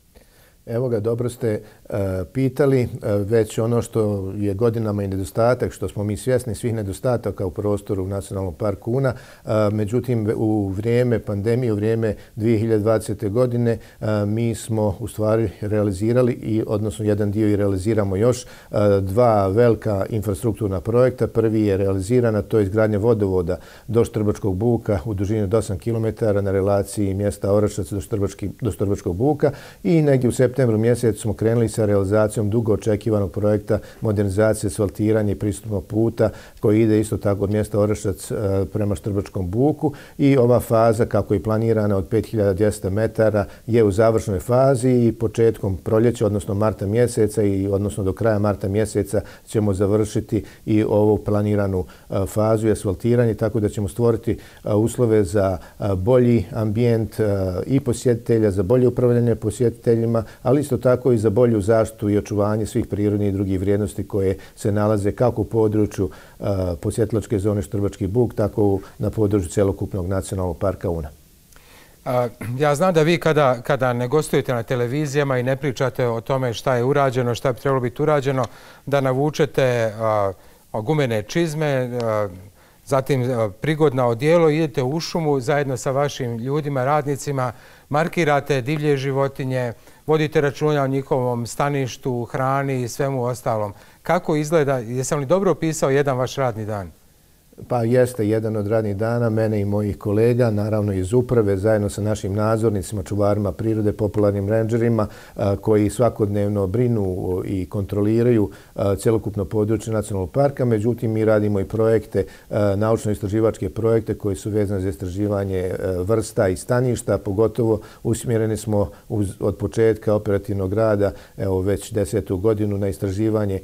Speaker 10: Evo ga, dobro ste uh, pitali. Uh, već ono što je godinama i nedostatak, što smo mi svjesni svih nedostataka u prostoru u Nacionalnom parku Una. Uh, međutim, u vrijeme pandemije, u vrijeme dvije hiljade dvadesete. godine, uh, mi smo u stvari realizirali, i odnosno jedan dio i realiziramo još, uh, dva velika infrastrukturna projekta. Prvi je realizirana, to je izgradnja vodovoda do Štrbačkog buka u dužini od osam kilometara na relaciji mjesta Orašac do, do Štrbačkog buka i negdje u septembru mjesecu smo krenuli sa realizacijom dugo očekivanog projekta modernizacije, asfaltiranja i pristupnog puta koji ide isto tako od mjesta Orašac prema Štrbačkom buku i ova faza kako je planirana od pet hiljada dvjesto metara je u završnoj fazi i početkom proljeća, odnosno marta mjeseca i odnosno do kraja marta mjeseca ćemo završiti i ovu planiranu fazu i asfaltiranje, tako da ćemo stvoriti uslove za bolji ambijent i posjetitelja, za bolje upravljanje posjetiteljima, ali isto tako i za bolju zaštitu i očuvanje svih prirodnih i drugih vrijednosti koje se nalaze kako u području uh, posjetilačke zone Štrbački buk, tako na području celokupnog Nacionalnog parka Una.
Speaker 1: A, ja znam da vi kada, kada ne gostujete na televizijama i ne pričate o tome šta je urađeno, šta bi trebalo biti urađeno, da navučete a, gumene čizme, a, zatim a, prigodna odijelo, idete u šumu zajedno sa vašim ljudima, radnicima, markirate divlje životinje, vodite računa o njihovom staništu, hrani i svemu ostalom. Kako izgleda, jesam li dobro opisao jedan vaš radni dan?
Speaker 10: Pa jeste jedan od radnih dana mene i mojih kolega, naravno iz uprave, zajedno sa našim nadzornicima, čuvarima prirode, popularnim rendžerima koji svakodnevno brinu i kontroliraju celokupno područje Nacionalnog parka. Međutim, mi radimo i projekte, naučno-istraživačke projekte koji su vezani za istraživanje vrsta i staništa. Pogotovo usmjereni smo uz, od početka operativnog rada, evo već desetu godinu, na istraživanje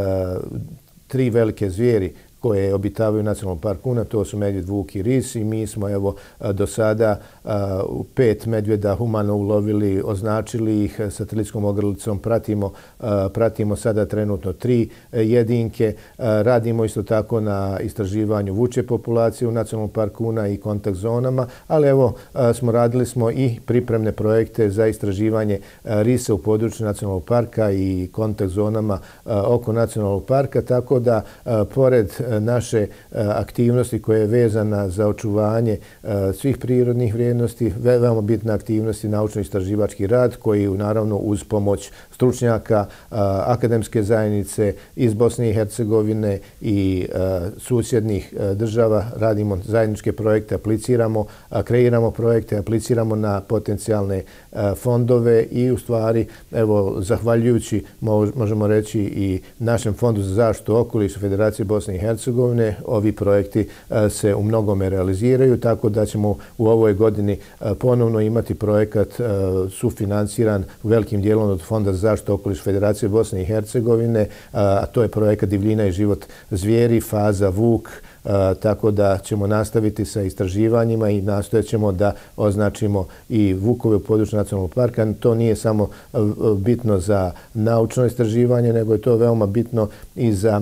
Speaker 10: tri velike zvijeri koje obitavaju u Nacionalnom parku Una, to su medvjed, vuk i ris i mi smo evo do sada u pet medvjeda humano ulovili, označili ih satelitskom ogrlicom, pratimo, pratimo sada trenutno tri jedinke, radimo isto tako na istraživanju vučje populacije u Nacionalnom parku Una i kontakt zonama, ali evo smo radili smo i pripremne projekte za istraživanje risa u području Nacionalnog parka i kontakt zonama oko Nacionalnog parka, tako da pored naše aktivnosti koje je vezana za očuvanje svih prirodnih vrijednosti, veoma bitna aktivnosti naučno-istraživački rad koji naravno uz pomoć stručnjaka, akademske zajednice iz Bosne i Hercegovine i susjednih država radimo zajedničke projekte, apliciramo, kreiramo projekte, apliciramo na potencijalne fondove i u stvari, evo, zahvaljujući, možemo reći, i našem Fondu za zaštitu okoliša Federacije Bosne i Hercegovine, ovi projekti se u mnogome realiziraju, tako da ćemo u ovoj godini ponovno imati projekat sufinanciran velikim dijelom od Fonda za zaštitu okoliša Federacije Bosne i Hercegovine, a to je projekat Divljina i život zvijeri, faza Vuk, tako da ćemo nastaviti sa istraživanjima i nastojat ćemo da označimo i vukove u području nacionalnog parka. To nije samo bitno za naučno istraživanje, nego je to veoma bitno i za,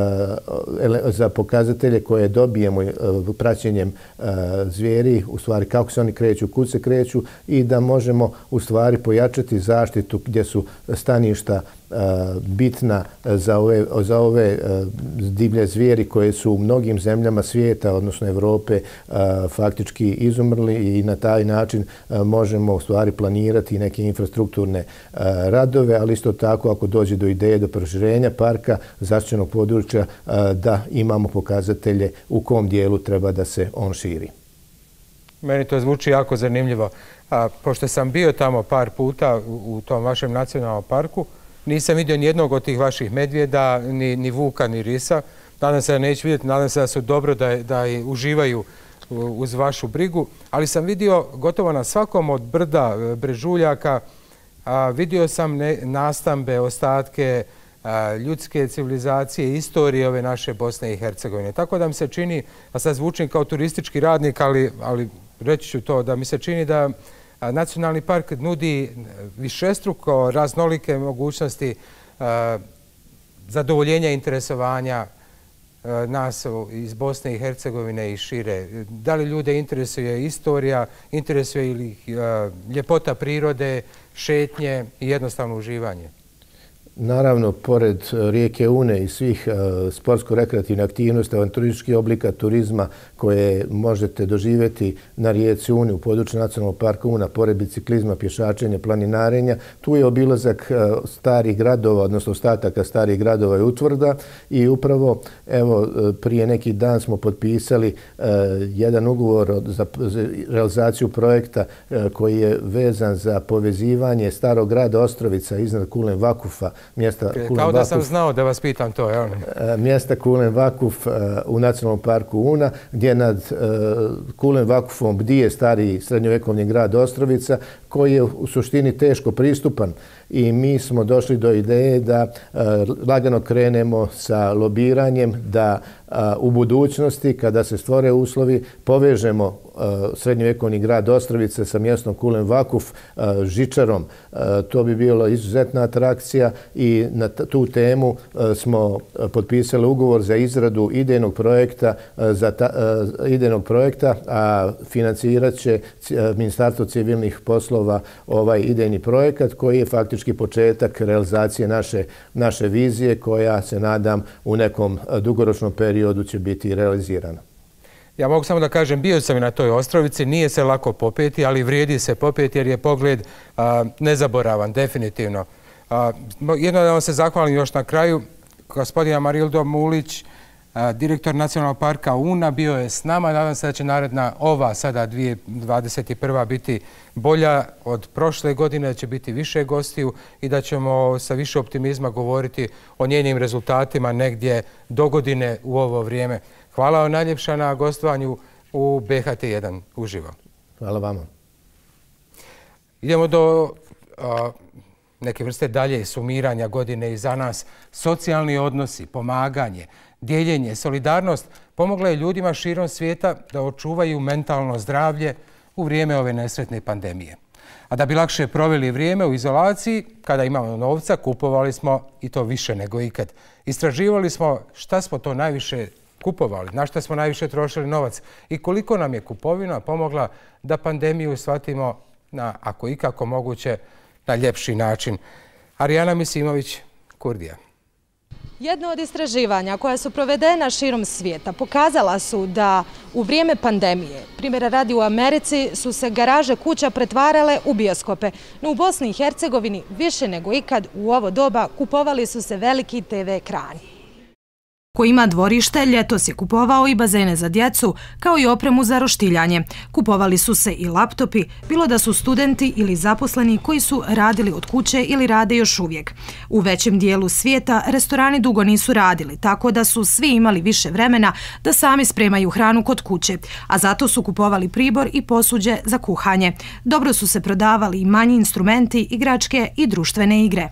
Speaker 10: za pokazatelje koje dobijemo praćenjem zvijeri, u stvari kako se oni kreću, kud se kreću i da možemo u stvari pojačati zaštitu gdje su staništa bitna za ove, za ove divlje zvijeri koje su u mnogim zemljama svijeta, odnosno Evrope, faktički izumrli i na taj način možemo u stvari planirati neke infrastrukturne radove, ali isto tako ako dođe do ideje do proširenja parka, zaštićenog područja, da imamo pokazatelje u kom dijelu treba da se on širi.
Speaker 1: Meni to zvuči jako zanimljivo. A, pošto sam bio tamo par puta u, u tom vašem nacionalnom parku, nisam vidio nijednog od tih vaših medvjeda, ni, ni vuka, ni risa. Nadam se da neću vidjeti, nadam se da su dobro, da, da uživaju uz vašu brigu. Ali sam vidio gotovo na svakom od brda brežuljaka, a, vidio sam ne, nastambe, ostatke a, ljudske civilizacije, istorije ove naše Bosne i Hercegovine. Tako da mi se čini, a sad zvučim kao turistički radnik, ali, ali reći ću to, da mi se čini da Nacionalni park nudi višestruko raznolike mogućnosti zadovoljenja interesovanja nas iz Bosne i Hercegovine i šire. Da li ljude interesuje istorija, interesuje ili ljepota prirode, šetnje i jednostavno uživanje?
Speaker 10: Naravno, pored rijeke Une i svih sportsko-rekreativnih aktivnosti, avanturističkih oblika turizma koje možete doživjeti na rijeci Une u području Nacionalnog parka Una, pored biciklizma, pješačenja, planinarenja, tu je obilazak starih gradova, odnosno ostataka starih gradova i utvrda i upravo, evo, prije neki dan smo potpisali jedan ugovor za realizaciju projekta koji je vezan za povezivanje starog grada Ostrovica iznad Kulen Vakufa, mjesta Kulen
Speaker 1: Kao da
Speaker 10: Vakuf,
Speaker 1: sam znao da vas pitam to, jel?
Speaker 10: Mjesta Kulen Vakuf u Nacionalnom parku Una, gdje nad Kulen Vakufom bdije stari srednjovjekovni grad Ostrovica, koji je u suštini teško pristupan. I mi smo došli do ideje da lagano krenemo sa lobiranjem, da u budućnosti, kada se stvore uslovi, povežemo srednjovjekovni grad Ostrovice sa mjestom Kulen Vakuf, žičarom. To bi bilo izuzetna atrakcija i na tu temu smo potpisali ugovor za izradu idejnog projekta, za ta, idejnog projekta, a financirat će Ministarstvo civilnih poslova ovaj idejni projekat koji je faktički početak realizacije naše, naše vizije koja se nadam u nekom dugoročnom periodu će biti realizirana.
Speaker 1: Ja mogu samo da kažem, bio sam i na toj Ostrovici, nije se lako popeti, ali vrijedi se popeti jer je pogled a, nezaboravan, definitivno. A, jedno da vam se zahvalim još na kraju, gospodina Marildo Mulić, a, direktor Nacionalnog parka Una, bio je s nama. Nadam se da će naredna ova, sada dvije tisuće dvadeset prva biti bolja od prošle godine, da će biti više gostiju i da ćemo sa više optimizma govoriti o njenim rezultatima negdje do godine u ovo vrijeme. Hvala vam najljepša na gostovanju u B H T jedan uživo.
Speaker 10: Hvala vama.
Speaker 1: Idemo do a, neke vrste dalje sumiranja godine iza nas. Socijalni odnosi, pomaganje, dijeljenje, solidarnost pomogla je ljudima širom svijeta da očuvaju mentalno zdravlje u vrijeme ove nesretne pandemije. A da bi lakše proveli vrijeme u izolaciji, kada imamo novca, kupovali smo i to više nego ikad. Istraživali smo šta smo to najviše kupovali, na što smo najviše trošili novac i koliko nam je kupovina pomogla da pandemiju shvatimo na, ako ikako moguće, na ljepši način. Arijana Misimović, Kurdija.
Speaker 11: Jedno od istraživanja koja su provedena širom svijeta pokazala su da u vrijeme pandemije, primjera radi u Americi, su se garaže kuća pretvarale u bioskope, no u Bosni i Hercegovini više nego ikad u ovo doba kupovali su se veliki te ve ekrani.
Speaker 16: Ko ima dvorište, ljetos je kupovao i bazene za djecu, kao i opremu za roštiljanje. Kupovali su se i laptopi, bilo da su studenti ili zaposleni koji su radili od kuće ili rade još uvijek. U većem dijelu svijeta restorani dugo nisu radili, tako da su svi imali više vremena da sami spremaju hranu kod kuće, a zato su kupovali pribor i posuđe za kuhanje. Dobro su se prodavali i manji instrumenti, igračke i društvene igre.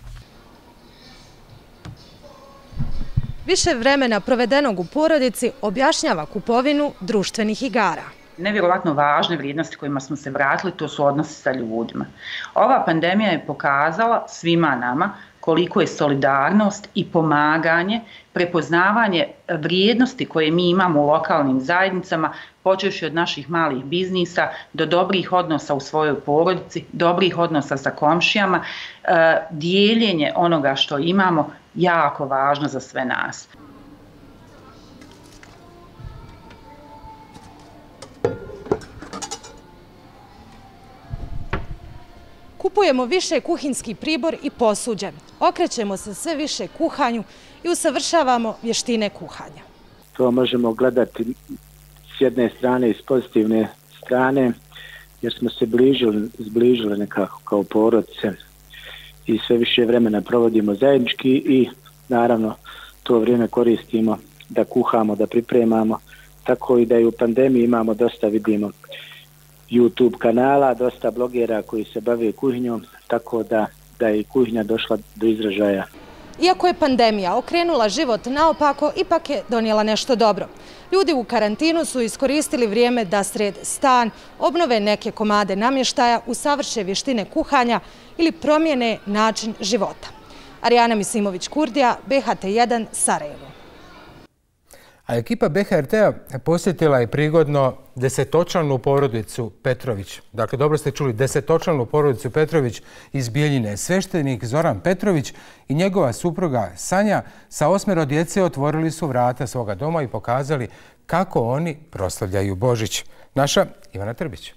Speaker 11: Više vremena provedenog u porodici objašnjava kupovinu društvenih igara.
Speaker 12: Nevjerovatno važne vrijednosti kojima smo se vratili, to su odnosi sa ljudima. Ova pandemija je pokazala svima nama koliko je solidarnost i pomaganje, prepoznavanje vrijednosti koje mi imamo u lokalnim zajednicama, počevši od naših malih biznisa do dobrih odnosa u svojoj porodici, dobrih odnosa sa komšijama, dijeljenje onoga što imamo, jako važno za sve nas.
Speaker 11: Kupujemo više kuhinjski pribor i posuđe. Okrećemo se sve više kuhanju i usavršavamo vještine kuhanja.
Speaker 23: To možemo gledati s jedne strane i s pozitivne strane, jer smo se bližili, zbližili nekako kao porodice i sve više vremena provodimo zajednički i naravno to vrijeme koristimo da kuhamo, da pripremamo, tako i da i u pandemiji imamo dosta, vidimo, YouTube kanala, dosta blogera koji se bave kuhinjom, tako da, da je i kuhinja došla do izražaja.
Speaker 11: Iako je pandemija okrenula život naopako, ipak je donijela nešto dobro. Ljudi u karantinu su iskoristili vrijeme da sred stan, obnove neke komade namještaja, usavrše vještine kuhanja ili promijene način života. Arijana Misimović-Kurdija, B H T jedan, Sarajevo.
Speaker 1: A ekipa B H R T-a posjetila je prigodno desetočlanu porodicu Petrović. Dakle, dobro ste čuli, desetočlanu porodicu Petrović iz Bijeljine. Sveštenik Zoran Petrović i njegova supruga Sanja sa osmero djece otvorili su vrata svoga doma i pokazali kako oni proslavljaju Božić. Naša Ivana Trbić.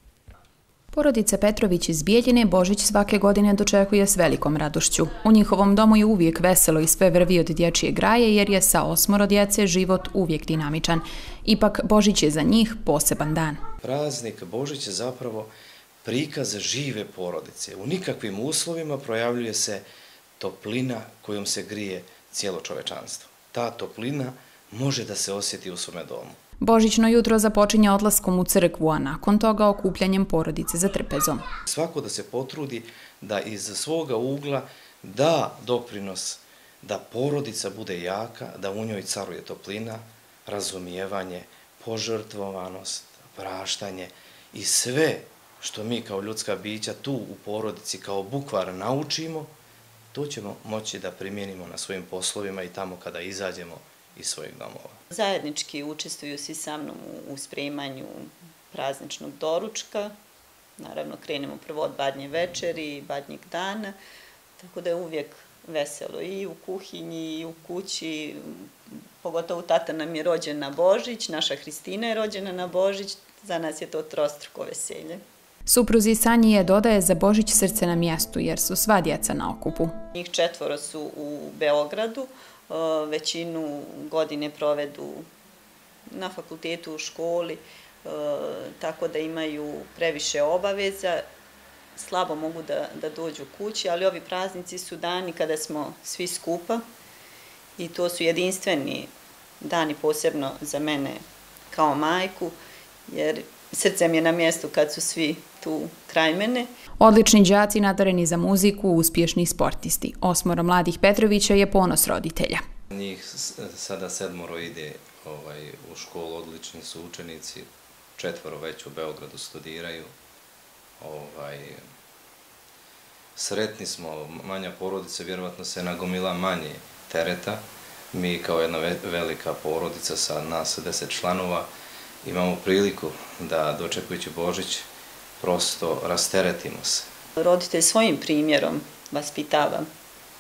Speaker 24: Porodica Petrović iz Bijeljine Božić svake godine dočekuje s velikom radošću. U njihovom domu je uvijek veselo i sve vrvi od dječje graje jer je sa osmoro djece život uvijek dinamičan. Ipak Božić je za njih poseban dan.
Speaker 25: Praznik Božić je zapravo prikaz žive porodice. U nikakvim uslovima projavljuje se toplina kojom se grije cijelo čovečanstvo. Ta toplina može da se osjeti u svome domu.
Speaker 24: Božićno jutro započinje odlaskom u crkvu, a nakon toga okupljanjem porodice za trpezom.
Speaker 25: Svako da se potrudi da iz svoga ugla da doprinos da porodica bude jaka, da u njoj caruje toplina, razumijevanje, požrtvovanost, praštanje i sve što mi kao ljudska bića tu u porodici kao bukvar naučimo, to ćemo moći da primijenimo na svojim poslovima i tamo kada izađemo iz svojih domova.
Speaker 26: Zajednički učestvuju svi sa mnom u spremanju prazničnog doručka. Naravno, krenemo prvo od badnje večeri i badnjeg dana, tako da je uvijek veselo i u kuhinji i u kući. Pogotovo tata nam je rođen na Božić, naša Hristina je rođena na Božić, za nas je to trostruko veselje.
Speaker 24: Supruzi Sanji je dodaje za Božić srce na mjestu jer su sva djeca na okupu.
Speaker 26: Njih četvoro su u Beogradu, većinu godine provedu na fakultetu, u školi, tako da imaju previše obaveza, slabo mogu da, da dođu kući, ali ovi praznici su dani kada smo svi skupa i to su jedinstveni dani, posebno za mene kao majku, jer srce mi je na mjestu kad su svi tu kraj mene.
Speaker 24: Odlični đaci nadareni za muziku, uspješni sportisti. Osmoro mladih Petrovića je ponos roditelja.
Speaker 25: Njih sada sedmoro ide ovaj, u školu, odlični su učenici, četvoro već u Beogradu studiraju. Ovaj, sretni smo, manja porodica, vjerovatno se nagomila manje tereta. Mi kao jedna velika porodica sa nas deset članova imamo priliku da dočekujući Božić prosto rasteretimo se.
Speaker 26: Roditelj svojim primjerom vaspitava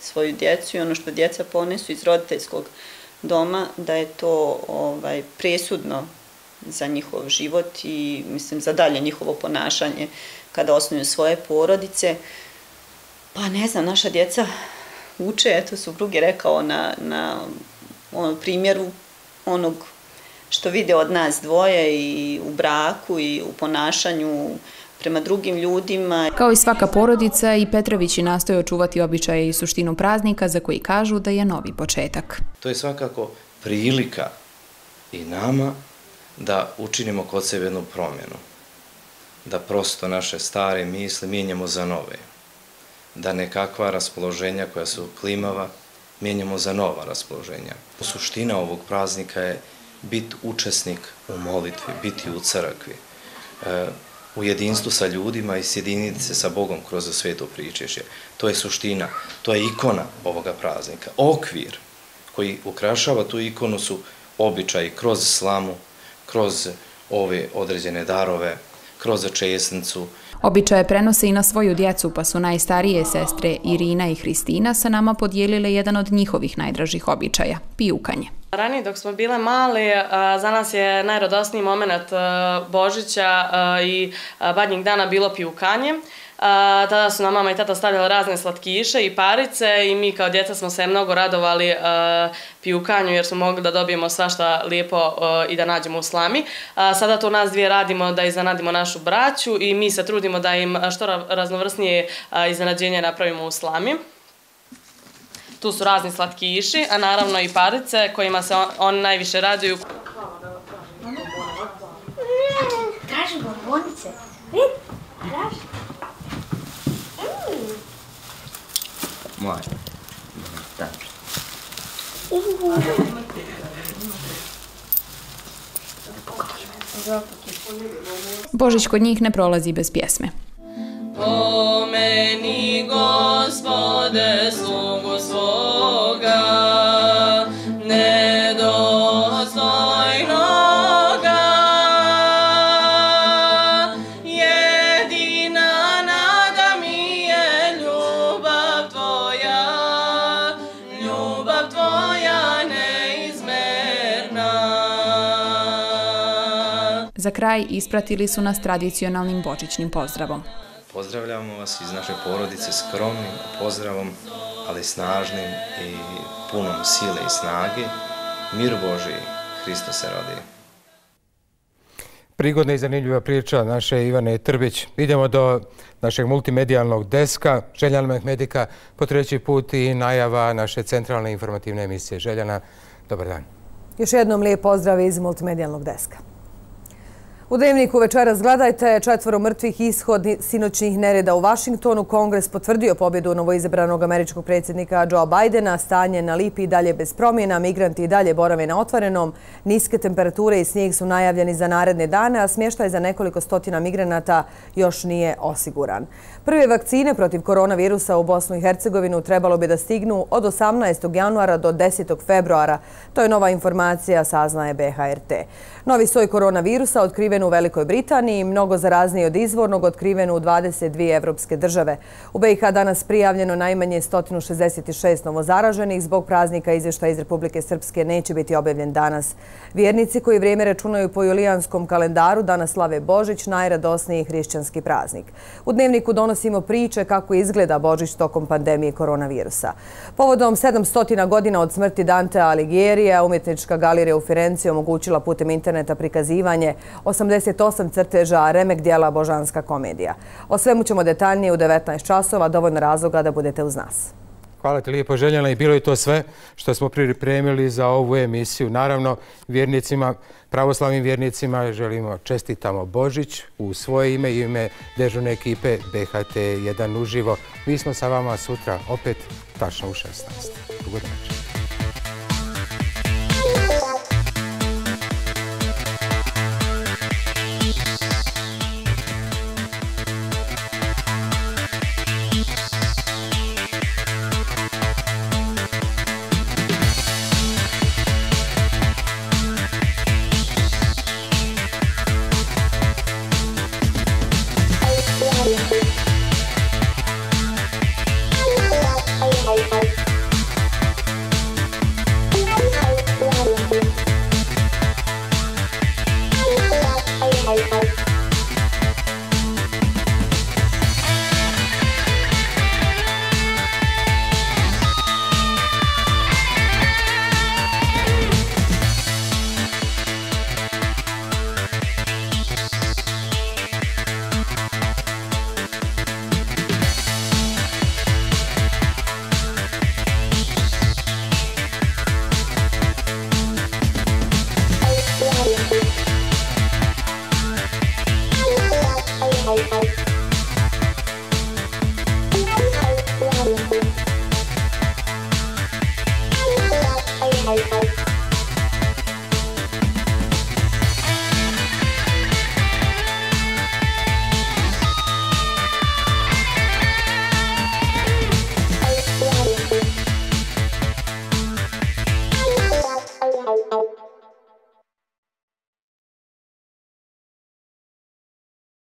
Speaker 26: svoju djecu i ono što djeca ponesu iz roditeljskog doma, da je to ovaj, presudno za njihov život i mislim za dalje njihovo ponašanje kada osnuju svoje porodice. Pa ne znam, naša djeca uče, eto suprug je rekao na, na ono, primjeru onog što vide od nas dvoje i u braku i u ponašanju prema drugim ljudima.
Speaker 24: Kao i svaka porodica, i Petrovići nastoje očuvati običaje i suštinu praznika za koji kažu da je novi početak.
Speaker 25: To je svakako prilika i nama da učinimo kod sebe jednu promjenu. Da prosto naše stare misli mijenjamo za nove. Da nekakva raspoloženja koja su klimava mijenjamo za nova raspoloženja. Suština ovog praznika je biti učesnik u molitvi, biti u crkvi, u jedinstvu sa ljudima i sjediniti se sa Bogom kroz sveto pričešće. To je suština, to je ikona ovoga praznika. Okvir koji ukrašava tu ikonu su običaji kroz slamu, kroz ove određene darove, kroz česnicu.
Speaker 24: Običaje prenose i na svoju djecu, pa su najstarije sestre Irina i Hristina sa nama podijelile jedan od njihovih najdražih običaja – pijukanje.
Speaker 3: Ranije dok smo bile mali, za nas je najradosniji moment Božića i Badnjeg dana bilo pijukanje. Tada su nam mama i tata stavljali razne slatkiše i parice i mi kao djeca smo se mnogo radovali pijukanju jer smo mogli da dobijemo svašta lijepo i da nađemo u slami. Sada to nas dvije radimo da iznenadimo našu braću i mi se trudimo da im što raznovrsnije iznenađenje napravimo u slami. Tu su razni slatkiši, a naravno i parice kojima se oni najviše raduju.
Speaker 4: Traži borbonice. Vidi, traži.
Speaker 25: Moj.
Speaker 24: Božić kod njih ne prolazi bez pjesme.
Speaker 3: Pomeni, Gospode, slugu svoga, nedostojnoga. Jedina nada mi je ljubav tvoja, ljubav tvoja neizmerna.
Speaker 24: Za kraj ispratili su nas tradicionalnim božićnim pozdravom.
Speaker 25: Pozdravljamo vas iz naše porodice skromnim pozdravom, ali snažnim i punom sile i snage. Mir Božiji, Hristos se rodi.
Speaker 1: Prigodna i zanimljiva priča naše Ivane Trbić. Idemo do našeg multimedijalnog deska. Željana Mehmedika, po treći put i najava naše centralne informativne emisije. Željana, dobar dan.
Speaker 2: Još jednom lijep pozdrav iz multimedijalnog deska. U Dnevniku večeras gledajte četvoro mrtvih ishod sinoćnih nereda u Vašingtonu. Kongres potvrdio pobjedu novoizabranog američkog predsjednika Joea Bidena. Stanje na Lipi i dalje bez promjena. Migranti i dalje borave na otvorenom. Niske temperature i snijeg su najavljeni za naredne dane, a smještaj za nekoliko stotina migranata još nije osiguran. Prve vakcine protiv koronavirusa u Bosnu i Hercegovinu trebalo bi da stignu od osamnaestog januara do desetog februara. To je nova informacija, saznaje B H R T. Novi soj koronavirusa otkriven u Velikoj Britaniji, mnogo zarazniji od izvornog, otkriven u dvadeset dvije evropske države. U B i H danas prijavljeno najmanje sto šezdeset šest novozaraženih. Zbog praznika izvještaj iz Republike Srpske neće biti objavljen danas. Vjernici koji vrijeme računaju po julijanskom kalendaru danas slave Božić, najradosniji hrišćanski praznik. U Dnevniku donosimo priče kako izgleda Božić tokom pandemije koronavirusa. Povodom sedamsto godina od smrti Dantea Alighiera, umjetnička galerija u Firenci omogućila putem interneta prikazivanje osamdeset osam crteža remek dijela Božanska komedija. O svemu ćemo detaljnije u devetnaest časova, dovoljno razloga da budete uz nas.
Speaker 1: Hvala ti lijepo, Željana, i bilo je to sve što smo pripremili za ovu emisiju. Naravno, vjernicima, pravoslavnim vjernicima želimo čestitamo Božić u svoje ime i ime dežurne ekipe B H T jedan uživo. Mi smo sa vama sutra opet tačno u šesnaest. Ugodan večer.
Speaker 4: Bye.
Speaker 5: Thank you.